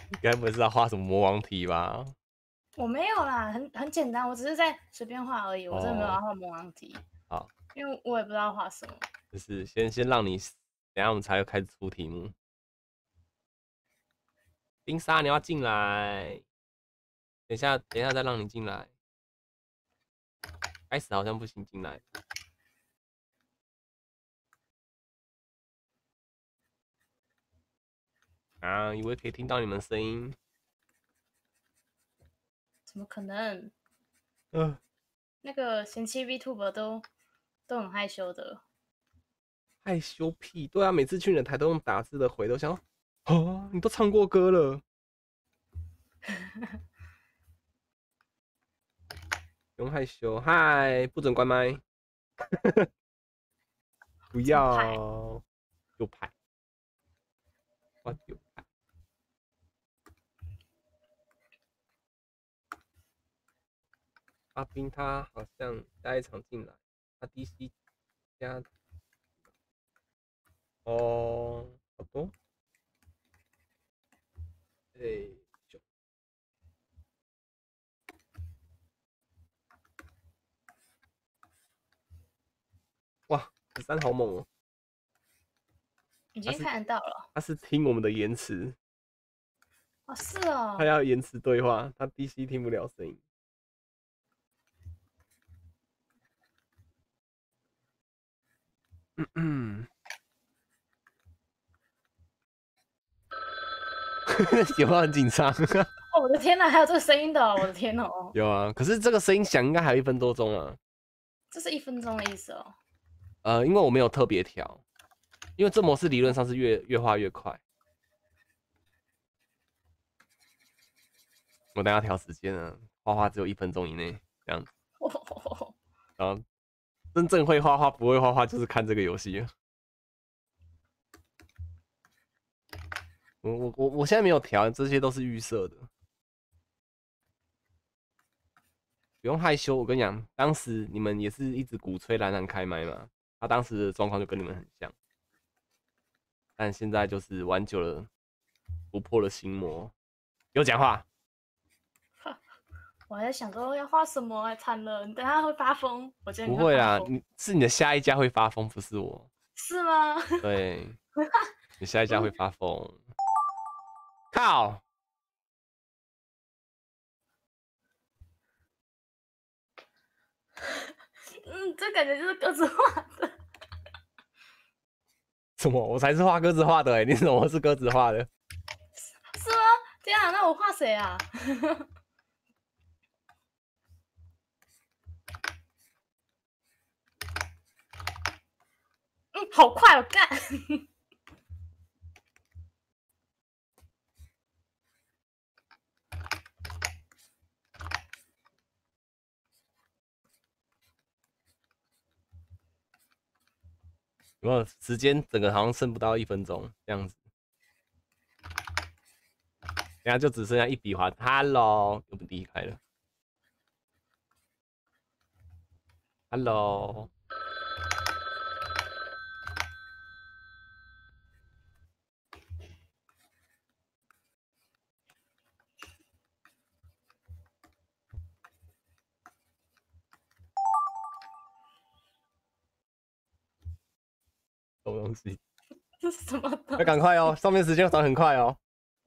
你该不会是要画什么魔王题吧？ 我没有啦，很简单，我只是在随便画而已，我真的没有要画魔王题。 好， 因为我也不知道画什么。 就是先让你，等一下我们才会开始出题目。冰沙，你要进来。等一下再让你进来。开始好像不行进来。啊，以为可以听到你们声音。 怎么可能？那个贤妻 VTuber 都很害羞的。 害羞屁！对啊，每次去你的台都用打字的回，都想哦，你都唱过歌了。不用害羞，嗨，不准关麦。不要，右派，我右派。阿斌他好像下一场进来，他 DC 加哦，好多。哇，13好猛哦！ 已经看得到了。 他是听我们的延迟。 哦，是哦。 他要延迟对话，他 DC 听不了声音。有没有很紧张？ 哦，我的天哪，还有这个声音的、哦，我的天哦！ 有啊，可是这个声音响应该还有1分多钟啊。 这是1分钟的意思哦。 因为我没有特别调，因为这模式理论上是越画越快。我等下调时间啊，画只有1分钟以内这样子。然后真正会画画不会画画就是看这个游戏。我现在没有调，这些都是预设的。不用害羞，我跟你讲，当时你们也是一直鼓吹兰兰开麦嘛，他当时的状况就跟你们很像，但现在就是玩久了，突破了心魔。给我讲话。 我还在想说要画什么，哎，惨了，你等下会发疯。我觉得不会啊，是你的下一家会发疯，不是我。 是吗？ 对，你下一家会发疯。靠！ 这感觉就是鸽子画的。 什么？我才是画鸽子画的哎！你怎么是鸽子画的？ 是吗？天啊，那我画谁啊？好快，我干！ 有没有时间？整个好像剩不到1分钟这样子。等下就只剩下一笔画。Hello， 又不离开了。Hello。什么东西？ 这是什么？ 要赶快哦，上面时间转很快哦。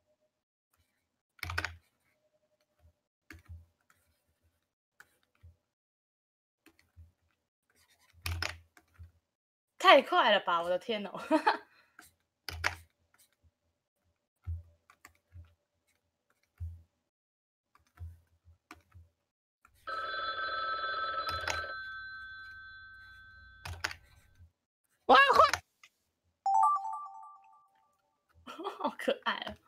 太快了吧！我的天哦！ 哇，快！ 好可爱啊！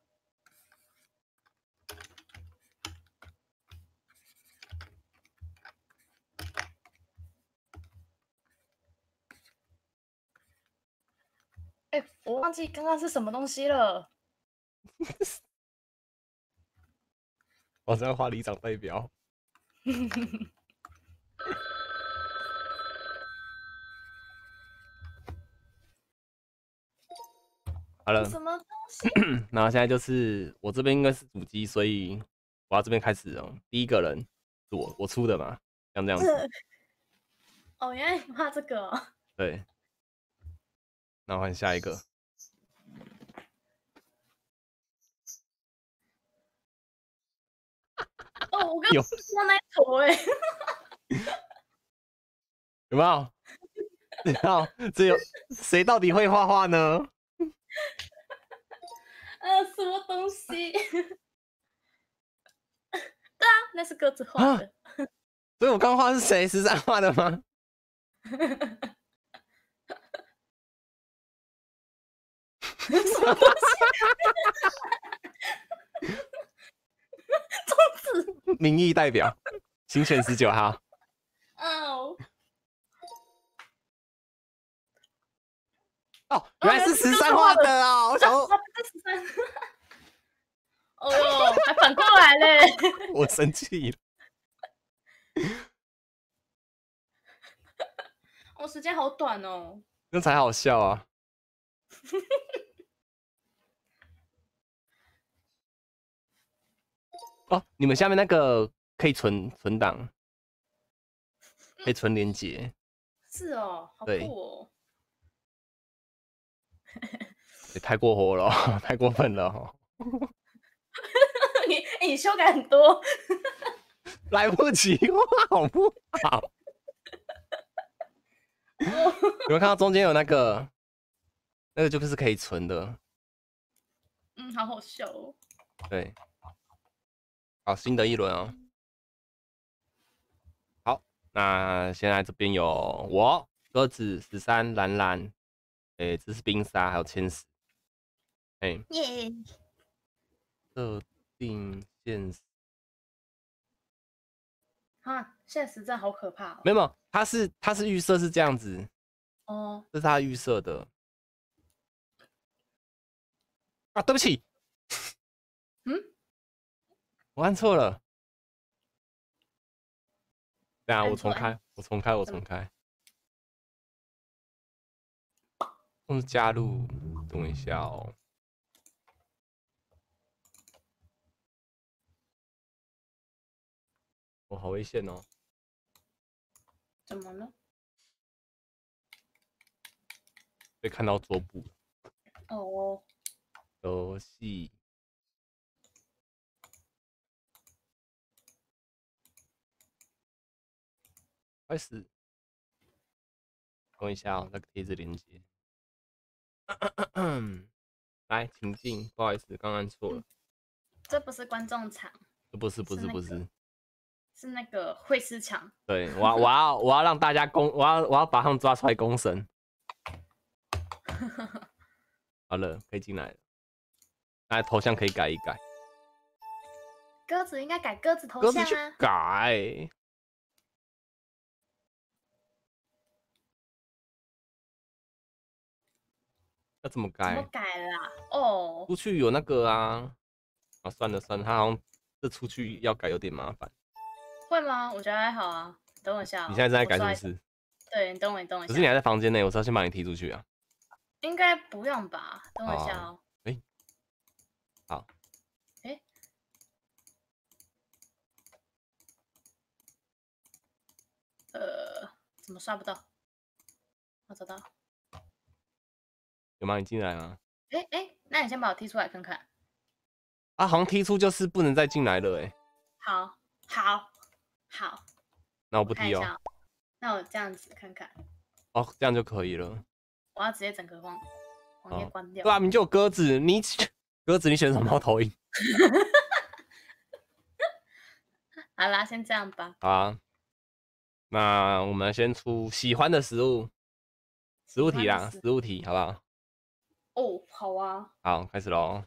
哎，我忘记刚刚是什么东西了。 我在画里长代表。好了， 什么东然后现在就是我这边应该是主机，所以我要这边开始哦。第一个人是我出的嘛，像这样子。 哦，原来你怕这个哦。 对。那换下一个。 哦，我刚刚说那一坨哎。 有没有？然后这有谁到底会画画呢？ 什么东西？对啊，那是鸽子画的。 所以我刚画是谁？13画的吗？ 什么东西？粽子。 民意代表，新选19号。 哦。 哦，原来是13画的啊！我想说 ，13。哦哟，还反过来嘞！ 我生气了。 我时间好短哦。 那才好笑啊！哦，你们下面那个可以存档，可以存连结。 是哦，好酷哦。 也太过火了，太过分了哦！ 你修改很多， 来不及画好不好？有没有看到中间有那个就是可以存的？ 好好笑哦。 对，好，新的一轮哦。好，那现在这边有我鸽子13蓝蓝，这是冰沙还有千石。 耶！ 设定现实啊，现实真的好可怕哦。 没有，它是预设是这样子哦， 这是它预设的啊，对不起，我按错了，等下我重开，加入，等我一下哦。哦，好危险哦！ 怎么了？ 被看到桌布。 哦。 游戏。开始。等一下哦，那个贴纸连接。来，请进。不好意思，刚按错了。 这不是观众场。 不是。 是那个会师场。 对，我要让大家我要把他们抓出来公审。好了，可以进来了。那头像可以改一改。 鸽子应该改鸽子头像啊。 鸽子去改。要怎么改？ 怎么改啦？哦。 出去有那个啊。啊，算了，他好像这出去要改有点麻烦。 会吗？我觉得还好啊。等我一下。 你现在在改是不是？ 对，你等我一下。 可是你还在房间内，我是要先把你踢出去啊。 应该不用吧？等我一下哦。 好。 怎么刷不到？我找到。 有吗？你进来吗？ 那你先把我踢出来看看。 啊，好像踢出就是不能再进来了好。 那我不踢哦。 那我这样子看看。 哦，这样就可以了。 我要直接整个网页关掉。 对啊，你就有鸽子，你选什么投影？ 好啦，先这样吧。 好啊。那我们先出喜欢的食物题啦，食物题好不好？ 哦，好啊。 好，开始喽。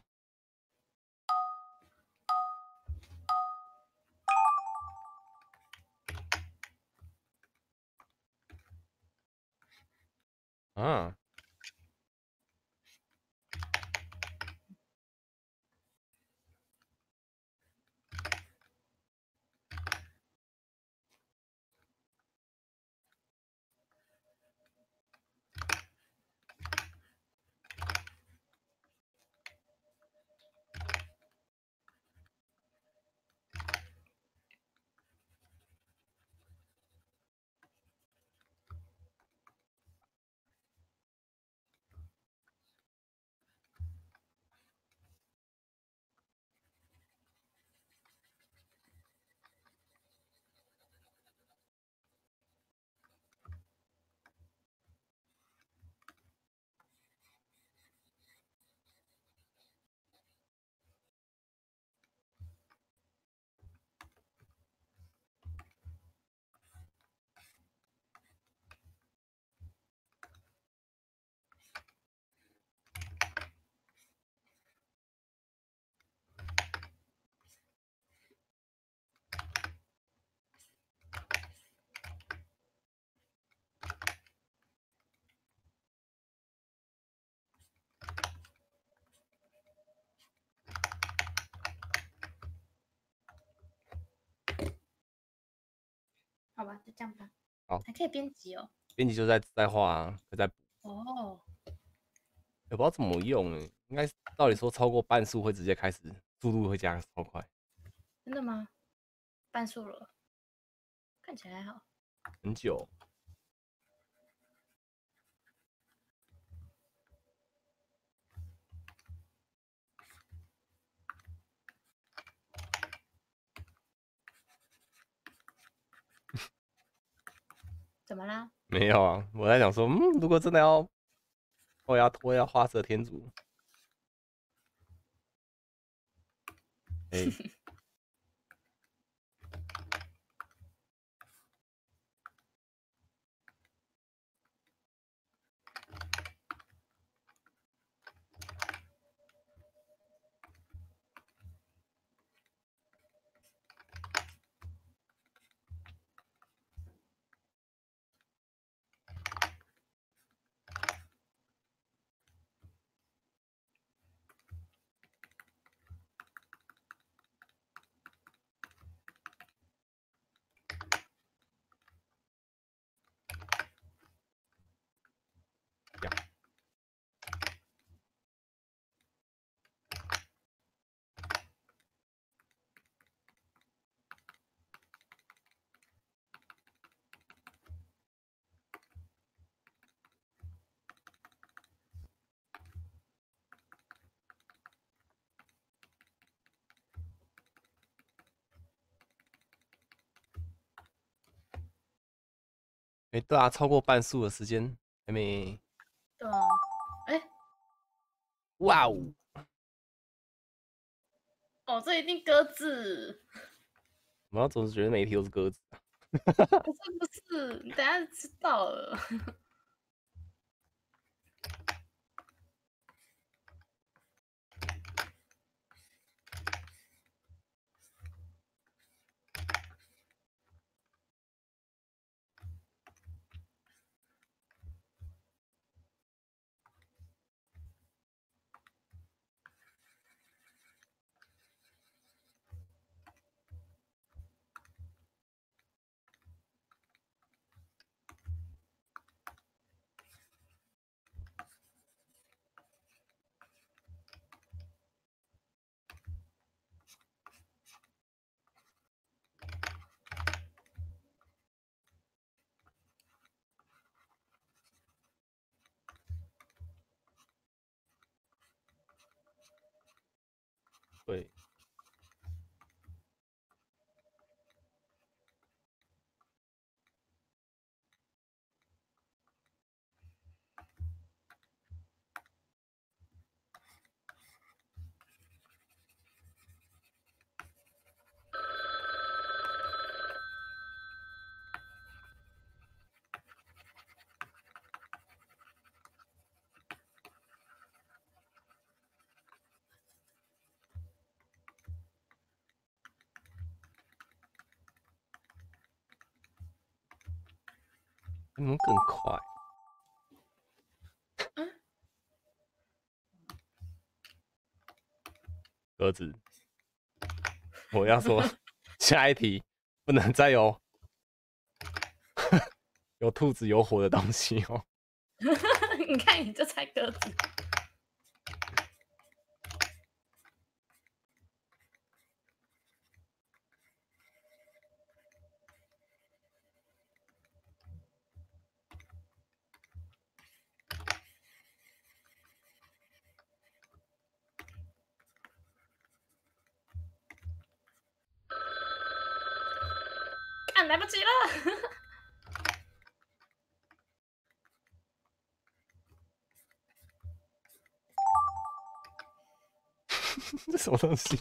啊。 好吧，就这样吧。 好， 还可以编辑哦。 编辑就在画啊，再补。 哦。 也不知道怎么用呢，应该照理说超过半数会直接开始，速度会加超快。 真的吗？半数了，看起来还好。 很久。 怎么啦？ 没有啊，我在想说，如果真的要，我要画蛇添足。哎。哎，对啊，超过半数的时间还没。 对啊，哎， 哇哦！ 哦，这一定鸽子。 我总是觉得每一题都是鸽子。 不是不是，你等下知道了。 对。你们更快。鸽子，我要说，下一题不能再有有兔子有火的东西哦。 你看，你就猜鸽子。看，来不及了。 这什么东西？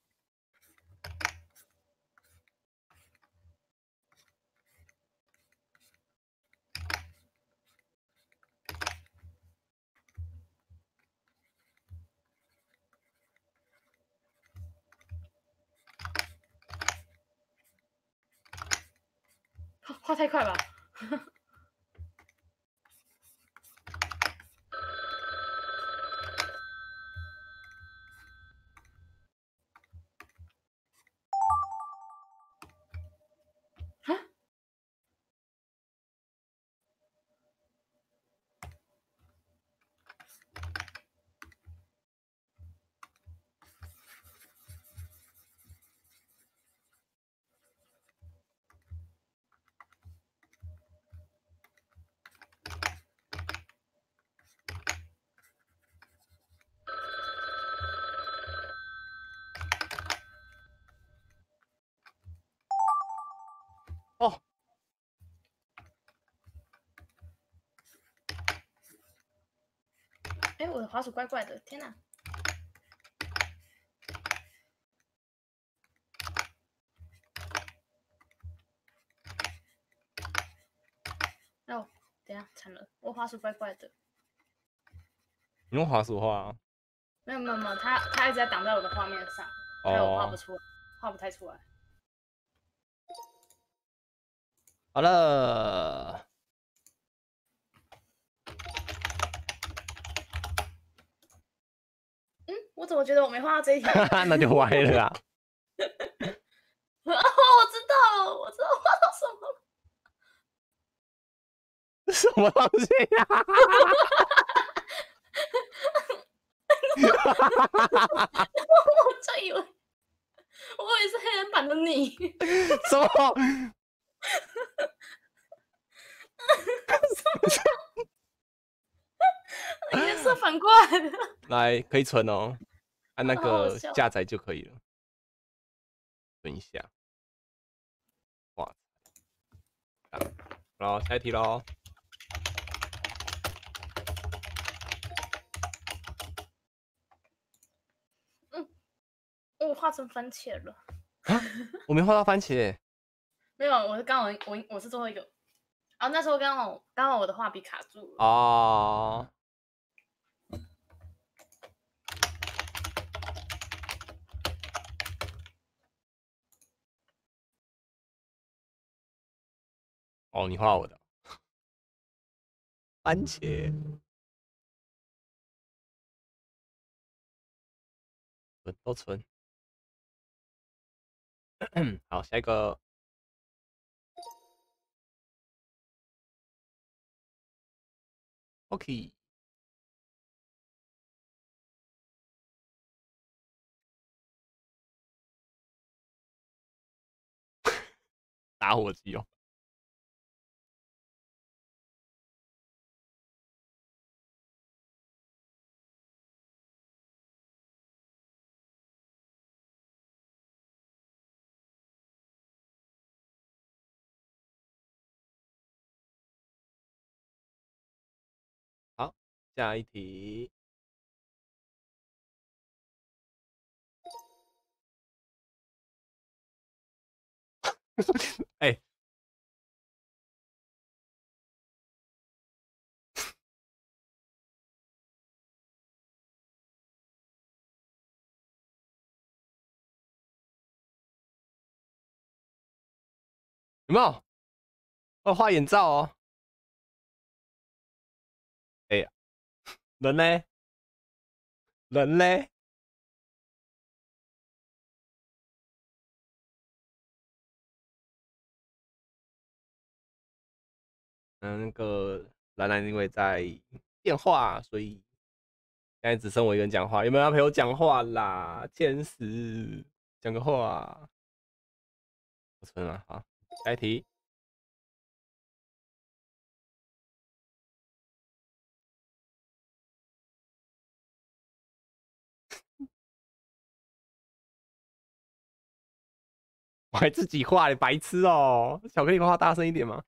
画太快吧。 哦。 哎，我的滑鼠怪怪的，天哪！哦，等下惨了，我滑鼠怪怪的。 你用滑鼠画啊？ 没有，它一直在挡在我的画面上，还有我画不出来，画不太出来。 好了。 我怎么觉得我没画到这一条？ 那就歪了啦。 哦，我知道了，我知道画到什么了。 什么东西呀？ 我真以为，我以为是黑人版的你。 什么？ 颜色反过来的。 来，可以存哦，按那个下载就可以了。存一下。哇，好，下一题喽。 我画成番茄了。 我没画到番茄。 没有，我是刚好我是最后一个。啊，那时候刚好我的画笔卡住了。 哦。哦，你画我的番茄，都存。好，下一个。OK。打火机哦。好，下一题。哎。有没有？我画眼罩哦。哎呀，人呢？人呢？那个兰兰因为在电话，所以现在只剩我一个人讲话。有没有要陪我讲话啦？天使，讲个话。我存了，好，下一题。我还自己画，你白痴哦！巧克力画大声一点吗？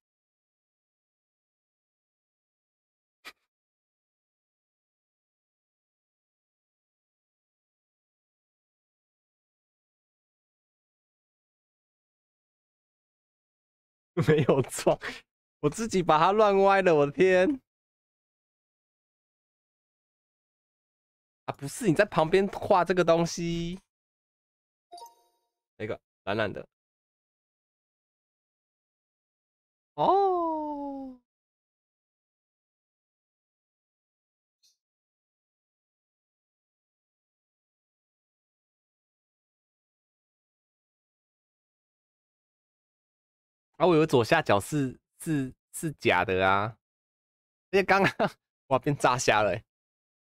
没有错，我自己把它乱歪了，我的天！啊，不是你在旁边画这个东西，那个蓝蓝的。哦。啊，我以为左下角是假的啊，而且刚刚哇变炸瞎了欸。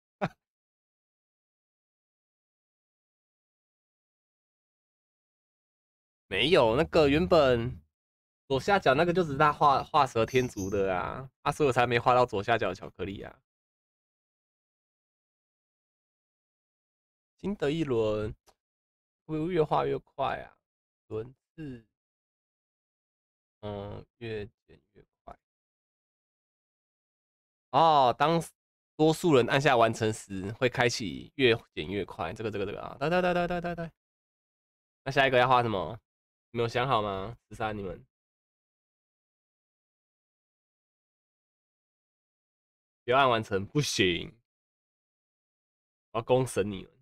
没有，那个原本左下角那个就只是他画蛇添足的啊，所以我才没画到左下角的巧克力啊。新的一轮会不会越画越快啊？轮次越减越快。哦，当多数人按下完成时，会开启越减越快。这个啊，对。那下一个要画什么？没有想好吗？13你们不要按完成，不行，我要公审你们。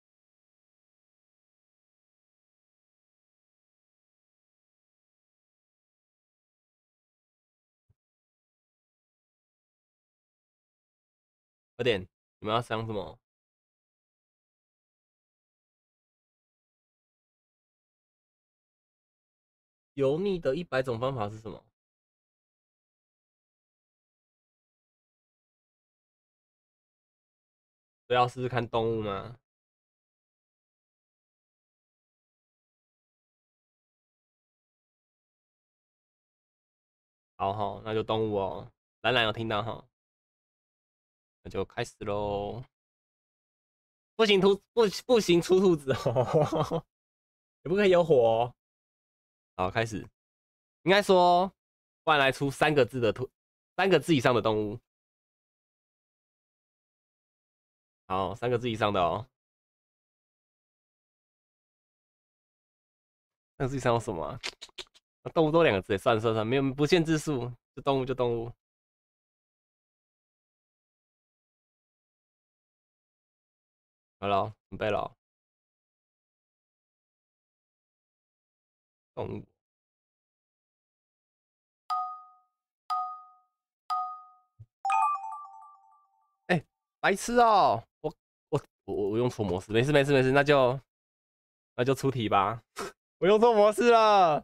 快点，你们要想什么？油腻的100种方法是什么？都要试试看动物吗？好好，那就动物哦。兰兰有听到哈？那就开始喽。不行出兔子哦，也不可以有火哦。好，开始。应该说，不然来出3个字以上的动物。好，3个字以上的哦。3个字以上有什么啊？动物都2个字，算了，没有不限字数，就动物就动物。好了，准备了。动物。哎，白痴哦！我用错模式，没事，那就出题吧。我用错模式了。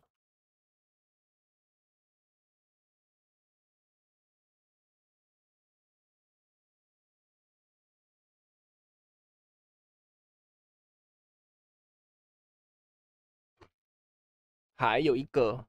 还有一个。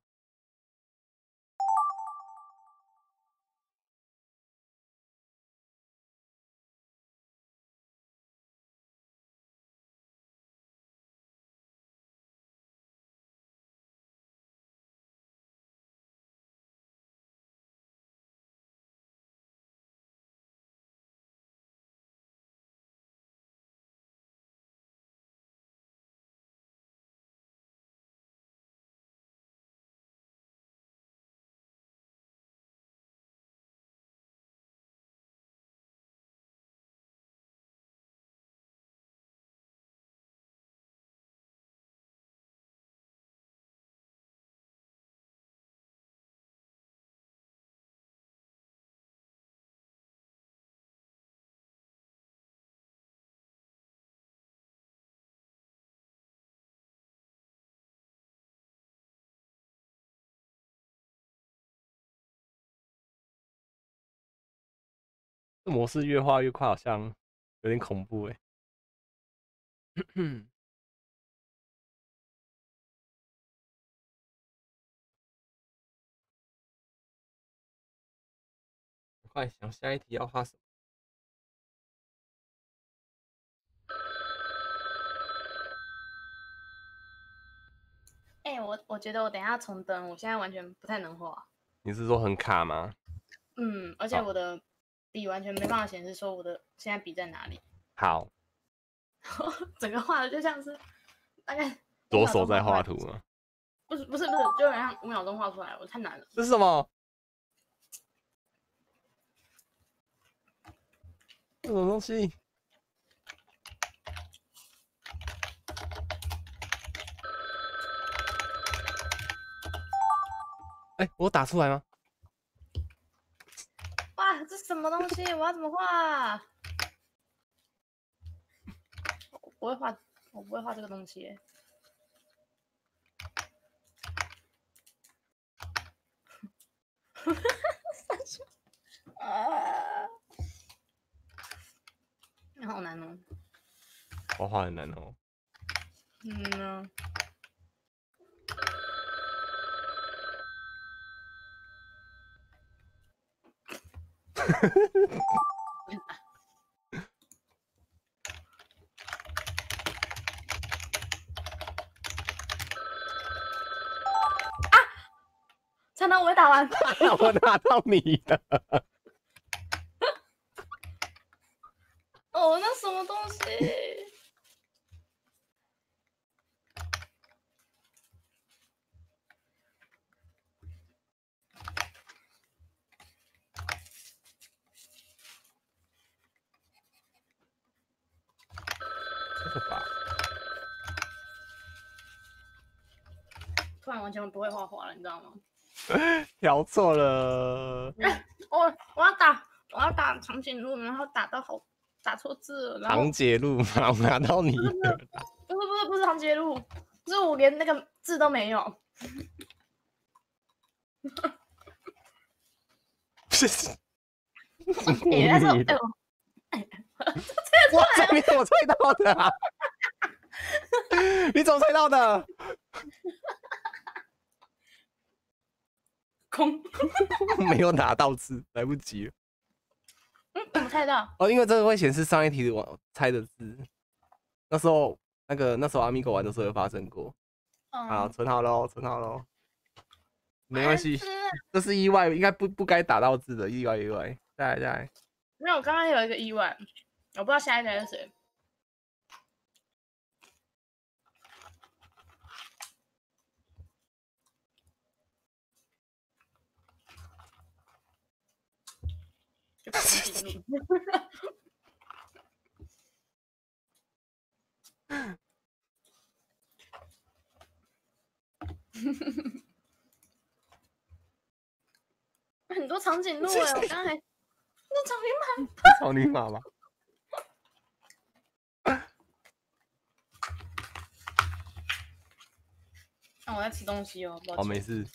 这模式越画越快，好像有点恐怖哎。快想下一题要画什么？ 我觉得我等一下重登，我现在完全不太能画。 你是说很卡吗？ 而且我的笔完全没办法显示说我的现在笔在哪里。 好。 整个画的就像是大概左手在画图吗？ 不是，就有点像5秒钟画出来，我太难了。 这是什么？这种东西？哎，我打出来吗？ 哇，这什么东西？我要怎么画？我不会画这个东西。好难哦。 我画很难哦。 才能我没打完。 我拿到你的。 哦，那什么东西？ 这个吧。 突然完全不会画画了，你知道吗？ 调错了。 我要打长颈鹿，然后打错字了。 长颈鹿嘛，我拿到你的。 不是长颈鹿，就是我连那个字都没有。 是。 你那时候哇，你怎么猜到的啊？你怎么猜到的？ 空。 没有拿到字，来不及了。 怎么猜到？ 哦，因为这个会显示上一题我猜的字。那时候阿米狗玩的时候有发生过。好，存好喽，存好喽。没关系，这是意外，应该不该打到字的意外。再来。 没有，刚刚有一个意外，我不知道下一个是谁。很多长颈鹿哎，我刚才那草泥马， 草泥马吗？ 我在吃东西哦，抱歉。 哦，没事。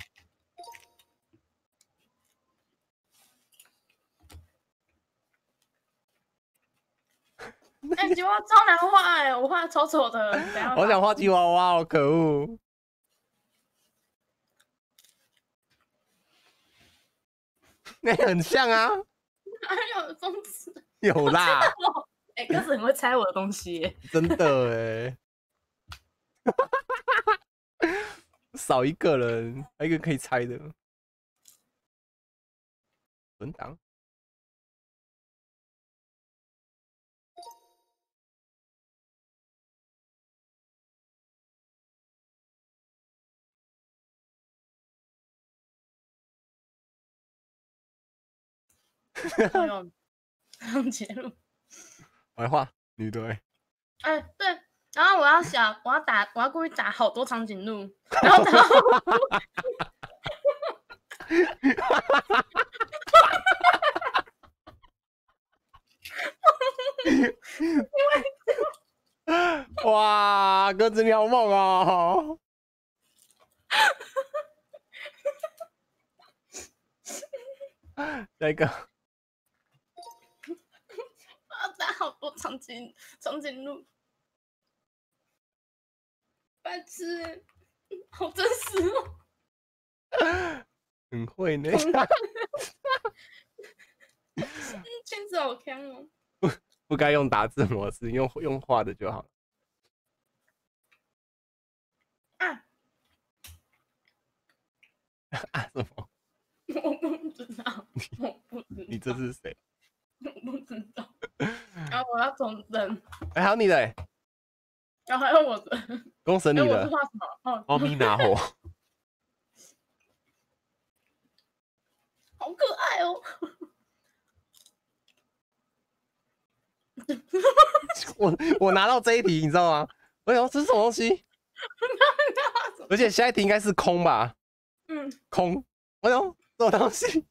哎，吉娃娃超难画哎，我画的丑丑的。 我想画吉娃娃，好可恶。那很像啊。 哪有疯子？ 有啦。 哎，哥子很会猜我的东西耶。 真的哎。少一个人，还有一个可以猜的。存档。 长颈鹿。 我来画女的哎。 哎，对，然后我要故意打好多长颈鹿，然后打。 哇，鸽子你好猛哦！那个， 要打好多长颈鹿，白痴，好真实哦！ 很会呢。 裙子好看哦。 不该用打字模式，用画的就好。啊什么？ 我不知道， 你这是谁？ 我不知道。然后我要重整。 哎，还有你的哎。 然后还有我的。 公审你的。 我是画什么？ 猫咪拿火。 好可爱哦！ 我拿到这一题，你知道吗？哎呦，这是什么东西？而且下一题应该是空吧？空。哎呦，这种东西。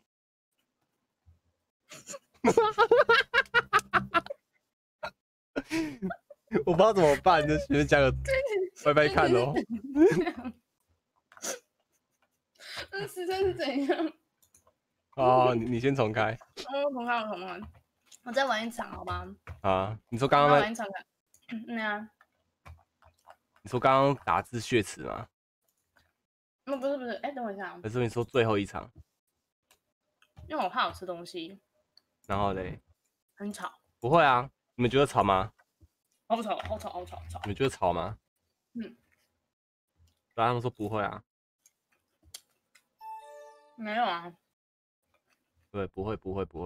我不知道怎么办，就随便加个拜拜看咯。 那时间是怎样？ 哦，你先重开。 我重开。我再玩一场，好吗？ 啊，你说刚刚玩一场啊。 你说刚刚打字血池吗？ 不是，哎，等我一下。 可是你说最后一场。 因为我怕我吃东西。 然后嘞？ 很吵。 不会啊，你们觉得吵吗？ 好吵。 你们觉得吵吗？他们说不会啊。 没有啊。 对，不会。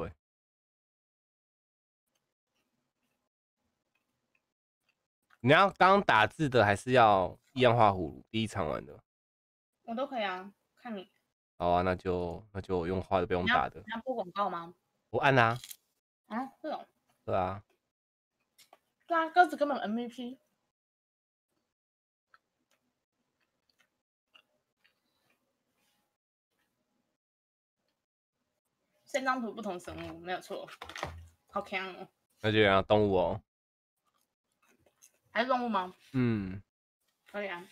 你要刚打字的，还是要一样画葫芦？第一场玩的， 我都可以啊，看你。 好啊，那就用画的，不用打的。 你要播广告吗？ 我按啊。 啊，是哦。 对啊。 对啊，鸽子根本 MVP。3张图不同生物，没有错。好强哦。 那就让动物哦。 还是动物吗？ 嗯。 可以啊。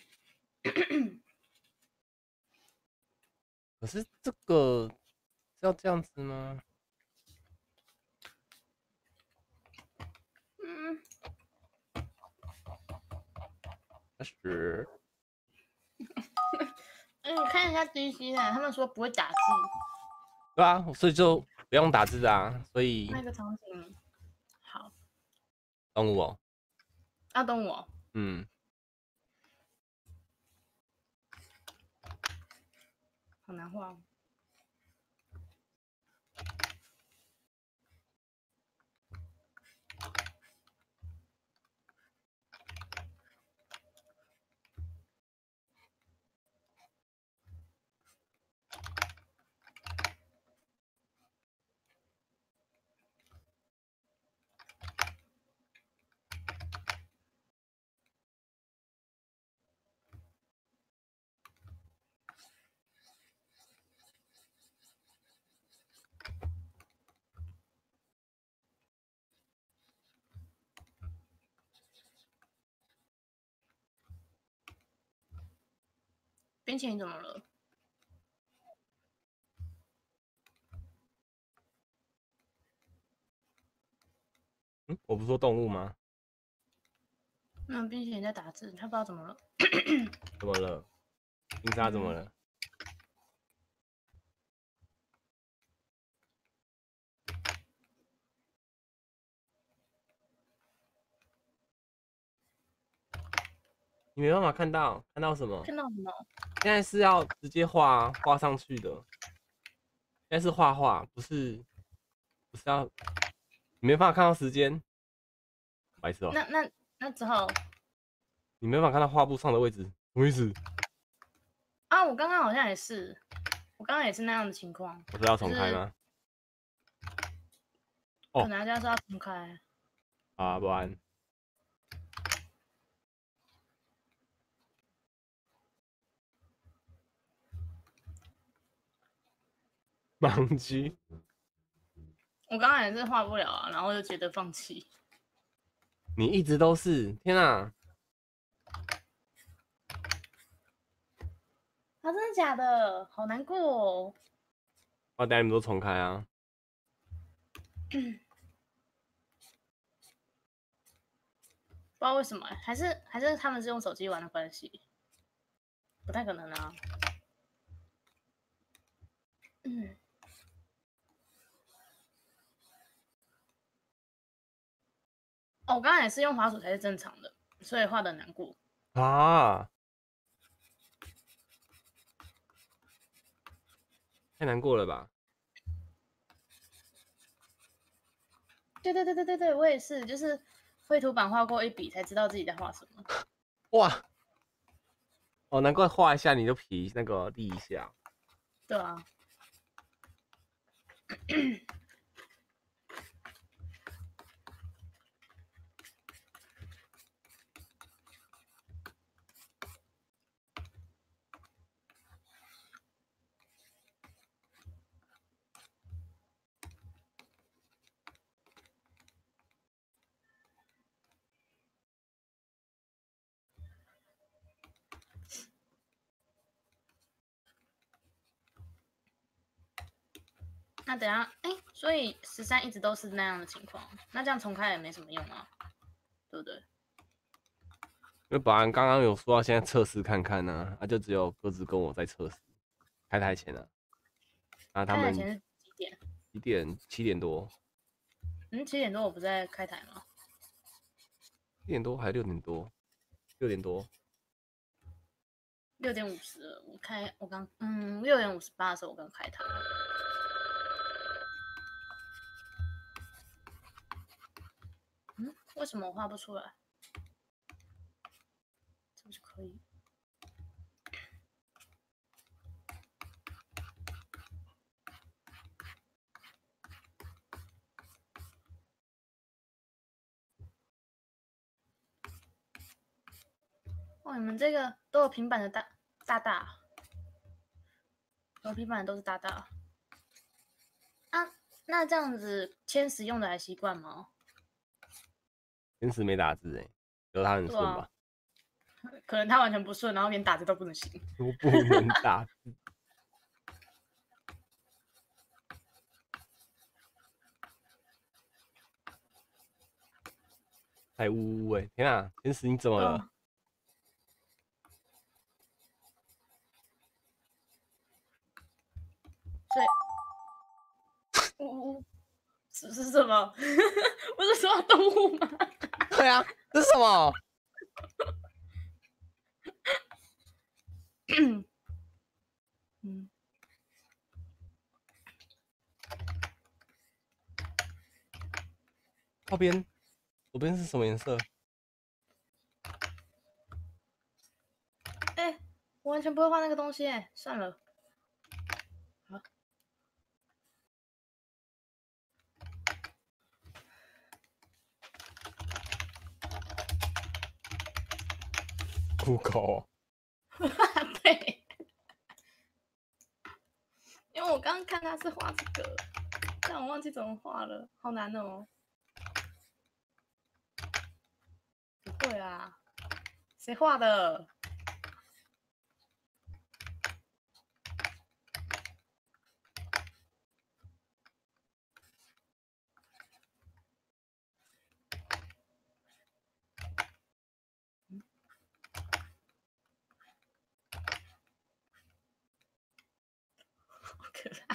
可是这个是要这样子吗？开始。 你看一下 DC 啊，他们说不会打字。 对啊，所以就不用打字啊，所以。 那个场景，好。 动物哦。 啊，动物哦。 嗯。 好难画。冰淇淋怎么了？ 我不是说动物吗？ 那冰淇淋在打字，他不知道怎么了。 怎么了？冰沙怎么了？你没办法看到什么？ 看到什么？ 现在是要直接画上去的。现在是画，不是要，你没办法看到时间。白痴哦。 那之后， 你没办法看到画布上的位置，什么意思？ 啊，我刚刚好像也是，那样的情况。 我是要重开吗？ 可能就是要重开。 啊，不然。盲区。 我刚刚也是画不了啊，然后就觉得放弃。 你一直都是，天啊！ 啊，真的假的？好难过哦。 我等下你们都重开啊。 不知道为什么，还是他们是用手机玩的关系，不太可能啊。哦，我刚刚也是用滑鼠才是正常的，所以画的难过啊。太难过了吧？ 对，我也是，就是绘图板画过一笔才知道自己在画什么。 哇！哦，难怪画一下你就皮那个立一下。 对啊。那等下，所以13一直都是那样的情况，那这样重开也没什么用啊，对不对？ 因为保安刚刚有说到现在测试看看呢，就只有鸽子跟我在测试，开台前啊。那他们开台前是几点？ 几点？7点多。 7点多我不在开台吗 ？7点多还是6点多？6点多。 6:50了，我刚6:58的时候我刚开它。为什么我画不出来？是不是可以？哦，你们这个都有平板的大，有平板的都是大啊。那这样子千石用的还习惯吗？ 千石没打字哎，有他很顺吧？ 可能他完全不顺，然后连打字都不能行。 我不能打字。太呜呜哎！天啊，千石你怎么了？ 所以，呜，是什么？不是说动物吗？ 对啊，这是什么？右边，左边是什么颜色？ 我完全不会画那个东西哎，算了。 酷狗。 对，因为我刚刚看他是画这个，但我忘记怎么画了，好难哦。不会啊，谁画的？好可爱。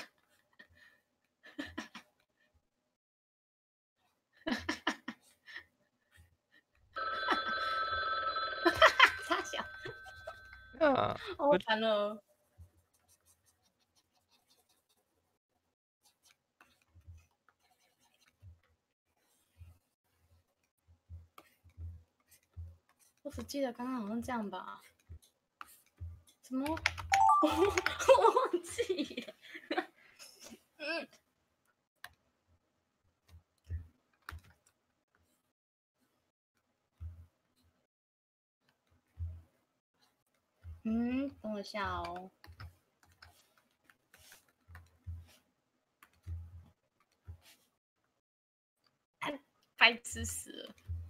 差小。 啊， 好惨了。我只记得刚刚好像这样吧？什么？我忘记了。等我一下哦。白痴死了。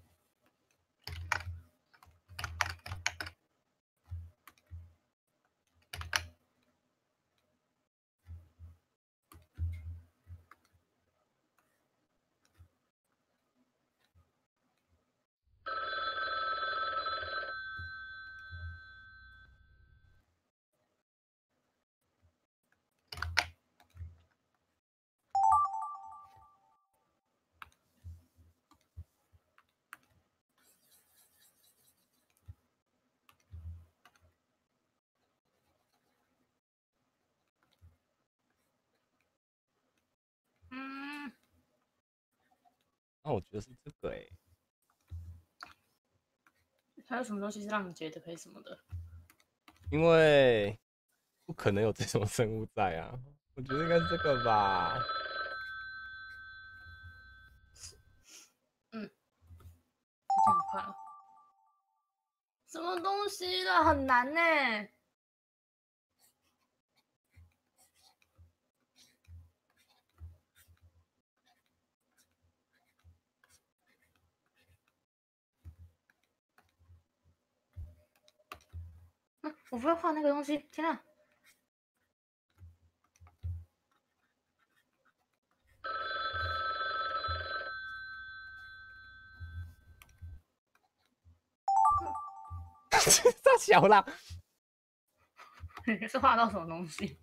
那我觉得是这个哎。 还有什么东西是让你觉得可以什么的？ 因为不可能有这种生物在啊，我觉得应该是这个吧。 就这样快了。什么东西啦，很难呢。我不会画那个东西，天啊！ 太小了。 你是画到什么东西？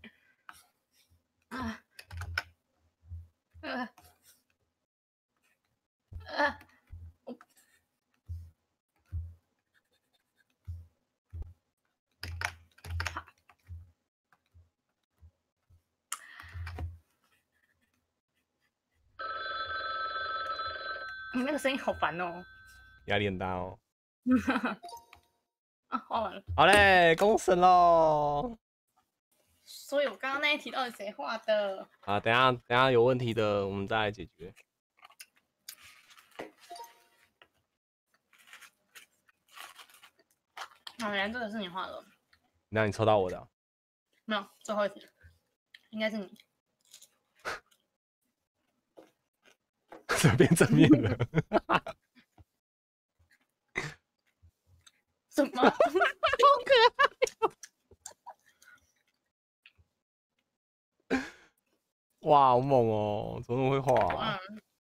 你那个声音好烦哦， 压力很大哦。 啊，画完了。 好嘞，公审喽。 所以我刚刚那一题到底谁画的？ 啊，等一下有问题的我们再来解决。 原来这个是你画的。 那你抽到我的？ 没有，最后一题，应该是你。 随便正面的。 什么？好可爱、哦！哇，好猛哦！怎么那么会画、啊？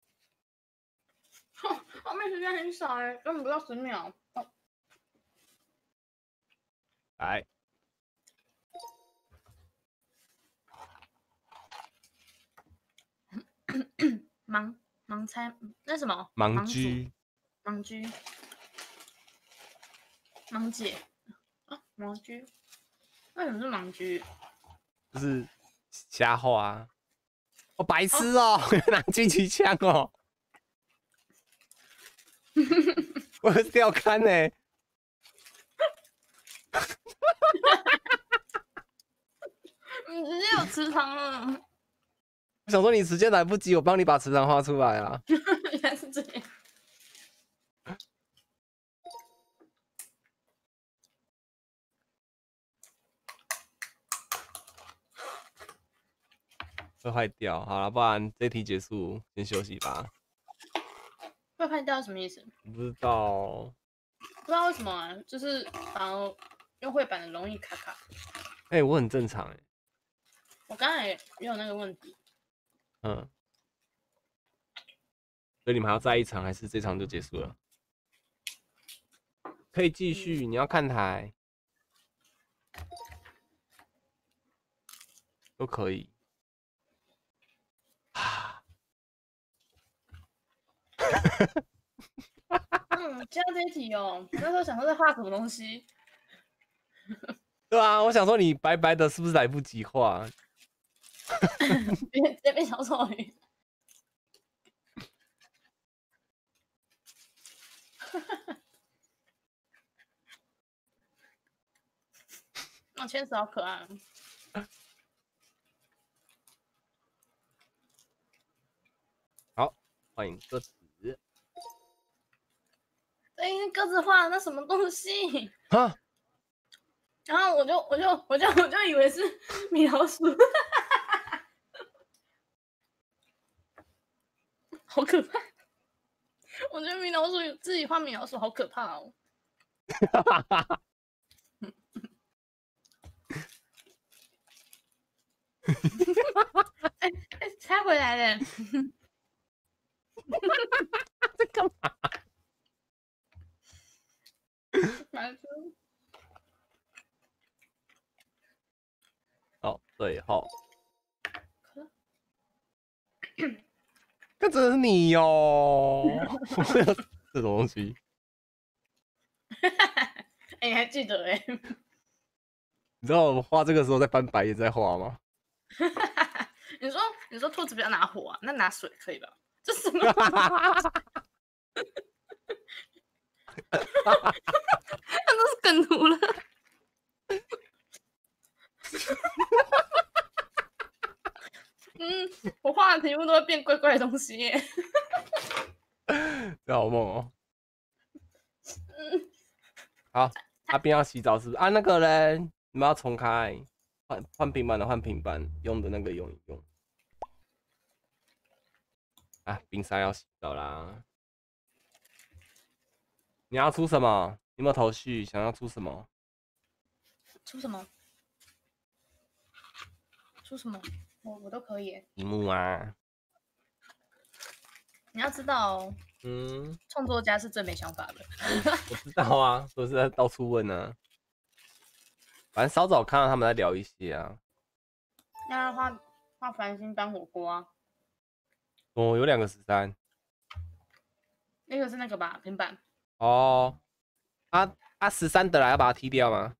后面时间很少哎，根本不到10秒。哦、 来， 盲猜那什么？ 盲狙。 盲狙。盲姐啊，盲狙。为什么是盲狙？ 就是瞎画啊！哦，白痴哦，拿狙击枪哦！我是吊杆呢。 你直接有磁场了。 我想说你时间来不及，我帮你把磁场画出来啊。 原来是这样。 会坏掉，好了，不然这题结束，先休息吧。 会坏掉什么意思？ 不知道， 不知道为什么啊，就是反而用绘板的容易卡卡。 哎、我很正常哎。 我刚才也有那个问题。 嗯，所以你们还要再一场，还是这场就结束了？可以继续，你要看台都可以。 加这一题哦，我那时候想说在画什么东西。 对啊，我想说你白白的，是不是来不及画？ 直接变小丑鱼。那千使好可爱。 好，欢迎鸽子。 哎，鸽子画的那什么东西？ 啊！ 然后我就以为是米老鼠，好可怕！我觉得米老鼠自己画米老鼠好可怕哦。哎，猜回来了。 在干嘛？哦，最后，看真的是你哟！这种东西， 哎，你还记得哎？ 你知道我画这个时候在翻白眼在画吗？ 你说兔子不要拿火啊，那拿水可以吧？这什么？那都是梗图了。我画的题目都会变怪怪的东西耶。 这好梦哦。好，阿斌要洗澡是不是？啊，那个嘞，你们要重开，换平板的换平板，用的那个用一用。啊，冰沙要洗澡啦。你要出什么？有没有头绪？想要出什么？ 出什么？出什么？我都可以。 题目啊。 你要知道哦。创作家是最没想法的。 我知道啊，都是在到处问啊。反正稍早看到他们在聊一些啊。 那画繁星搬火锅啊。 哦，有2个13。 那个是那个吧，平板。 哦，他13的来要把它踢掉吗？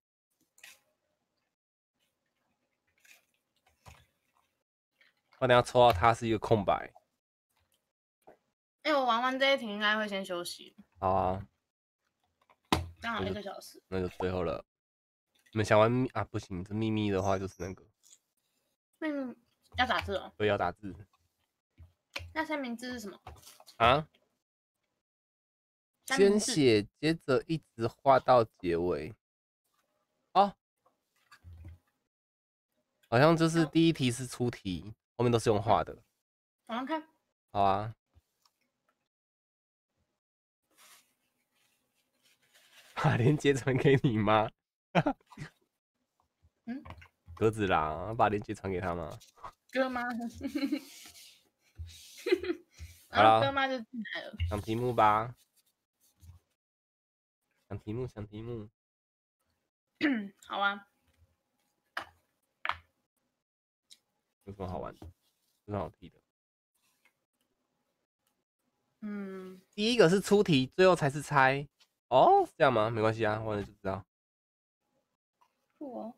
我等下抽到它是一个空白。 哎，我玩完这一题应该会先休息。 好啊， 刚好1个小时。 那就最后了。你们想玩啊？不行，这秘密的话就是那个。 要打字哦。 对，要打字。 那三明治是什么？ 啊？先写，接着一直画到结尾。哦，好像就是第一题是出题，后面都是用画的。 往上看。 好啊。把链接传给你妈。 嗯。 格子啦，把链接传给他吗？ 哥妈。 好了， 哥妈就进来了。 想题目吧。想题目，想题目。 好啊。 有什么好玩的？有什么好题的？第一个是出题，最后才是猜。哦，是这样吗？没关系啊，忘了就知道。 酷哦。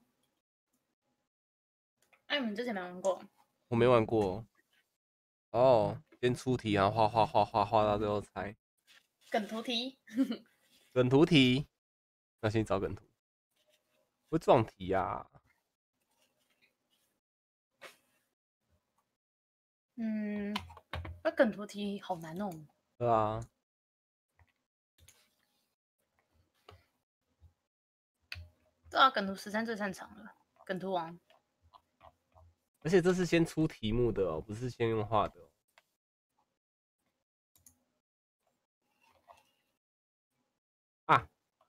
哎，你们之前没玩过？ 我没玩过。哦，先出题，然后画到最后猜。 梗图题。 梗图题，那先找梗图。会撞题呀。 那梗图题好难哦。 对啊。 对啊，梗图13最擅长了，梗图王。 而且这是先出题目的哦，不是先用画的哦。啊，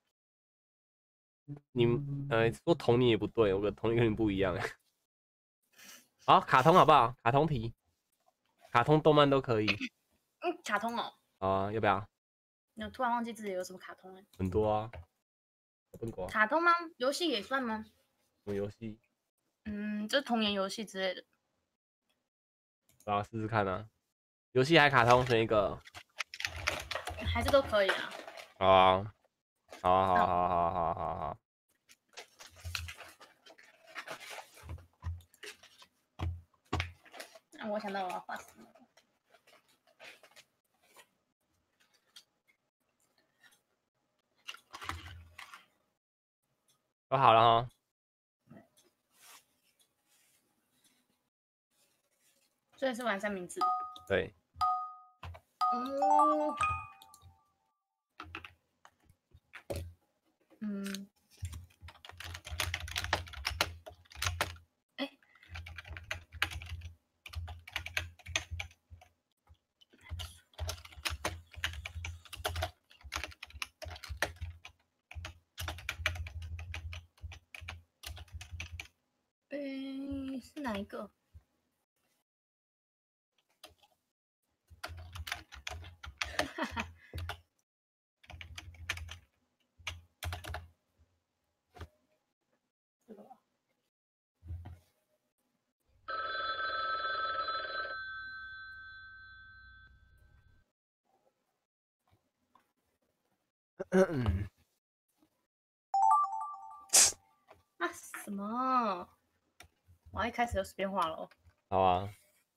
你说同你也不对，我跟同你跟你不一样哎。好，卡通好不好？卡通题，卡通动漫都可以。 卡通哦。 好啊，要不要？ 我突然忘记自己有什么卡通了。 很多啊。 卡通吗？游戏也算吗？ 什么游戏？ 就是童年游戏之类的。 好，试试看啊。游戏还卡通，选一个。 还是都可以啊。 好啊，好。 那我想到我要画什么。 都好了哈。 所以是玩三明治。 对。 是哪一个？哈哈。这个吧。啊什么？我一开始就随便画了。 好啊。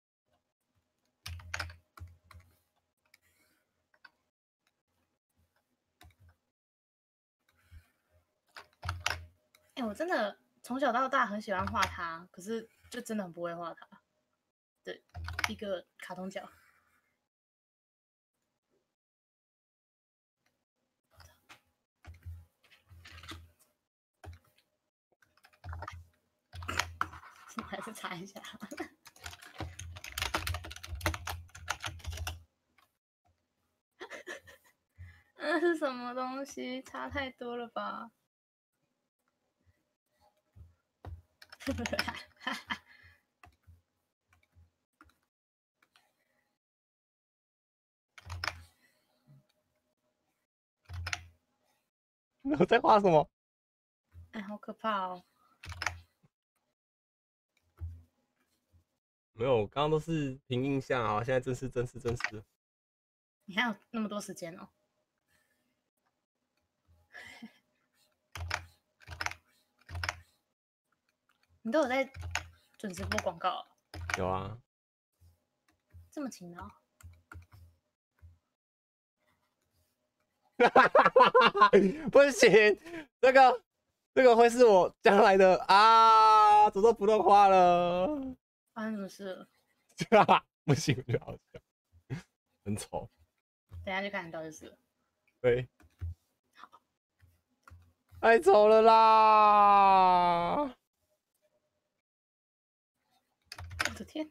哎，我真的从小到大很喜欢画它，可是就真的很不会画它。对，一个卡通角。我还是查一下。那是什么东西？差太多了吧？ 我在画什么？ 哎，好可怕哦！ 没有，刚刚都是凭印象啊，现在真实。 你还有那么多时间哦？你都有在准时播广告？ 有啊。 这么勤劳？ 不行，这个会是我将来的啊，诅咒不动画了。 发生什么事了？ 不行，我觉得好笑，很丑。 等一下就看得到就是。 对。太丑了啦！ 我的天！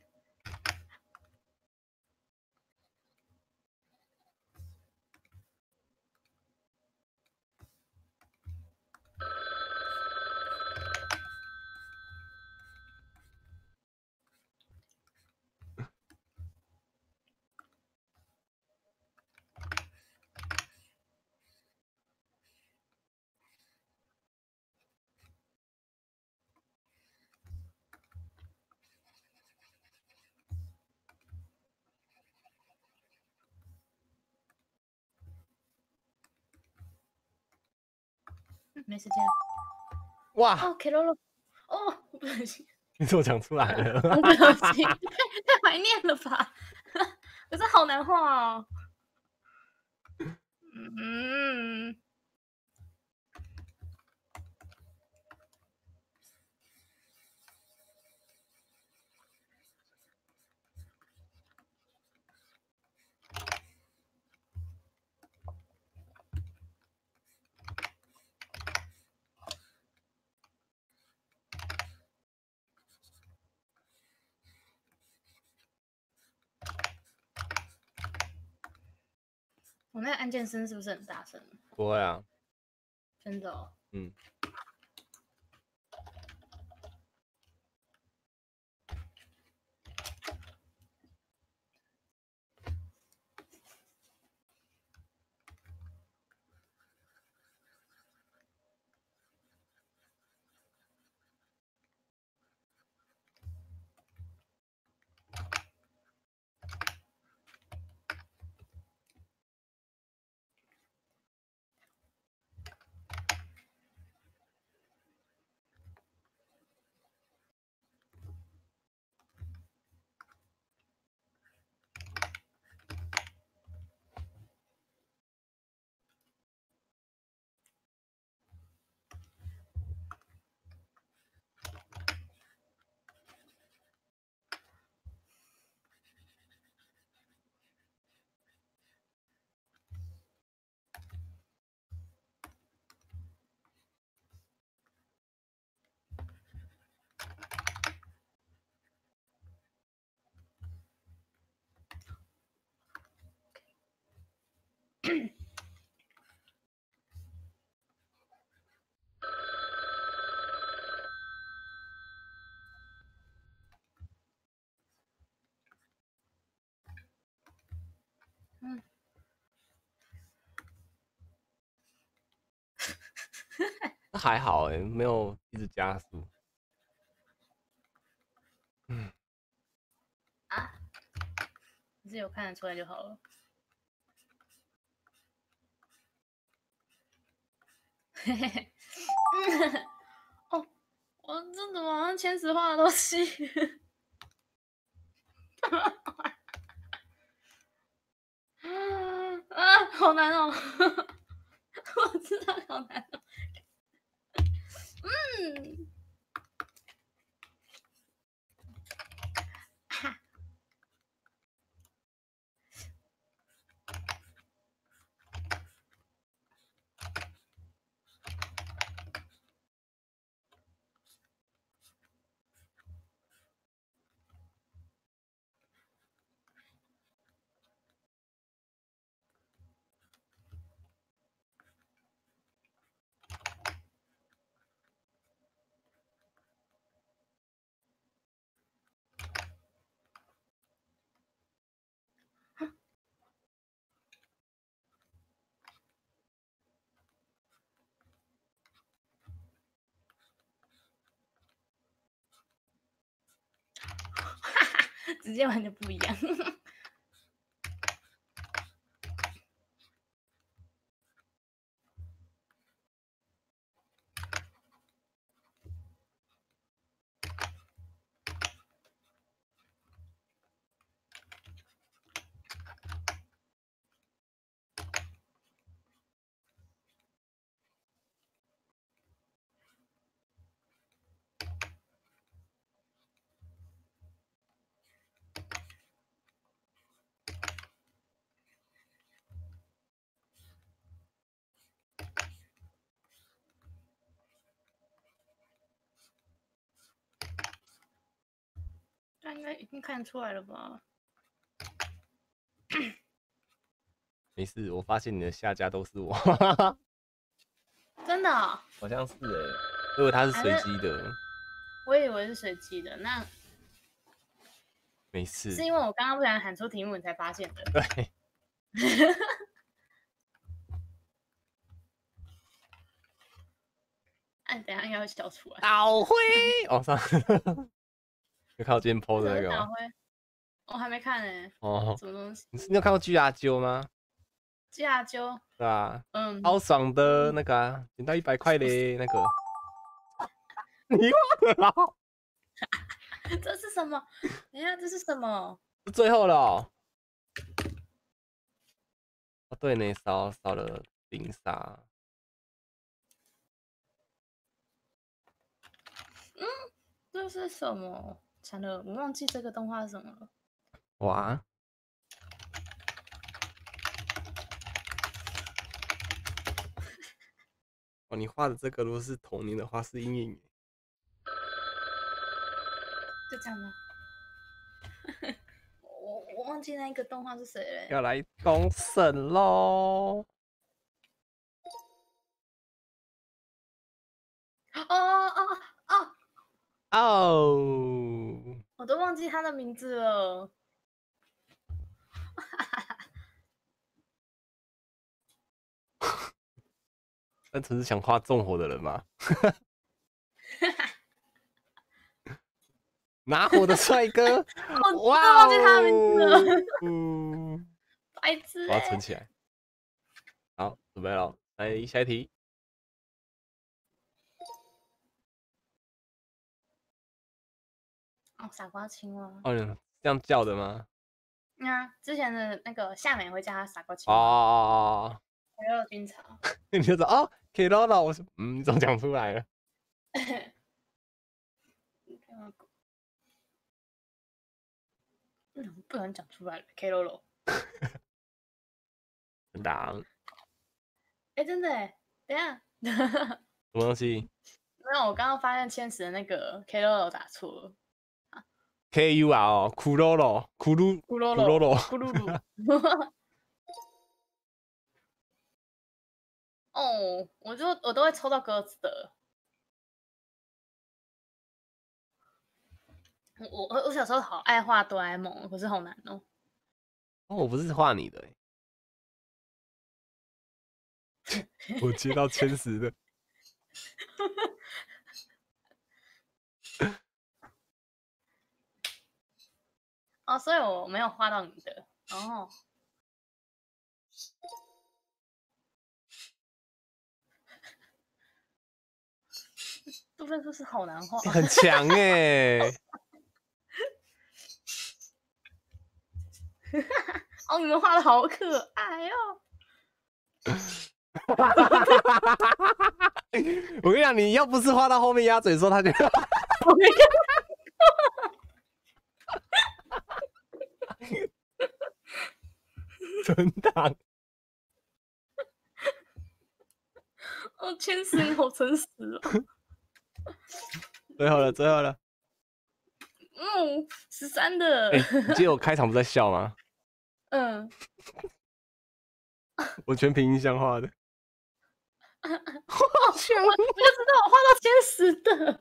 没时间。 哇！ 哦 ，K 罗罗，哦，不小心。 你怎么讲出来了？ 我不小心，太怀念了吧？可是好难画哦。嗯。我那个按键声是不是很大声？ 不会啊， 真的哦。 嗯。 嗯。 还好哎，没有一直加速。嗯。 啊，只有看得出来就好了。嘿嘿嘿。哦，我这怎么好像千石画的东西？啊，好难哦！我知道好难哦。嗯。直接完全不一样。 应该已经看出来了吧？ 没事，我发现你的下家都是我。 真的、哦？ 好像是如果它是随机的， 我以为是随机的。那没事， 是因为我刚刚不小心喊出题目，你才发现的。 对。 哎，等一下应该会笑出来。 导灰哦，上有看我今天 PO 的那个吗？ 我还没看呢。 哦， 什么东西？ 你有看过 GR9吗 ？GR9 对啊，超爽的那个啊，捡到100块嘞，那个。你忘了？ 这是什么？等一下，这是什么？ 是最后了哦。哦，对呢，少了冰沙。 这是什么？惨了，我忘记这个动画是什么了。 哇！哦，你画的这个如果是童年的话，是阴影。 就这样吗？我忘记那个动画是谁了。 要来公审喽！哦， 我都忘记他的名字了。 单纯是想画纵火的人吗？拿火的帅哥， 哇！忘记他的名字了。白痴！ 我要存起来。好，准备了，来下一题。 哦，傻瓜青蛙。 哦，这样叫的吗？ 之前的那个夏美会叫他傻瓜青蛙。 哦。 还有军曹。 你就说哦 ，Keroro， 我说你怎么讲出来了？ 不能讲出来了 ，Keroro。 真的。 哎，真的哎，等一下。 什么东西？ 没有，我刚刚发现千石的那个 Keroro 打错了。 KUR 哦，库洛洛，库鲁洛。 哦，我都会抽到鸽子的。我小时候好爱画哆啦 A 梦，可是好难哦。 哦，我不是画你的我接到千石的。 哦，所以我没有画到你的哦。这分数是好难画， 很强哎。 哦，你们画的好可爱哦。 我跟你讲，你要不是画到后面鸭嘴的时候，他就存档。 哦，千石你好诚实哦。 最后了。 13的。 你记得我开场不在笑吗？我全凭印象画的。 好强！我就知道我画到千石的。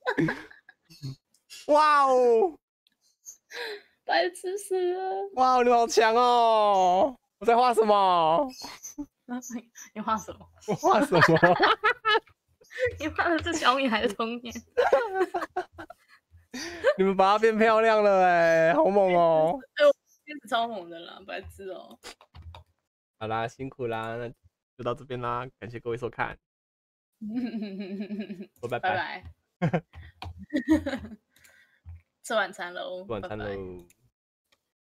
哇哦！ 白痴死了！ 哇，你好强哦！我在画什么？ 你画什么？ 我画什么？ 你画的是小女孩的童年。 你们把它变漂亮了哎，好猛哦！ 我变得超猛的啦，白痴哦。 好啦，辛苦啦，那就到这边啦，感谢各位收看。拜拜。 吃晚餐喽。 晚餐喽。